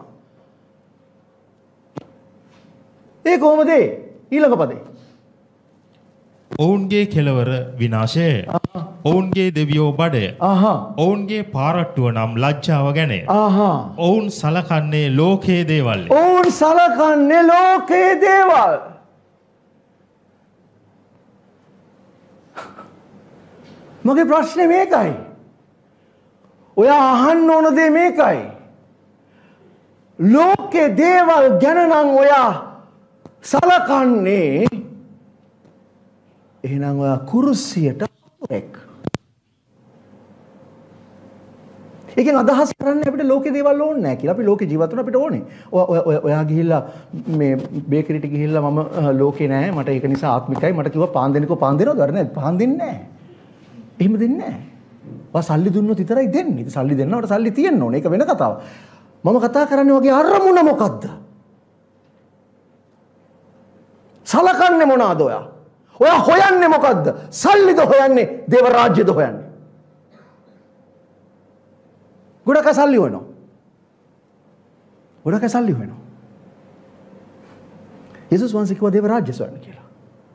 [SPEAKER 4] ඒ කොහොමද? ඊළඟ පදේ.
[SPEAKER 5] ඔවුන්ගේ කෙලවර විනාශය. ඔවුන්ගේ දෙවියෝ බඩය.
[SPEAKER 4] ආහා.
[SPEAKER 5] ඔවුන්ගේ පාරට්ටුව නම් ලැජ්ජාව ගැනය.
[SPEAKER 4] ආහා.
[SPEAKER 5] ඔවුන් සලකන්නේ ලෝකයේ දේවල්.
[SPEAKER 4] ඔවුන් සලකන්නේ ලෝකයේ දේවල්. මගේ ප්‍රශ්නේ මේකයි. ඔයා අහන්න ඕන දේ මේකයි. ලෝකේ දේවල් ගැන නම් ඔයා සලකන්නේ එහෙනම් ඔයා කුරුසියට එක්. ඒකෙන් අදහස් කරන්නේ අපිට ලෝකේ දේවල් ඕනේ නැහැ කියලා. අපි ලෝකේ ජීවත් වෙන්න අපිට ඕනේ. ඔයා ගිහිල්ලා මේ බේකරිට ගිහිල්ලා මම ලෝකේ නැහැ මට ඒක නිසා ආත්මිකයි මට කිව්වා පාන් දෙන්නකෝ පාන් දෙනවද? අර නෑ පාන් දෙන්නේ නැහැ. එහෙම දෙන්නේ නැහැ. ඔයා සල්ලි දුන්නොත් විතරයි දෙන්නේ. ඉතින් සල්ලි දෙන්නවට සල්ලි තියෙන්න ඕනේ. ඒක වෙන කතාවක්. මම කතා කරන්නේ වගේ අරමුණ මොකද්ද? සලකන්නේ මොනවාද ඔයා? ඔයා හොයන්නේ මොකද්ද? සල්ලිද හොයන්නේ? දේව රාජ්‍යද හොයන්නේ? ගොඩක් සල්ලි හොයනවා. ගොඩක් සල්ලි හොයනවා. යේසුස් වහන්සේ කිව්වා දේව රාජ්‍ය සොයන්න කියලා.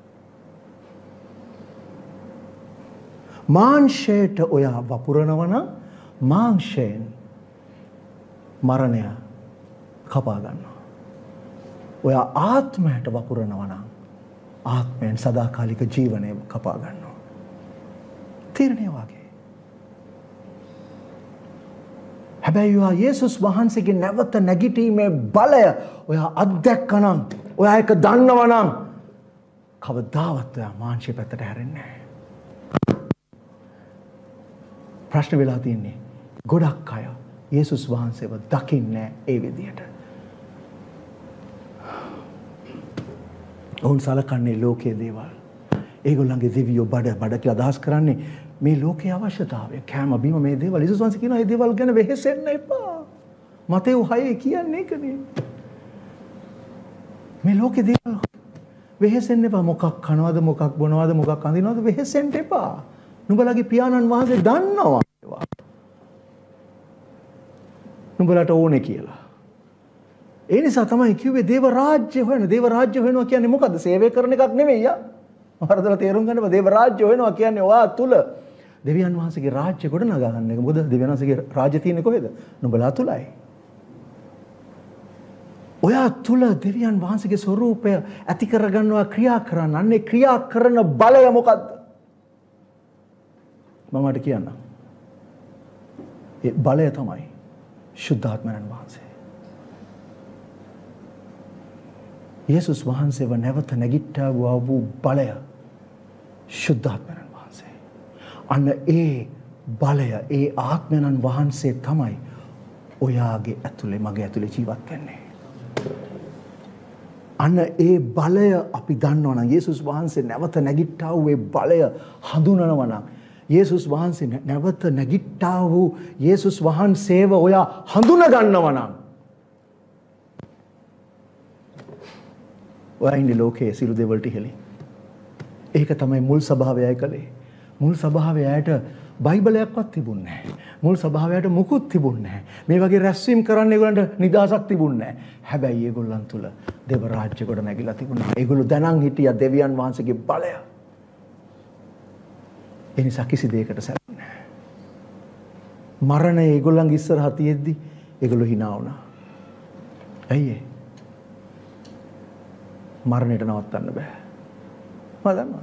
[SPEAKER 4] මාංශයට ඔයා වපුරනවා නම් මාංශයෙන් මරණය කපා ගන්නවා. ඔයා ආත්මයට වපුරනවා නම් ආත්මයෙන් සදාකාලික ජීවනය කපා ගන්නවා. තීරණය වාගේ. හැබැයි ඔයා යේසුස් වහන්සේගේ නැවත නැගිටීමේ බලය ඔයා අත්දැක්කනම්, ඔයා ඒක දන්නවනම් කවදාවත් ඔයා මාංශය පැත්තට හැරෙන්නේ නැහැ. ප්‍රශ්න වෙලා තියෙන්නේ ගොඩක් අය යේසුස් වහන්සේව දකින්නේ ඒ විදියට. ඔවුන් සලකන්නේ ලෝකයේ දේවල්. ඒගොල්ලන්ගේ දෙවියෝ බඩ බඩ කියලා අදහස් කරන්නේ මේ ලෝකයේ අවශ්‍යතාවය. කෑම බීම මේ දේවල්. යේසුස් වහන්සේ කියනවා මේ දේවල් ගැන වෙහෙසෙන්න එපා. මතෙව් හය කියන්නේ ඒකනේ. මේ ලෝකයේ දේවල් වෙහෙසෙන්න එපා. මොකක් කනවද, මොකක් බොනවද, මොකක් අඳිනවද වෙහෙසෙන්න එපා. නුඹලගේ පියාණන් වහන්සේ දන්නවා ඒවා. නුඹලට ඕනේ කියලා. ඒ නිසා තමයි කිව්වේ දේව රාජ්‍ය හොයන. දේව රාජ්‍ය හොයනවා කියන්නේ මොකද්ද? සේවය කරන එකක් නෙමෙයි යා. වරදලා තේරුම් ගන්න බෑ. දේව රාජ්‍ය හොයනවා කියන්නේ ඔයා තුල දෙවියන් වහන්සේගේ රාජ්‍ය ගොඩ නගා ගන්න එක. මොකද දෙවියන් වහන්සේගේ රාජ්‍ය තියෙන්නේ කොහෙද? නුඹලා තුලයි. ඔයා තුල දෙවියන් වහන්සේගේ ස්වરૂපය ඇති කරගන්නවා, ක්‍රියා කරන්න. අන්නේ ක්‍රියා කරන බලය මොකද්ද? මම ඔයාලට කියන්නම්. ඒ බලය තමයි ශුද්ධාත්මයන් වහන්සේ. යේසුස් වහන්සේව නැවත නැගිට්ටා වූ බලය ශුද්ධාත්මයන් වහන්සේ. අන්න ඒ බලය, ඒ ආත්මයන් වහන්සේ තමයි ඔයාගේ ඇතුලේ, මගේ ඇතුලේ ජීවත් වෙන්නේ. අන්න ඒ බලය අපි දන්නවා නම්, යේසුස් වහන්සේ නැවත නැගිට්ටා වූ ඒ බලය හඳුනනවා නම්, යේසුස් වහන්සේ නැවත නැගිට්ටා වූ යේසුස් වහන්සේව ඔයා හඳුන ගන්නවා නම්, ඔයා ඉන්නේ ලෝකයේ සිළු දෙවලට ඉහළින්. ඒක තමයි මුල් ස්වභාවයයි කලේ. මුල් ස්වභාවයට බයිබලයක්වත් තිබුණේ නැහැ. මුල් ස්වභාවයට මුකුත් තිබුණේ නැහැ. මේ වගේ රැස්වීම කරන්න ඒගොල්ලන්ට නිදහසක් තිබුණේ නැහැ. හැබැයි ඒගොල්ලන් තුල දේව රාජ්‍ය කොට නැගිලා තිබුණා. ඒගොල්ලෝ දැනන් හිටියා දෙවියන් වහන්සේගේ බලය. ඒ නිසා කිසි දෙයකට සැලෙන්නේ නැහැ. මරණය ඒගොල්ලන්ගේ ඉස්සරහ තියෙද්දි ඒගොල්ලෝ hina වුණා. ඇයි ඒ? මරණයට නවත්තන්න බෑ. මම දන්නවා.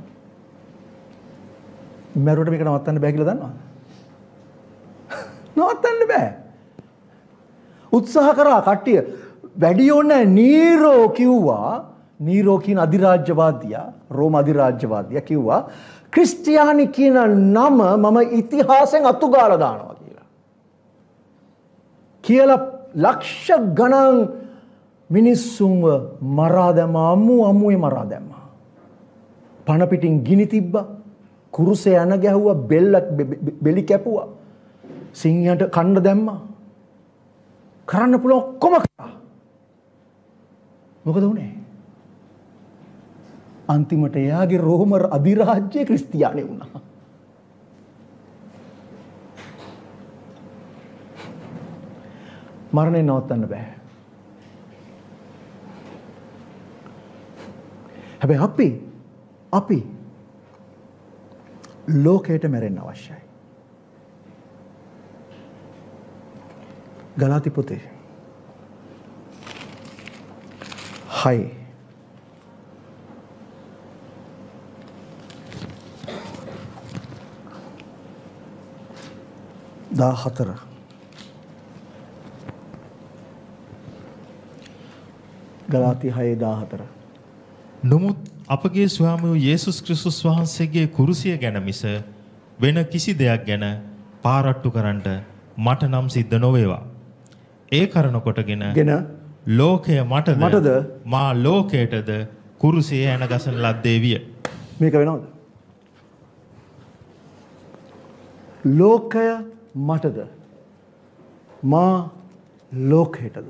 [SPEAKER 4] මරුවට මේක නවත්තන්න බෑ කියලා දන්නවද? නවත්තන්න බෑ. උත්සාහ කරා කට්ටිය. වැඩි ඕනේ නීරෝ කිව්වා, නීරෝ කියන අධිරාජ්‍යවාදියා, රෝම අධිරාජ්‍යවාදියා කිව්වා ක්‍රිස්තියානි කියන නම මම ඉතිහාසයෙන් අතුගාලා දානවා කියලා. කියලා ලක්ෂ ගණන් මිනිස්සුන්ව මරා දැම්මා, අමු අමුවේ මරා දැම්මා. පණ පිටින් ගිනි තිබ්බා, කුරුසේ යන ගැහුවා, බෙල්ල බෙලි කැපුවා, සිංහයට කන්න දැම්මා. කරන්න පුළුවන් ඔක්කොම කරා. මොකද වුනේ? අන්තිමට එයාගේ රෝම අධිරාජ්‍ය ක්‍රිස්තියානි වුණා. මරණය නවත්තන්න බෑ. හැබැයි අපි අපි ලෝකයට මැරෙන්න අවශ්‍යයි. ගලාති පොතේ හය දාහතර ගලාති හය දාහතර.
[SPEAKER 5] නමුත් අපගේ ස්වාමී වූ යේසුස් ක්‍රිස්තුස් වහන්සේගේ කුරුසිය ගැන මිස වෙන කිසි දෙයක් ගැන පාරට්ටු කරන්නට මට නම් සිද්ධ නොවේවා. ඒ කරන කොටගෙන
[SPEAKER 4] ගෙන
[SPEAKER 5] ලෝකය මටද
[SPEAKER 4] මටද
[SPEAKER 5] මා ලෝකයටද කුරුසිය යන ගසන ලද්දේ විය.
[SPEAKER 4] මේක වෙනවද? ලෝකය මටද මා ලෝකයටද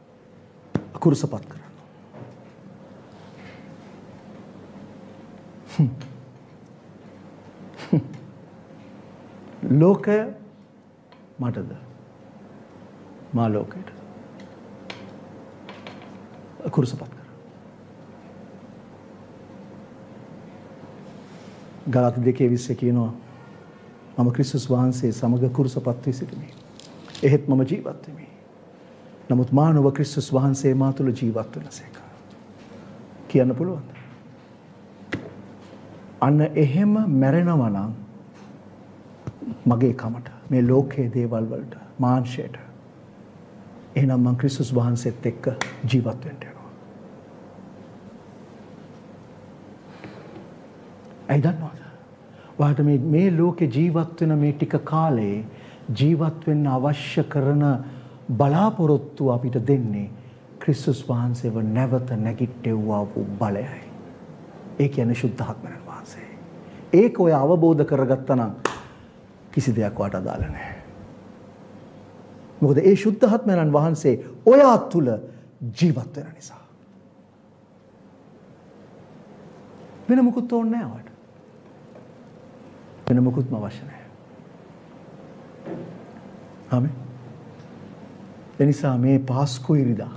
[SPEAKER 4] කුරුසපත් කරනවා. ලෝකය මටද මා ලෝකයට කුරුසපත් කර. ගලාති දෙකේ විස්සේ කියනවා මම ක්‍රිස්තුස් වහන්සේ සමග කුරුසපත් වී සිටිමි. එහෙත් මම ජීවත් වෙමි. නමුත් මා නොව ක්‍රිස්තුස් වහන්සේ මා තුළ ජීවත් වෙනසේක. කියන්න පුළුවන්ද? අන්න එහෙම මැරෙනවා නම් මගේ කමට මේ ලෝකයේ දේවල් වලට මාංශයට එහෙනම් මං ක්‍රිස්තුස් වහන්සේත් එක්ක ජීවත් වෙන්න යනවා. ඇයි දන්නවද? ඔයාට මේ මේ ලෝකේ ජීවත් වෙන මේ ටික කාලේ ජීවත් වෙන්න අවශ්‍ය කරන බලාපොරොත්තු අපිට දෙන්නේ ක්‍රිස්තුස් වහන්සේව නැවත නැගිට්ටෙව්වා වූ බලයයි. ඒ කියන්නේ ශුද්ධාත්මයන් වහන්සේ. ඒක ඔය අවබෝධ කරගත්තා නම් කිසි දෙයක් වාට අදාළ නැහැ. මොකද ඒ ශුද්ධාත්මයන් වහන්සේ ඔයා තුල ජීවත් වෙන නිසා. වෙන මොකුත් ඕනේ නැහැ වාට. වෙන මොකුත්ම අවශ්‍ය නැහැ. ආමෙන්. එනිසා මේ පාස්කු ඉරිදා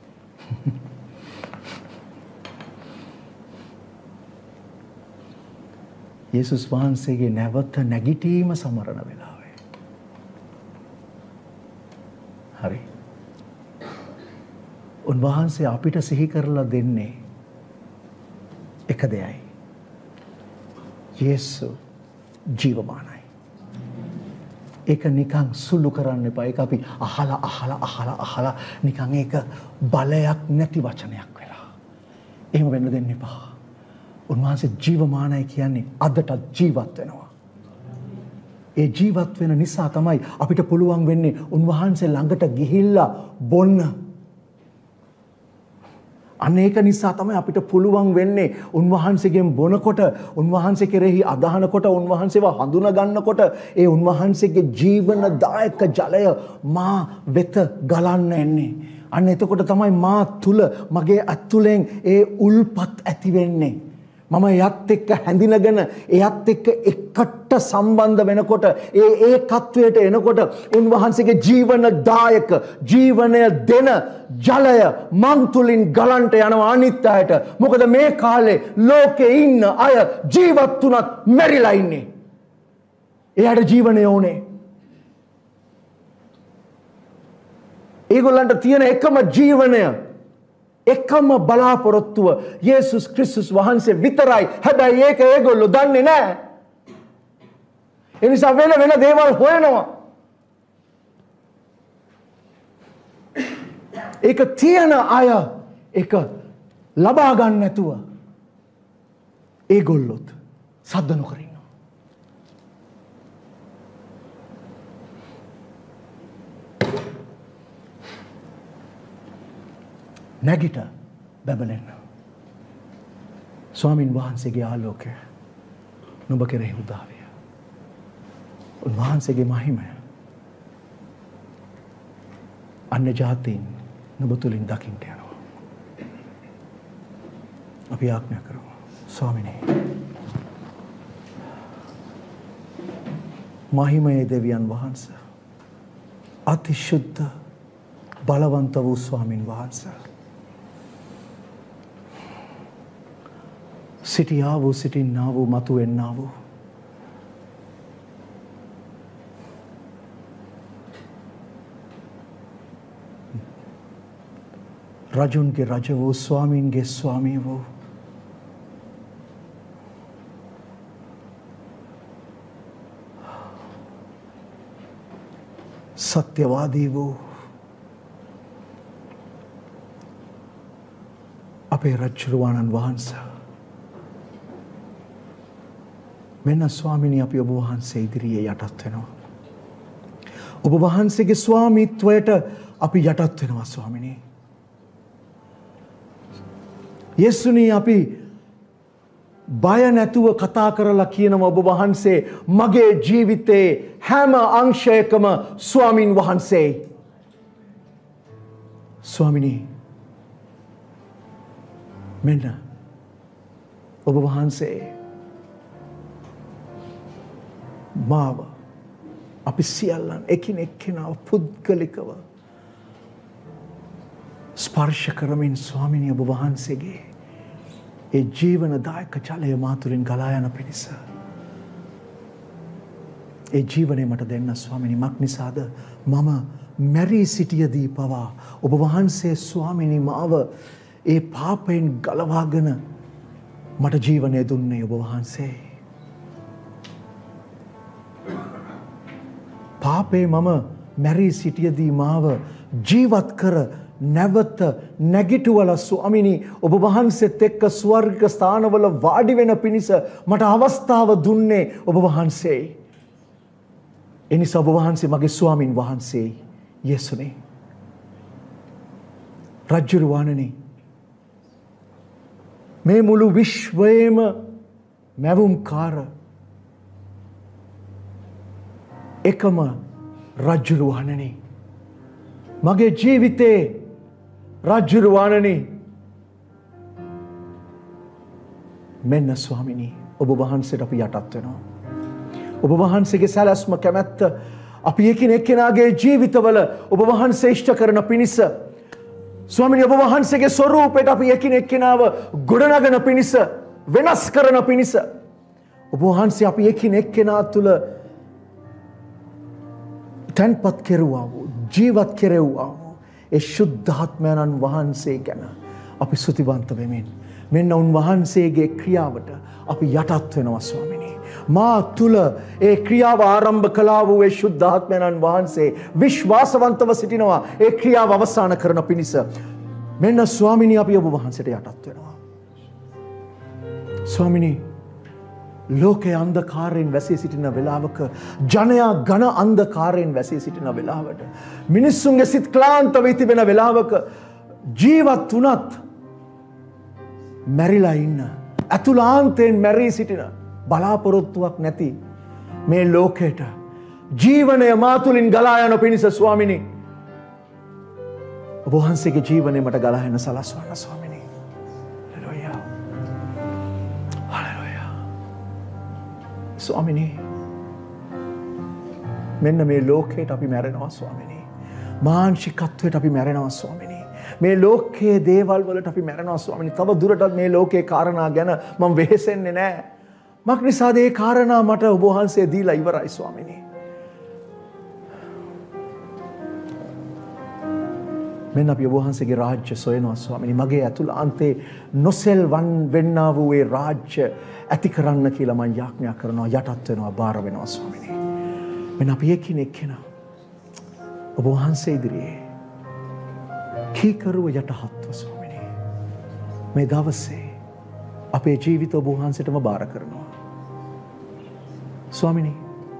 [SPEAKER 4] යේසුස් වහන්සේගේ නැවත නැගිටීම සමරන වෙලාවේ. හරි. උන්වහන්සේ අපිට සිහි කරලා දෙන්නේ එක දෙයයි. යේසු ජීවමානයි. ඒක නිකන් සුළු කරන්න එපා. ඒක අපි අහලා අහලා අහලා අහලා නිකන් ඒක බලයක් නැති වචනයක් වෙලා. එහෙම වෙන්න දෙන්න එපා. උන්වහන්සේ ජීවමානයි කියන්නේ අදටත් ජීවත් වෙනවා. ඒ ජීවත් වෙන නිසා තමයි අපිට පුළුවන් වෙන්නේ උන්වහන්සේ ළඟට ගිහිල්ලා බොන්න. අන්න ඒක නිසා තමයි අපිට පුළුවන් වෙන්නේ උන්වහන්සේගෙන් බොනකොට, උන්වහන්සේ කෙරෙහි අදහනකොට, උන්වහන්සේව හඳුනා ගන්නකොට ඒ උන්වහන්සේගේ ජීවනදායක ජලය මා වෙත ගලන්න එන්නේ. අන්න එතකොට තමයි මා තුල මගේ අත්තුලෙන් ඒ උල්පත් ඇති වෙන්නේ. මම එයත් එක්ක හැඳිනගෙන එයත් එක්ක එකට සම්බන්ධ වෙනකොට ඒ ඒකත්වයට එනකොට උන්වහන්සේගේ ජීවනදායක ජීවනය දෙන ජලය මන් තුලින් ගලන්ට යනවා අනිත් අයට. මොකද මේ කාලේ ලෝකේ ඉන්න අය ජීවත් වුණත් මැරිලා ඉන්නේ. එයාට ජීවනය ඕනේ. ඒගොල්ලන්ට තියෙන එකම ජීවනය, එකම බලාපොරොත්තුව යේසුස් ක්‍රිස්තුස් වහන්සේ විතරයි. හැබැයි ඒක ඒගොල්ලෝ දන්නේ නැහැ. ඒ නිසා වෙන වෙන දේවල් හොයනවා. ඒක තියෙන අය ඒක ලබා ගන්න නැතුව ඒගොල්ලොත් සද්ද නොකර ඉන්නවා. නැගිට බැබලෙන්න. ස්වාමින් වහන්සේගේ ආලෝකය නුඹ කෙරෙහි උදා විය. උන්වහන්සේගේ මහිමය අන්‍ය ජාතීන් නුඹ තුලින් දකින්නට යනවා. අපි ආඥා කරමු. ස්වාමිනේ, මහිමයේ දෙවියන් වහන්සේ, අතිශුද්ධ බලවන්ත වූ ස්වාමින් වහන්සේ, සිටියා වූ සිටින්නා වූ මතු වෙන්නා වූ රජුන්ගේ රජ වූ ස්වාමීන්ගේ ස්වාමී වූ සත්‍යවාදී වූ අපේ රජුරුවන්න් වහන්සේ, මෙන්න ස්වාමිනී, අපි ඔබ වහන්සේ ඉදිරියේ යටත් වෙනවා. ඔබ වහන්සේගේ ස්වාමීත්වයට අපි යටත් වෙනවා ස්වාමිනී. යේසුනී, අපි බය නැතුව කතා කරලා කියනවා ඔබ වහන්සේ මගේ ජීවිතේ හැම අංශයකම ස්වාමින් වහන්සේ. ස්වාමිනී, මෙන්න ඔබ වහන්සේ මාව අපි සියල්ලන් එකිනෙක කෙනාව පුද්ගලිකව ස්පර්ශ කරමින් ස්වාමිනිය ඔබ වහන්සේගේ ඒ ජීවනදායක ජලය මා තුළින් ගලා යන පිණිස ඒ ජීවනය මට දෙන්න ස්වාමිනි. මක් නිසාද මම මැරී සිටියදී පවා ඔබ වහන්සේ ස්වාමිනි මාව ඒ පාපයෙන් ගලවාගෙන මට ජීවනය දුන්නේ ඔබ වහන්සේ. පාපේ මම මැරී සිටියදී මාව ජීවත් කර නැවත නැගිටුවල ස්වාමිනි ඔබ වහන්සේත් එක්ක ස්වර්ග ස්ථානවල වාඩි වෙන පිණිස මට අවස්ථාව දුන්නේ ඔබ වහන්සේ. එනිසා ඔබ වහන්සේ මගේ ස්වාමින් වහන්සේ යේසුනේ. රජ්ජුරුවාණනි මේ මුළු විශ්වයේම මැවුම්කාර එකම රජ්ජුරුවාණනි මගේ ජීවිතේ රජ්ජුරුවාණනි මෙන්න ස්වාමිනී ඔබ වහන්සේට අපි යටත් වෙනවා. ඔබ වහන්සේගේ සැලැස්ම කැමැත්ත අපි එකිනෙක කෙනාගේ ජීවිතවල ඔබ වහන්සේ ඉෂ්ට කරන පිණිස ස්වාමිනී ඔබ වහන්සේගේ ස්වරූපයට අපි එකිනෙක කෙනාව ගොඩනගන පිණිස වෙනස් කරන පිණිස ඔබ වහන්සේ අපි එකිනෙක කෙනා තුළ තැන්පත් කෙරුවා වූ ජීවත් කෙරෙව්වා වූ ඒ ශුද්ධාත්මයන්න් වහන්සේ ගැන අපි ස්තුතිවන්ත වෙමින් මෙන්න උන්වහන්සේගේ ක්‍රියාවට අපි යටත් වෙනවා ස්වාමිනී. මා තුළ ඒ ක්‍රියාව ආරම්භ කළා වූ ඒ ශුද්ධාත්මයන්න් වහන්සේ විශ්වාසවන්තව සිටිනවා ඒ ක්‍රියාව අවසන් කරන පිණිස. මෙන්න ස්වාමිනී අපි ඔබ වහන්සේට යටත් වෙනවා. ස්වාමිනී ලෝකයේ අන්ධකාරයෙන් වැසී සිටින වෙලාවක ජනයා ඝන අන්ධකාරයෙන් වැසී සිටින වෙලාවට මිනිස්සුන්ගේ සිත් ක්ලාන්ත වී තිබෙන වෙලාවක ජීවත් වුණත් මැරිලා ඉන්න අතුලාන්තයෙන් මැරී සිටින බලාපොරොත්තුවක් නැති මේ ලෝකයට ජීවනය මා තුළින් ගලා යන පිණිස ස්වාමිනී ඔබ වහන්සේගේ ජීවනය මට ගලා යන සලස්වන්න ස්වාමිනී. හලෙලූයා. හලෙලූයා. ස්වාමිනී මෙන්න මේ ලෝකයට අපි මැරෙනවා ස්වාමිනී. මානසිකත්වයට අපි මැරෙනවා ස්වාමිනී. මේ ලෝකයේ දේවල් වලට අපි මැරෙනවා ස්වාමිනී. තව දුරටත් මේ ලෝකයේ කාරණා ගැන මම වෙහෙසෙන්නේ නැහැ. මක් නිසාද ඒ කාරණා මට ඔබ වහන්සේ දීලා ඉවරයි ස්වාමිනී. මෙන්න අපි ඔබ වහන්සේගේ රාජ්‍ය සොයනවා ස්වාමිනී. මගේ ඇතුළාන්තේ නොසෙල්වන් වෙන්නා වූ ඒ රාජ්‍ය ඇති කරන්න කියලා මම යාඥා කරනවා. යටත් වෙනවා, බාර වෙනවා ස්වාමිනී. මෙන්න අපි එකිනෙක කෙනා ඔබ වහන්සේ ඉදිරියේ කීකරුව යටහත්ව ස්වාමිනී. මේ දවසේ අපේ ජීවිත ඔබ වහන්සේටම බාර කරනවා. ස්වාමිනී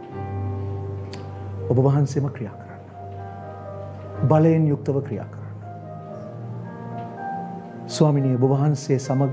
[SPEAKER 4] ඔබ වහන්සේම ක්‍රියා කරන්න. බලයෙන් යුක්තව ක්‍රියා කරන්න. ස්වාමිනී ඔබ වහන්සේ සමග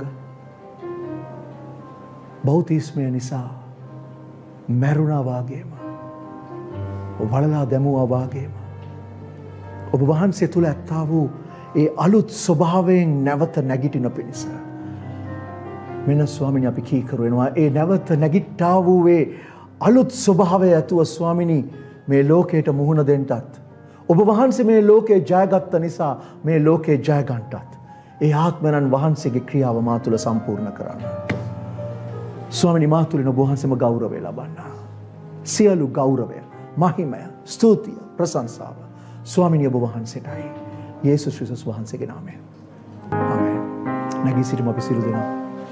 [SPEAKER 4] බෞතිස්මය නිසා මැරුණා වාගේම වලලා දැමුවා වාගේම ඔබ වහන්සේ තුළ ඇත්තා වූ ඒ අලුත් ස්වභාවයෙන් නැවත නැගිටින පිණිස මෙන්න ස්වාමිනී අපි කීකරු වෙනවා. ඒ නැවත නැගිට්ටා වූ ඒ අලුත් ස්වභාවය ඇතුව ස්වාමිනී මේ ලෝකයට මුහුණ දෙන්නටත් ඔබ වහන්සේ මේ ලෝකේ ජයගත්ත නිසා මේ ලෝකේ ජය ගන්නටත් ඒ ආත්මයන් වහන්සේගේ ක්‍රියාව මා තුළ සම්පූර්ණ කරන්න. ස්වාමිනී මා තුළින් ඔබ වහන්සේම ගෞරවය ලබන්න. සියලු ගෞරවය, මහිමය, ස්තුතිය, ප්‍රශංසාව ස්වාමිනී ඔබ වහන්සේටයි. යේසුස් ක්‍රිස්තුස් වහන්සේගේ නාමයෙන්. ආමේන්. නැගී සිටමු අපි සියලු දෙනා.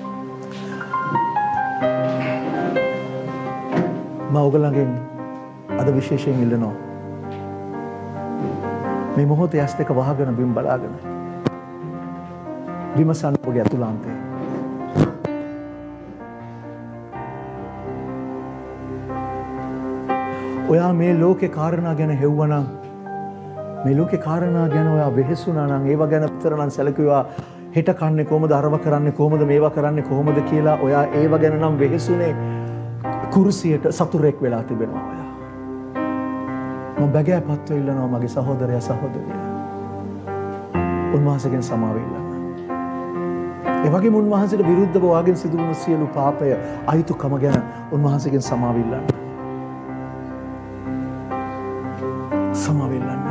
[SPEAKER 4] මම ඔයගොල්ලන්ගෙන් අද විශේෂයෙන් ඉල්ලනවා. මේ මොහොතේ ඇස් දෙක වහගෙන බිම් බලාගෙන විමසන්න ඔබගේ අතුලාන්තේ. ඔයා මේ ලෝකේ කාරණා ගැන හෙව්වනම් මේ ලෝකේ කාරණා ගැන ඔයා වෙහෙසුණා නම් ඒව ගැන විතර නම් සැලකුවා හෙට කන්නේ කොහමද අරව කරන්නේ කොහමද මේවා කරන්නේ කොහමද කියලා ඔයා ඒව ගැන නම් වෙහෙසුනේ කුරුසියට සතුරෙක් වෙලා තිබෙනවා ඔයා. මම බගෑපත්ව ඉල්ලනවා මගේ සහෝදරයා සහෝදරිය. උන්වහන්සේගෙන් සමාව ඉල්ලන්න. ඒ වගේම උන්වහන්සේට විරුද්ධව වාගෙන් සිදු වුණු සියලු පාපය අයිතුකම ගැන උන්වහන්සේගෙන් සමාව ඉල්ලන්න. සමවෙල්ලන්න.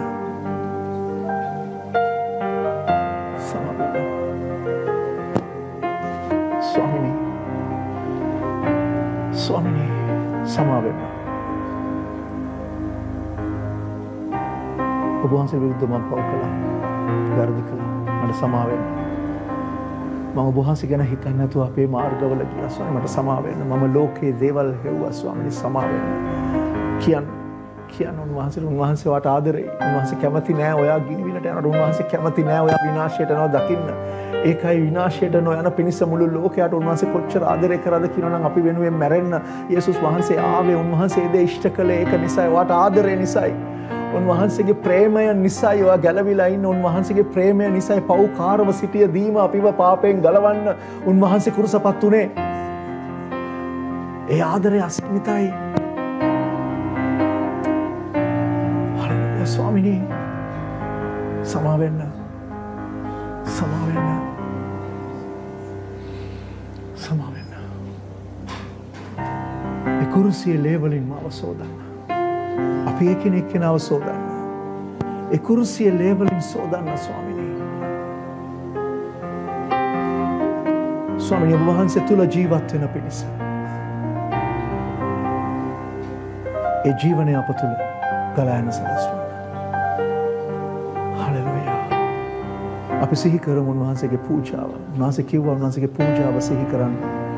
[SPEAKER 4] සමවෙල්ලන්න. ස්වාමිනී. ස්වාමිනී සමාවෙන්න. ඔබ වහන්සේ විරුද්ධව මම පව් කළා. වැරදි කළා. මට සමාවෙන්න. මම ඔබ වහන්සේ ගැන හිතන්නේ නැතුව අපේ මාර්ගවල ගියා ස්වාමී. මට සමාවෙන්න. මම ලෝකේ දේවල් හෙව්වා ස්වාමීනි සමාවෙන්න. කියන්න කියන්න උන්වහන්සේ උන්වහන්සේ වට ආදරේ. උන්වහන්සේ කැමති නෑ ඔයා ගිනිවිලට යනකොට. උන්වහන්සේ කැමති නෑ ඔයා විනාශයට යනවා දකින්න. ඒකයි විනාශයට නොයන පිණිස මුළු ලෝකයට උන්වහන්සේ කොච්චර ආදරය කරාද කියනවා නම් අපි වෙනුවෙන් මැරෙන්න යේසුස් වහන්සේ ආවේ. උන්වහන්සේ දේ ඉෂ්ට කළේ ඒක නිසායි. වට ආදරේ නිසායි. උන්වහන්සේගේ ප්‍රේමය නිසායි ඔයා ගැලවිලා ඉන්න. උන්වහන්සේගේ ප්‍රේමය නිසායි පව්කාරව සිටිය දීම අපිව පාපයෙන් ගලවන්න උන්වහන්සේ කුරුසපත් උනේ. ඒ ආදරය අසීමිතයි. හල්ලුයා ස්වාමිනී සමාවෙන්න. සමාවෙන්න. සමාවෙන්න. ඒ කුරුසියේ ලේවලින් මාව සෝදන්න. අපි එකිනෙක එක්කෙනාව සෝදන්න. ඒ කුරුසියේ ලේවලින් සෝදන්න ස්වාමිනී. ස්වාමිනී ඔබ වහන්සේ තුල ජීවත් වෙන පිණිස. ඒ ජීවනය අප තුල ගලා යන සලස්වන්න. හලෙලූයා. අපි සිහි කරමු උන්වහන්සේගේ පූජාව. උන්වහන්සේ කිව්වා උන්වහන්සේගේ පූජාව සිහි කරන්න.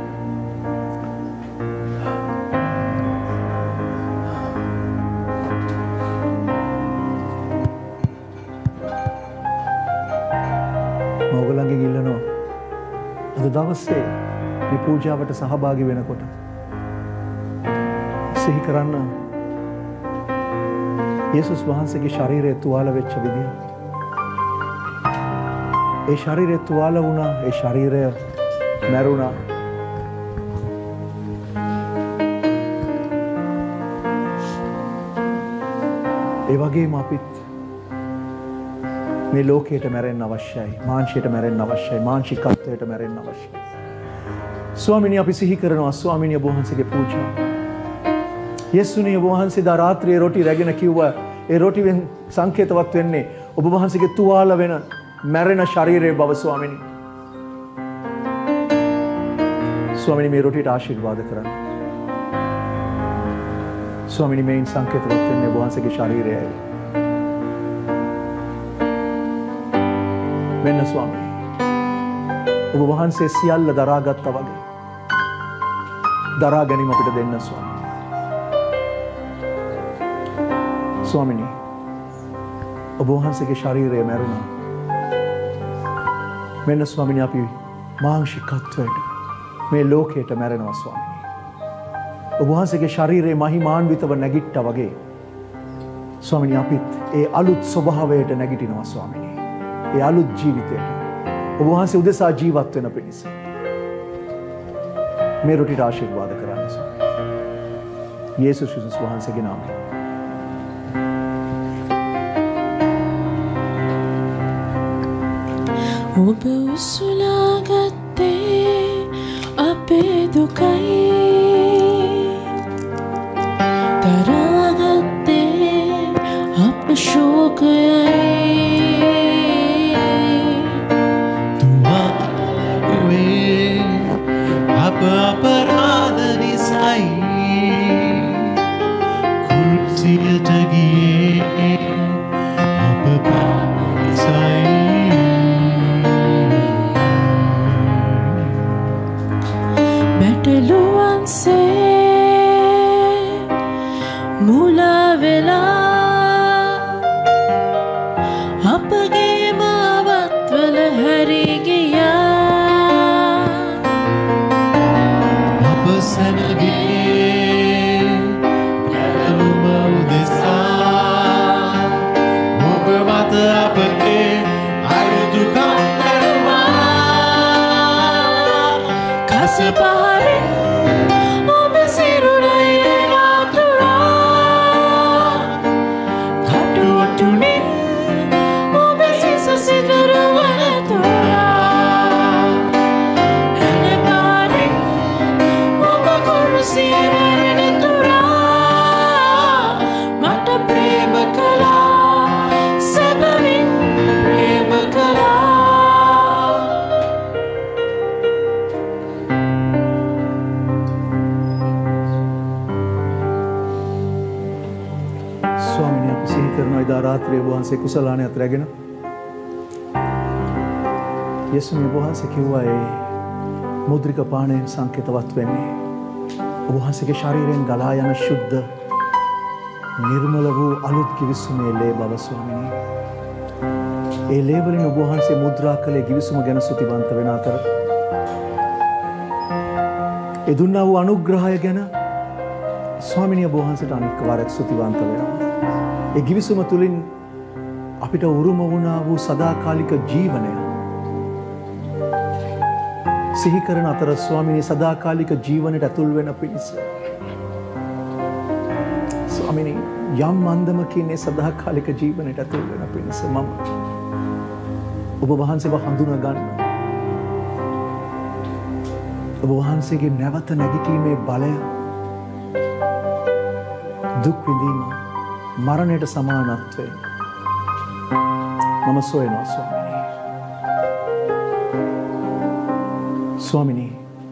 [SPEAKER 4] ඔයගොල්ලන්ගෙන් ඉල්ලනවා අද දවසේ මේ පූජාවට සහභාගී වෙනකොට සිහි කරන්න යේසුස් වහන්සේගේ ශරීරය තුවාල වෙච්ච විදිය. ඒ ශරීරය තුවාල වුණා. ඒ ශරීරය මැරුණා. ඒ වගේම අපිත් මේ ලෝකයට මැරෙන්න අවශ්‍යයි. මාංශයට මැරෙන්න අවශ්‍යයි. මාංශිකත්වයට මැරෙන්න අවශ්‍යයි. ස්වාමිනී අපි සිහි කරනවා ස්වාමිනී ඔබ වහන්සේගේ පූජාව. යේසුනි ඔබ වහන්සේ දා රාත්‍රියේ රොටි රැගෙන කිව්වා ඒ රොටිෙන් සංකේතවත් වෙන්නේ ඔබ වහන්සේගේ තුවාල වෙන මැරෙන ශරීරයේ බව ස්වාමිනී. ස්වාමිනී මේ රොටියට ආශිර්වාද කරන්න. ස්වාමිනී මේන් සංකේතවත් වෙන්නේ ඔබ වහන්සේගේ ශරීරයයි. වෙන්න ස්වාමී ඔබ වහන්සේ සියල්ල දරාගත්තා වගේ දරා ගැනීම අපිට දෙන්න ස්වාමී. ස්වාමිනී ඔබ වහන්සේගේ ශරීරය මැරුණා. වෙන්න ස්වාමිනී අපි මාංශිකත්වයට මේ ලෝකයට මැරෙනවා ස්වාමිනී. ඔබ වහන්සේගේ ශරීරයේ මහිමාන්විතව නැගිට්ටා වගේ ස්වාමිනී අපිත් ඒ අලුත් ස්වභාවයට නැගිටිනවා ස්වාමිනී. ඒ අලුත් ජීවිතයට ඔබ වහන්සේ උදෙසා ජීවත් වෙන පිණිස මේ රොටිට ආශිර්වාද කරන්න ස්වාමී. යේසුස් ක්‍රිස්තුස් වහන්සේගේ නාමයෙන්.
[SPEAKER 3] ඔබ උසුලාගත්තේ අපේ දුකයි දරාගත්තේ අප ශෝකයයි
[SPEAKER 2] අපරාධ නිසයි කුරුසියට ගියේ අප පාප නිසයි
[SPEAKER 3] බැටළුවන්සේ මුලා වෙලා අපගේ මාවත්වල හැරී ගියා. Kasih paharin
[SPEAKER 4] රාත්‍රියේ ඔබ වහන්සේ කුසලානයත් රැගෙන යේසුස් ඔබ වහන්සේ කිව්වා ඒ මුද්‍රික පානයෙන් සංකේතවත් වෙන්නේ ඔබ වහන්සේගේ ශරීරයෙන් ගලා යන ශුද්ධ නිර්මල වූ අලුත් කිවිසුමේ ලේ බව ස්වාමිනී. ඒ ලේ වලින් ඔබ වහන්සේ මුද්‍රා කළේ කිවිසුම ගැන ස්තුතිවන්ත වෙන අතර ඒ දුන්නා වූ අනුග්‍රහය ගැන ස්වාමිනී ඔබ වහන්සේට අනෙක් වරක් ස්තුතිවන්ත වෙනවා. ඒ කිවිසුම තුලින් අපිට උරුම වුණා වූ සදාකාලික ජීවනය සිහි කරන අතර ස්වාමිනී සදාකාලික ජීවනයට ඇතුල් වෙන පිණිස ස්වාමිනී යම් මන්දමකින් ඒ සදාකාලික ජීවනයට ඇතුල් වෙන පිණිස මම ඔබ වහන්සේව හඳුනා ගන්නවා. ඔබ වහන්සේගේ නැවත නැගිටීමේ බලය දුක් විඳීම මරණයට සමානත්වය මම සොයනවා ස්වාමිනී. ස්වාමිනී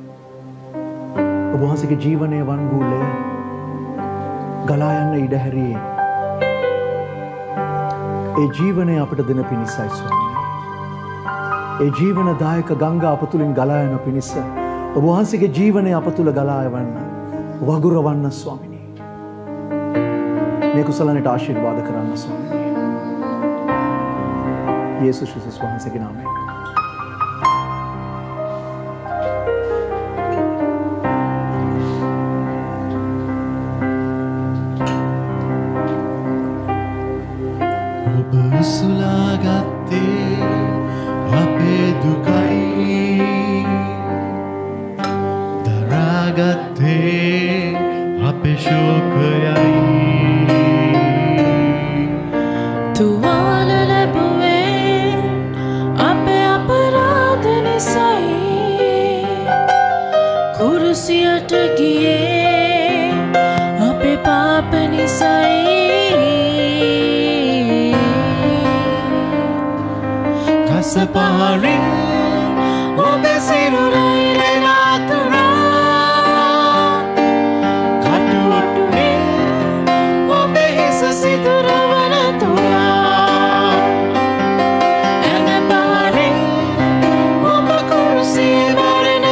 [SPEAKER 4] ඔබ වහන්සේගේ ජීවනයේ වන් වූ ලේ ගලා යන්න ඉඩ හැරියේ ඒ ජීවනය අපට දෙන පිණිසයි ස්වාමිනී. ඒ ජීවනදායක ගංගා අප තුලින් ගලා යන පිණිස ඔබ වහන්සේගේ ජීවනය අප තුල ගලා යවන්න වගුරවන්න ස්වාමිනී. මේ කුසලනට ආශිර්වාද කරන්න ස්වාමිනී. යේසුස් ක්‍රිස්තුස් වහන්සේගේ නාමයෙන්.
[SPEAKER 2] සුලාගත්තේ අපේ දුකයි දරාගත්තේ අපේ ශෝකයයි
[SPEAKER 3] තුවාල ලැබුවේ අපේ අපරාධ නිසයි කුරුසියට ගියේ අපේ පාප නිසයි
[SPEAKER 2] සපහරින් ඔබ සිරුරයිරෙන අතුරා කටුවටුවෙන් ඔබ හිස සිදුරවන තුරා ඇන පහරින් ඔබ කුරුසියේ මරණ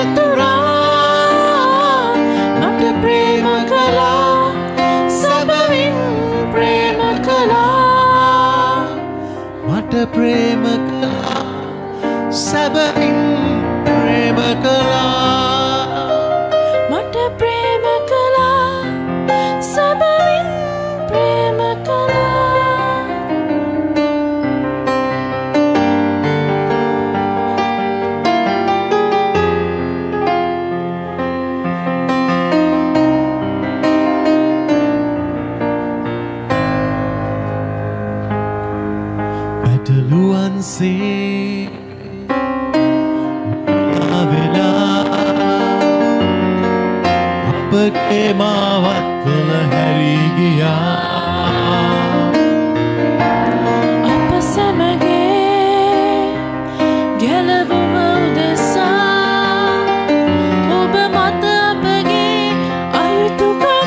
[SPEAKER 2] තුරා මට ප්‍රේම කළා සැබවින් ප්‍රේම කළා මට ප්‍රේම කළා සැබවින් ප්‍රේම කළා
[SPEAKER 3] මට ප්‍රේම කළා සැබවින් ප්‍රේම කළා
[SPEAKER 2] පැටළුවන්සේ අපගේ මාවත්වල හැරී ගියා
[SPEAKER 3] අප සමගේ ගැලවුම උදෙසා ඔබ මත අපගේ අයුතුකම්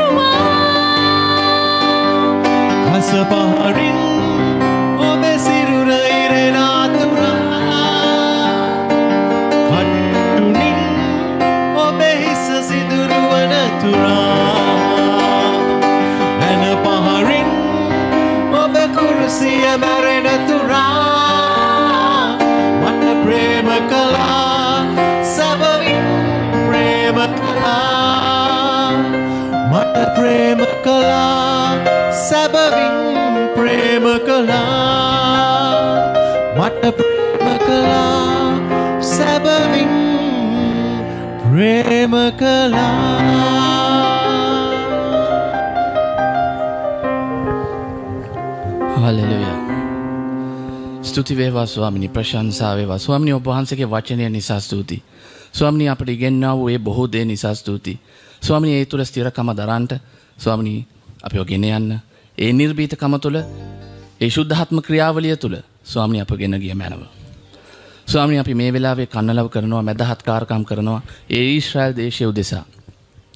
[SPEAKER 3] දැරුවා
[SPEAKER 2] කස පහරින් ඔබ සිරුර ඉරෙන අතුරා කට්ටුනින් ඔබ හිස සිදුරුවන තුරා ඇන පහරින් ඔබ කුරුසිය මැරෙන තුරා මට ප්‍රේම කළා සැබවින් ප්‍රේම කළා මට ප්‍රේම කළා සැබවින් ප්‍රේම කළා මට ප්‍රේම කළා සැබවින් ප්‍රේම කළා
[SPEAKER 6] හලෙලුයා. ස්තුති වේවා ස්වාමිනී, ප්‍රශංසා වේවා ස්වාමිනී. ඔබ වහන්සේගේ වචනය නිසා ස්තුති ස්වාමිනී. අපට ඉගෙන්නා වූ ඒ බොහෝ දේ නිසා ස්තුති ස්වාමිනී. ඒ තුළ ස්ථිරකම දරන්නට ස්වාමිනී අපිව ගෙන යන්න, ඒ නිර්භීතකම තුළ, ඒ ශුද්ධාත්ම ක්‍රියාවලිය තුළ ස්වාමිනී අප ගෙන ගිය මැනව ස්වාමිනී. අපි මේ වෙලාවේ කන්නලව කරනවා, මැදහත් කාර්කම් කරනවා ඒ ඊශ්‍රායල් දේශය උදෙසා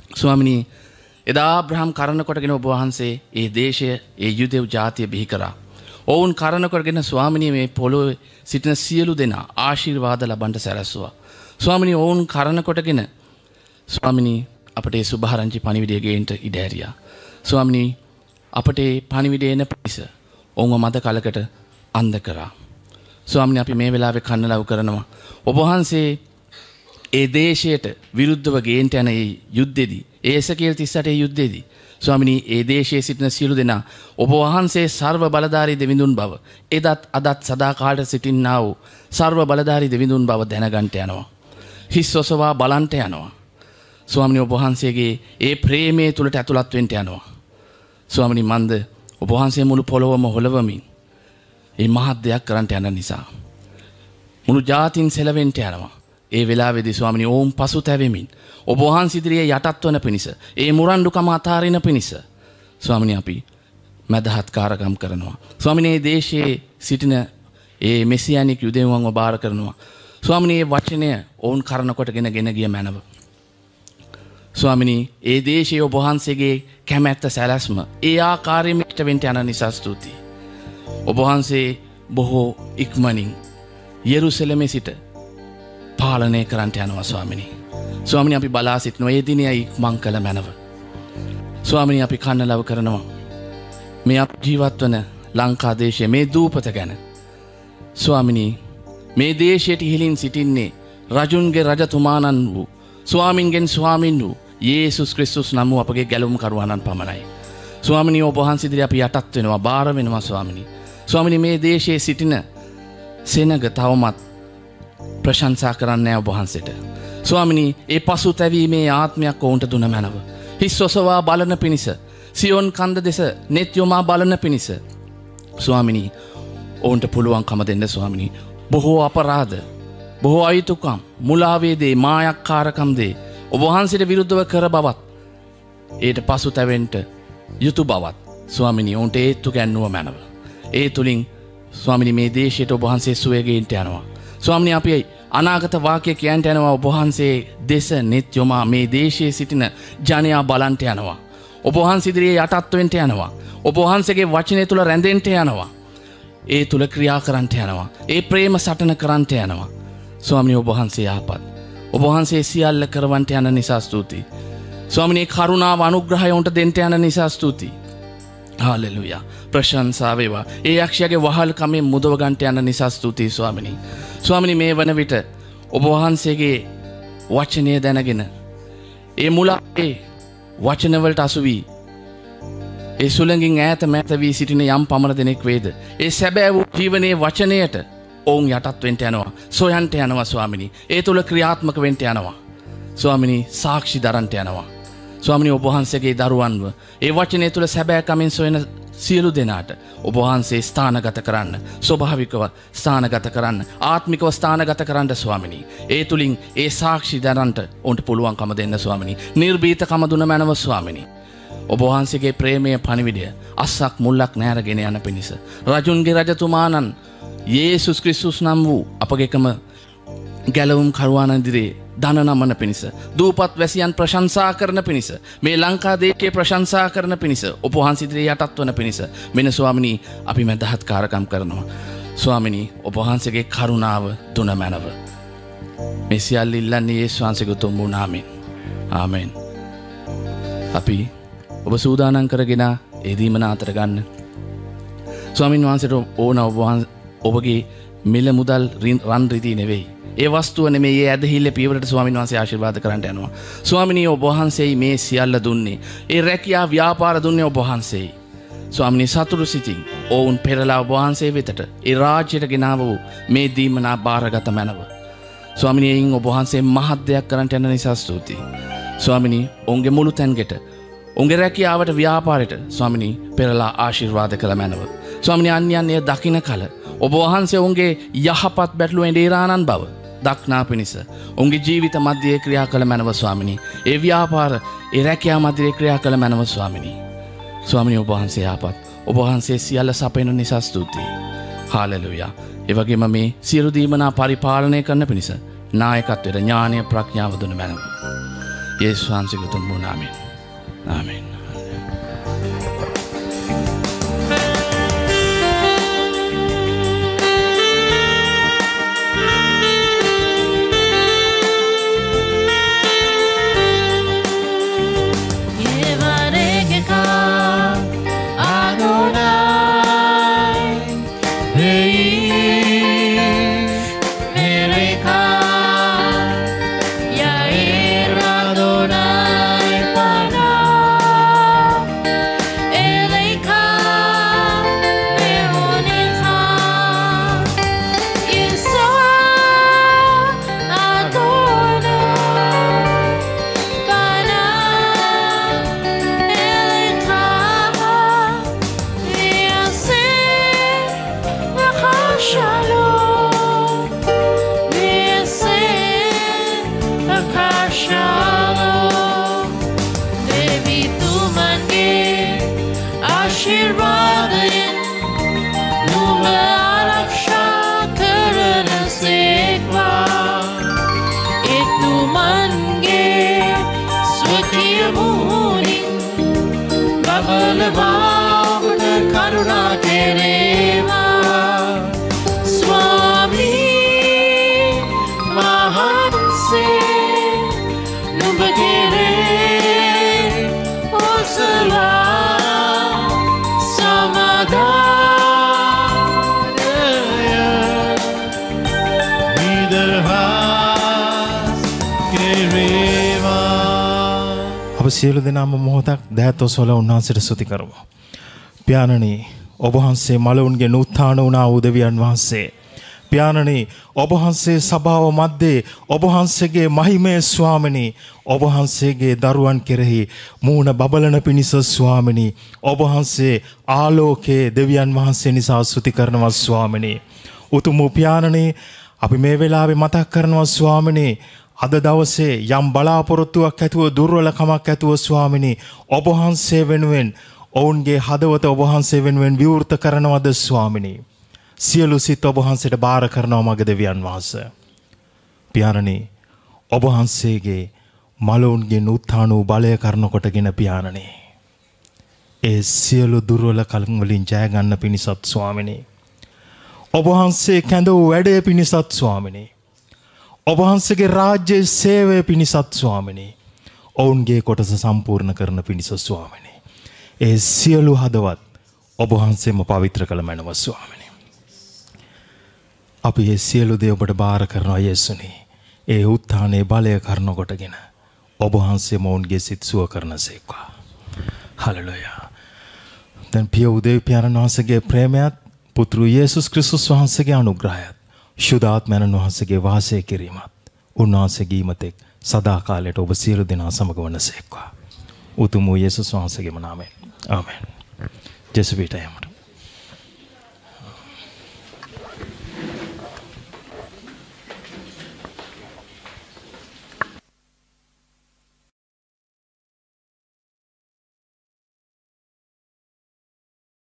[SPEAKER 6] ස්වාමිනී. එදා අබ්‍රහම් කරන කොටගෙන ඔබ වහන්සේ ඒ දේශය, ඒ යුදෙව් ජාතිය බිහි කරා ඔවුන් කරන කරගෙන ස්වාමිනී මේ පොළොවේ සිටින සියලු දෙනා ආශිර්වාද ලබන්න සැලැස්සුවා. ස්වාමිනී ඔවුන් කරන කොටගෙන ස්වාමිනී අපට ඒ සුභාරංචි පණිවිඩය ගේන්න ඉඩ ඇරියා. ස්වාමිනී අපට ඒ පණිවිඩය එන පිස ඔවුන්ව මද කලකට අන්ධ කරා. ස්වාමිනී අපි මේ වෙලාවේ කන්නලව් කරනවා. ඔබ වහන්සේ ඒ දේශයට විරුද්ධව ගේන්ට යන ඒ යුද්ධෙදී ඒ එසකේල් තිස් අටේ යුද්ධෙදී ස්වාමිනී ඒ දේශයේ සිටින සියලු දෙනා ඔබ වහන්සේ සර්ව බලධාරී දෙවිඳුන් බව එදත් අදත් සදාකාලට සිටින්නා වූ සර්ව බලධාරී දෙවිඳුන් බව දැනගන්ට යනවා. හිස් ඔසවා බලන්ට යනවා. ස්වාමිනී ඔබ වහන්සේගේ ඒ ප්‍රේමයේ තුලට ඇතුළත් වෙන්න යනවා. ස්වාමිනී මන්ද ඔබ වහන්සේ මුළු පොළොවම හොලවමින් ඒ මහත් දෙයක් කරන්නට යන නිසා මුළු ජාතින් සෙලවෙන්න යනවා. ඒ වෙලාවේදී ස්වාමිනී ඕම් පසුතැවෙමින් ඔබ වහන්සේ ඉදිරියේ යටත් වන පිණිස ඒ මුරණ්ඩුකම අතාරින පිණිස ස්වාමිනී අපි මදහත් කාර්යක්‍රම කරනවා. ස්වාමිනී මේ දේශයේ සිටින ඒ මෙසියානික් යුදෙවුන්ව බාර කරනවා. ස්වාමිනී මේ වචනය ඕන් කරන කොටගෙන ගෙන ගිය මැනව. ස්වාමිනී ඒ දේශයේ ඔබ වහන්සේගේ කැමැත්ත සැලැස්ම ඒ ආකාරයෙන් ඉෂ්ට වෙන්න යන නිසා ස්තුතියි. ඔබ වහන්සේ බොහෝ ඉක්මනින් යෙරුසලමේ සිට පාලනය කරන්නට යනවා ස්වාමිනී. ස්වාමිනී අපි බලා සිටිනවා ඒ දිනේ ඉක්මන් කළ මැනව. ස්වාමිනී අපි කන්නලව කරනවා මේ අප ජීවත් වන ලංකා දේශයේ මේ දූපත ගැන. ස්වාමිනී මේ දේශයට ඉහළින් සිටින්නේ රජුන්ගේ රජතුමාණන් වූ ස්වාමින්ගෙන් ස්වාමින් වූ යේසුස් ක්‍රිස්තුස් නම් වූ අපගේ ගැලවුම් කරුවාණන් පමණයි. ස්වාමිනී ඔබ වහන්සේ ඉදිරියේ අපි යටත් වෙනවා බාර වෙනවා ස්වාමිනී. ස්වාමිනී මේ දේශයේ සිටින සෙනග තවමත් ප්‍රශංසා කරන්නේ ඔබ වහන්සේට. ස්වාමිනී ඒ පසුතැවීමේ ආත්මයක් ඔවුන්ට දුන මැනව. හිස් ඔසවා බලන පිණිස සියොන් කන්ද දෙස net යොමා බලන පිණිස ස්වාමිනී ඔවුන්ට පුළුවන්කම දෙන්න ස්වාමිනී. බොහෝ අපරාධ බොහෝ අයුතුකම් මුලාවේ දේ මායක්කාරකම් දේ ඔබ වහන්සේට විරුද්ධව කර බවත් ඒට පසුතැවෙන්න යුතු බවත් ස්වාමිනී ඔවුන්ට ඒත්තු ගැන්නුව මැනව. ඒ තුලින් ස්වාමිනී මේ දේශයට ඔබ වහන්සේ සුවය ගේන්නට යනවා. ස්වාමිනී අපි අනාගත වාක්‍ය කියන්ට යනවා ඔබ වහන්සේ දෙස net යොමා මේ දේශයේ සිටින ජනයා බලන්ට යනවා. ඔබ වහන්සේ ඉදිරියේ යටත් වෙන්න යනවා. ඔබ වහන්සේගේ වචනය තුල රැඳෙන්න යනවා. ඒ තුල ක්‍රියා කරන්නට යනවා. ඒ ප්‍රේම සටන කරන්නට යනවා. ස්වාමිනී ඔබ වහන්සේ ආපත්. ඔබ වහන්සේ සියල්ල කරවන්නට යන නිසා ස්තුතියි. ස්වාමිනී කරුණාව අනුග්‍රහය උන්ට දෙන්න යන නිසා ස්තුතියි. හාලෙලූයා. ප්‍රශංසා වේවා. ඒ යක්ෂයාගේ වහල් කමෙන් මුදව ගන්නට යන නිසා ස්තුතියි ස්වාමිනී. ස්වාමිනී මේ වන විට ඔබ වහන්සේගේ වචනය දැනගෙන ඒ මුලාවේ වචන වලට අසු වී ඒ සුළඟින් ඈත මෑත වී සිටින යම් පමණ දෙනෙක් වේද ඒ සැබෑ වූ ජීවනයේ වචනයට ඔවුන් යටත් වෙන්න යනවා. සොයන්ට යනවා ස්වාමිනී. ඒ තුල ක්‍රියාත්මක වෙන්න යනවා. ස්වාමිනී සාක්ෂි දරන්නට යනවා. ස්වාමිනී ඔබ වහන්සේගේ දරුවන්ව ඒ වචනය තුල සැබෑ කමින් සොයන සියලු දෙනාට ඔබ වහන්සේ ස්ථානගත කරන්න, ස්වභාවිකව ස්ථානගත කරන්න, ආත්මිකව ස්ථානගත කරන්න ස්වාමිනී. ඒ තුලින් ඒ සාක්ෂි දරන්නට උන්ට පුළුවන්කම දෙන්න ස්වාමිනී. නිර්භීතකම දුන මැනව ස්වාමිනී. ඔබ වහන්සේගේ ප්‍රේමයේ පණිවිඩය අස්සක් මුල්ලක් නැරගෙන යන පිණිස රජුන්ගේ රජතුමාණන් යේසුස් ක්‍රිස්තුස් නම් වූ අපගේකම ගැලවුම් කරුවාණන් ඉදිරියේ දන නමන පිණිස දූපත් වැසියන් ප්‍රශංසා කරන පිණිස මේ ලංකා දේශයේ ප්‍රශංසා කරන පිණිස ඔබ වහන්සේ ඉදිරියේ යටත් වන පිණිස මෙන්න ස්වාමිනී අපි මදහත් කාර්යක්‍රම කරනවා. ස්වාමිනී ඔබ වහන්සේගේ කරුණාව දුන මැනව. මේ සියල්ල ඉල්ලන්නේ යේසුස් වහන්සේගේ උතුම් වූ නාමයෙන්. ආමෙන්. අපි ඔබ සූදානම් කරගෙන ඒ දීමන අතර ගන්න. ස්වාමින් වහන්සේට ඕන ඔබ ඔබගේ මිල මුදල් රන් රිදී නෙවෙයි. ඒ වස්තුව නෙමෙයි ඒ ඇදහිල්ල පියවරට ස්වාමින් වහන්සේ ආශිර්වාද කරන්නට යනවා. ස්වාමිනී ඔබ වහන්සේයි මේ සියල්ල දුන්නේ. ඒ රැකියා ව්‍යාපාර දුන්නේ ඔබ වහන්සේයි. ස්වාමිනී සතුරු සිතින් ඔවුන් පෙරලා ඔබ වහන්සේ වෙතට ඒ රාජ්‍යයට ගෙනාව වූ මේ දීමනා බාරගත මැනව. ස්වාමිනී එයින් ඔබ වහන්සේ මහත් දෙයක් කරන්නට යන නිසා ස්තුතියි. ස්වාමිනී ඔවුන්ගේ මුළු තැන්ගෙට ඔවුන්ගේ රැකියාවට ව්‍යාපාරයට ස්වාමිනී පෙරලා ආශිර්වාද කළ මැනව. ස්වාමිනී අන්‍යයන් එය දකින්න කල ඔබ වහන්සේ ඔවුන්ගේ යහපත් බැටළුවෙන් දේරානන් බව දක්නා පිණිස ඔවුන්ගේ ජීවිත මධ්‍යයේ ක්‍රියා කළ මැනව ස්වාමිනී. ඒ ව්‍යාපාර ඒ රැකියා මධ්‍යයේ ක්‍රියා කළ මැනව ස්වාමිනී. ස්වාමිනී ඔබ වහන්සේ ආපත් ඔබ වහන්සේ සියල්ල සපයන නිසා ස්තුතියි. හාලෙලූයා. ඒ වගේම මේ සියලු දීමනා පරිපාලනය කරන පිණිස නායකත්වයට ඥානය ප්‍රඥාව දුන මැනව. යේසුස් වහන්සේගේ උතුම් වූ නාමයෙන්. ආමෙන්.
[SPEAKER 3] ආශිර්වාදයෙන් නුඹ ආරක්ෂා කරන සේක්වා එතුමන්ගේ ස්වකීය මුහුණින් බබලවාට කරුණා කෙරේවා ස්වාමී වහන්සේ නුඹ කෙරේ ඔසවා සමාදානය නිදහස් කෙරේවා.
[SPEAKER 5] අප සියලු දෙනාම මොහොතක් දෑත් ඔසවලා උන්වහන්සේට ස්තුති කරමු. පියාණනි ඔබ වහන්සේ මලවුන්ගේ උත්ථාන වුණා උදවියන් වහන්සේ. පියාණනි ඔබ වහන්සේ සභාව මැද්දේ ඔබ වහන්සේගේ මහිමේ ස්වාමිනී ඔබ වහන්සේගේ දරුවන් කෙරෙහි මූණ බබලන පිණිස ස්වාමිනී ඔබ වහන්සේ ආලෝකයේ දෙවියන් වහන්සේ නිසා ස්තුති කරනවා ස්වාමිනී. උතුම් පියාණනි අපි මේ වෙලාවේ මතක් කරනවා ස්වාමිනී අද දවසේ යම් බලාපොරොත්තුවක් ඇතුව දුර්වලකමක් ඇතුව ස්වාමිනී ඔබ වහන්සේ වෙනුවෙන් ඔවුන්ගේ හදවත ඔබ වහන්සේ වෙනුවෙන් විවෘත කරනවද ස්වාමිනී. සියලු සිත් ඔබ වහන්සේට බාර කරනවා මග දෙවියන් වහන්සේ. පියාණනි ඔබ වහන්සේගේ මලවුන්ගේ උත්ථාන වූ බලය කරන කොටගෙන පියාණනි ඒ සියලු දුර්වල කලන් වලින් ජය ගන්න පිණිසත් ස්වාමිනී ඔබ වහන්සේ කැඳ වූ වැඩේ පිණිසත් ස්වාමිනී ඔබ වහන්සේගේ රාජ්‍යයේ සේවය පිණිසත් ස්වාමිනී ඔවුන්ගේ කොටස සම්පූර්ණ කරන පිණිස ස්වාමිනී ඒ සියලු හදවත් ඔබ වහන්සේම පවිත්‍ර කළ මැනව ස්වාමිනී අපි ඒ සියලු දේ ඔබට බාර කරනවා යේසුනි. ඒ උත්ථානයේ බලය කරන කොටගෙන ඔබ වහන්සේ මොවුන්ගේ සිත් සුව කරනසේක්වා. හලෙලූයා. දැන් පිය උදේ පියාණන් වහන්සේගේ ප්‍රේමයත් පුත්‍ර යේසුස් ක්‍රිස්තුස් වහන්සේගේ අනුග්‍රහයත් ශුද්ධාත්මයන් වහන්සේගේ වාසය කිරීමත් උන්වහන්සේගේ ීමතෙක් සදාකාලයට ඔබ සියලු දෙනා සමග වනසේක්වා. උතුම් වූ යේසුස් වහන්සේගේම නාමයෙන්. ආමෙන්. ජේසුස් පිටයමට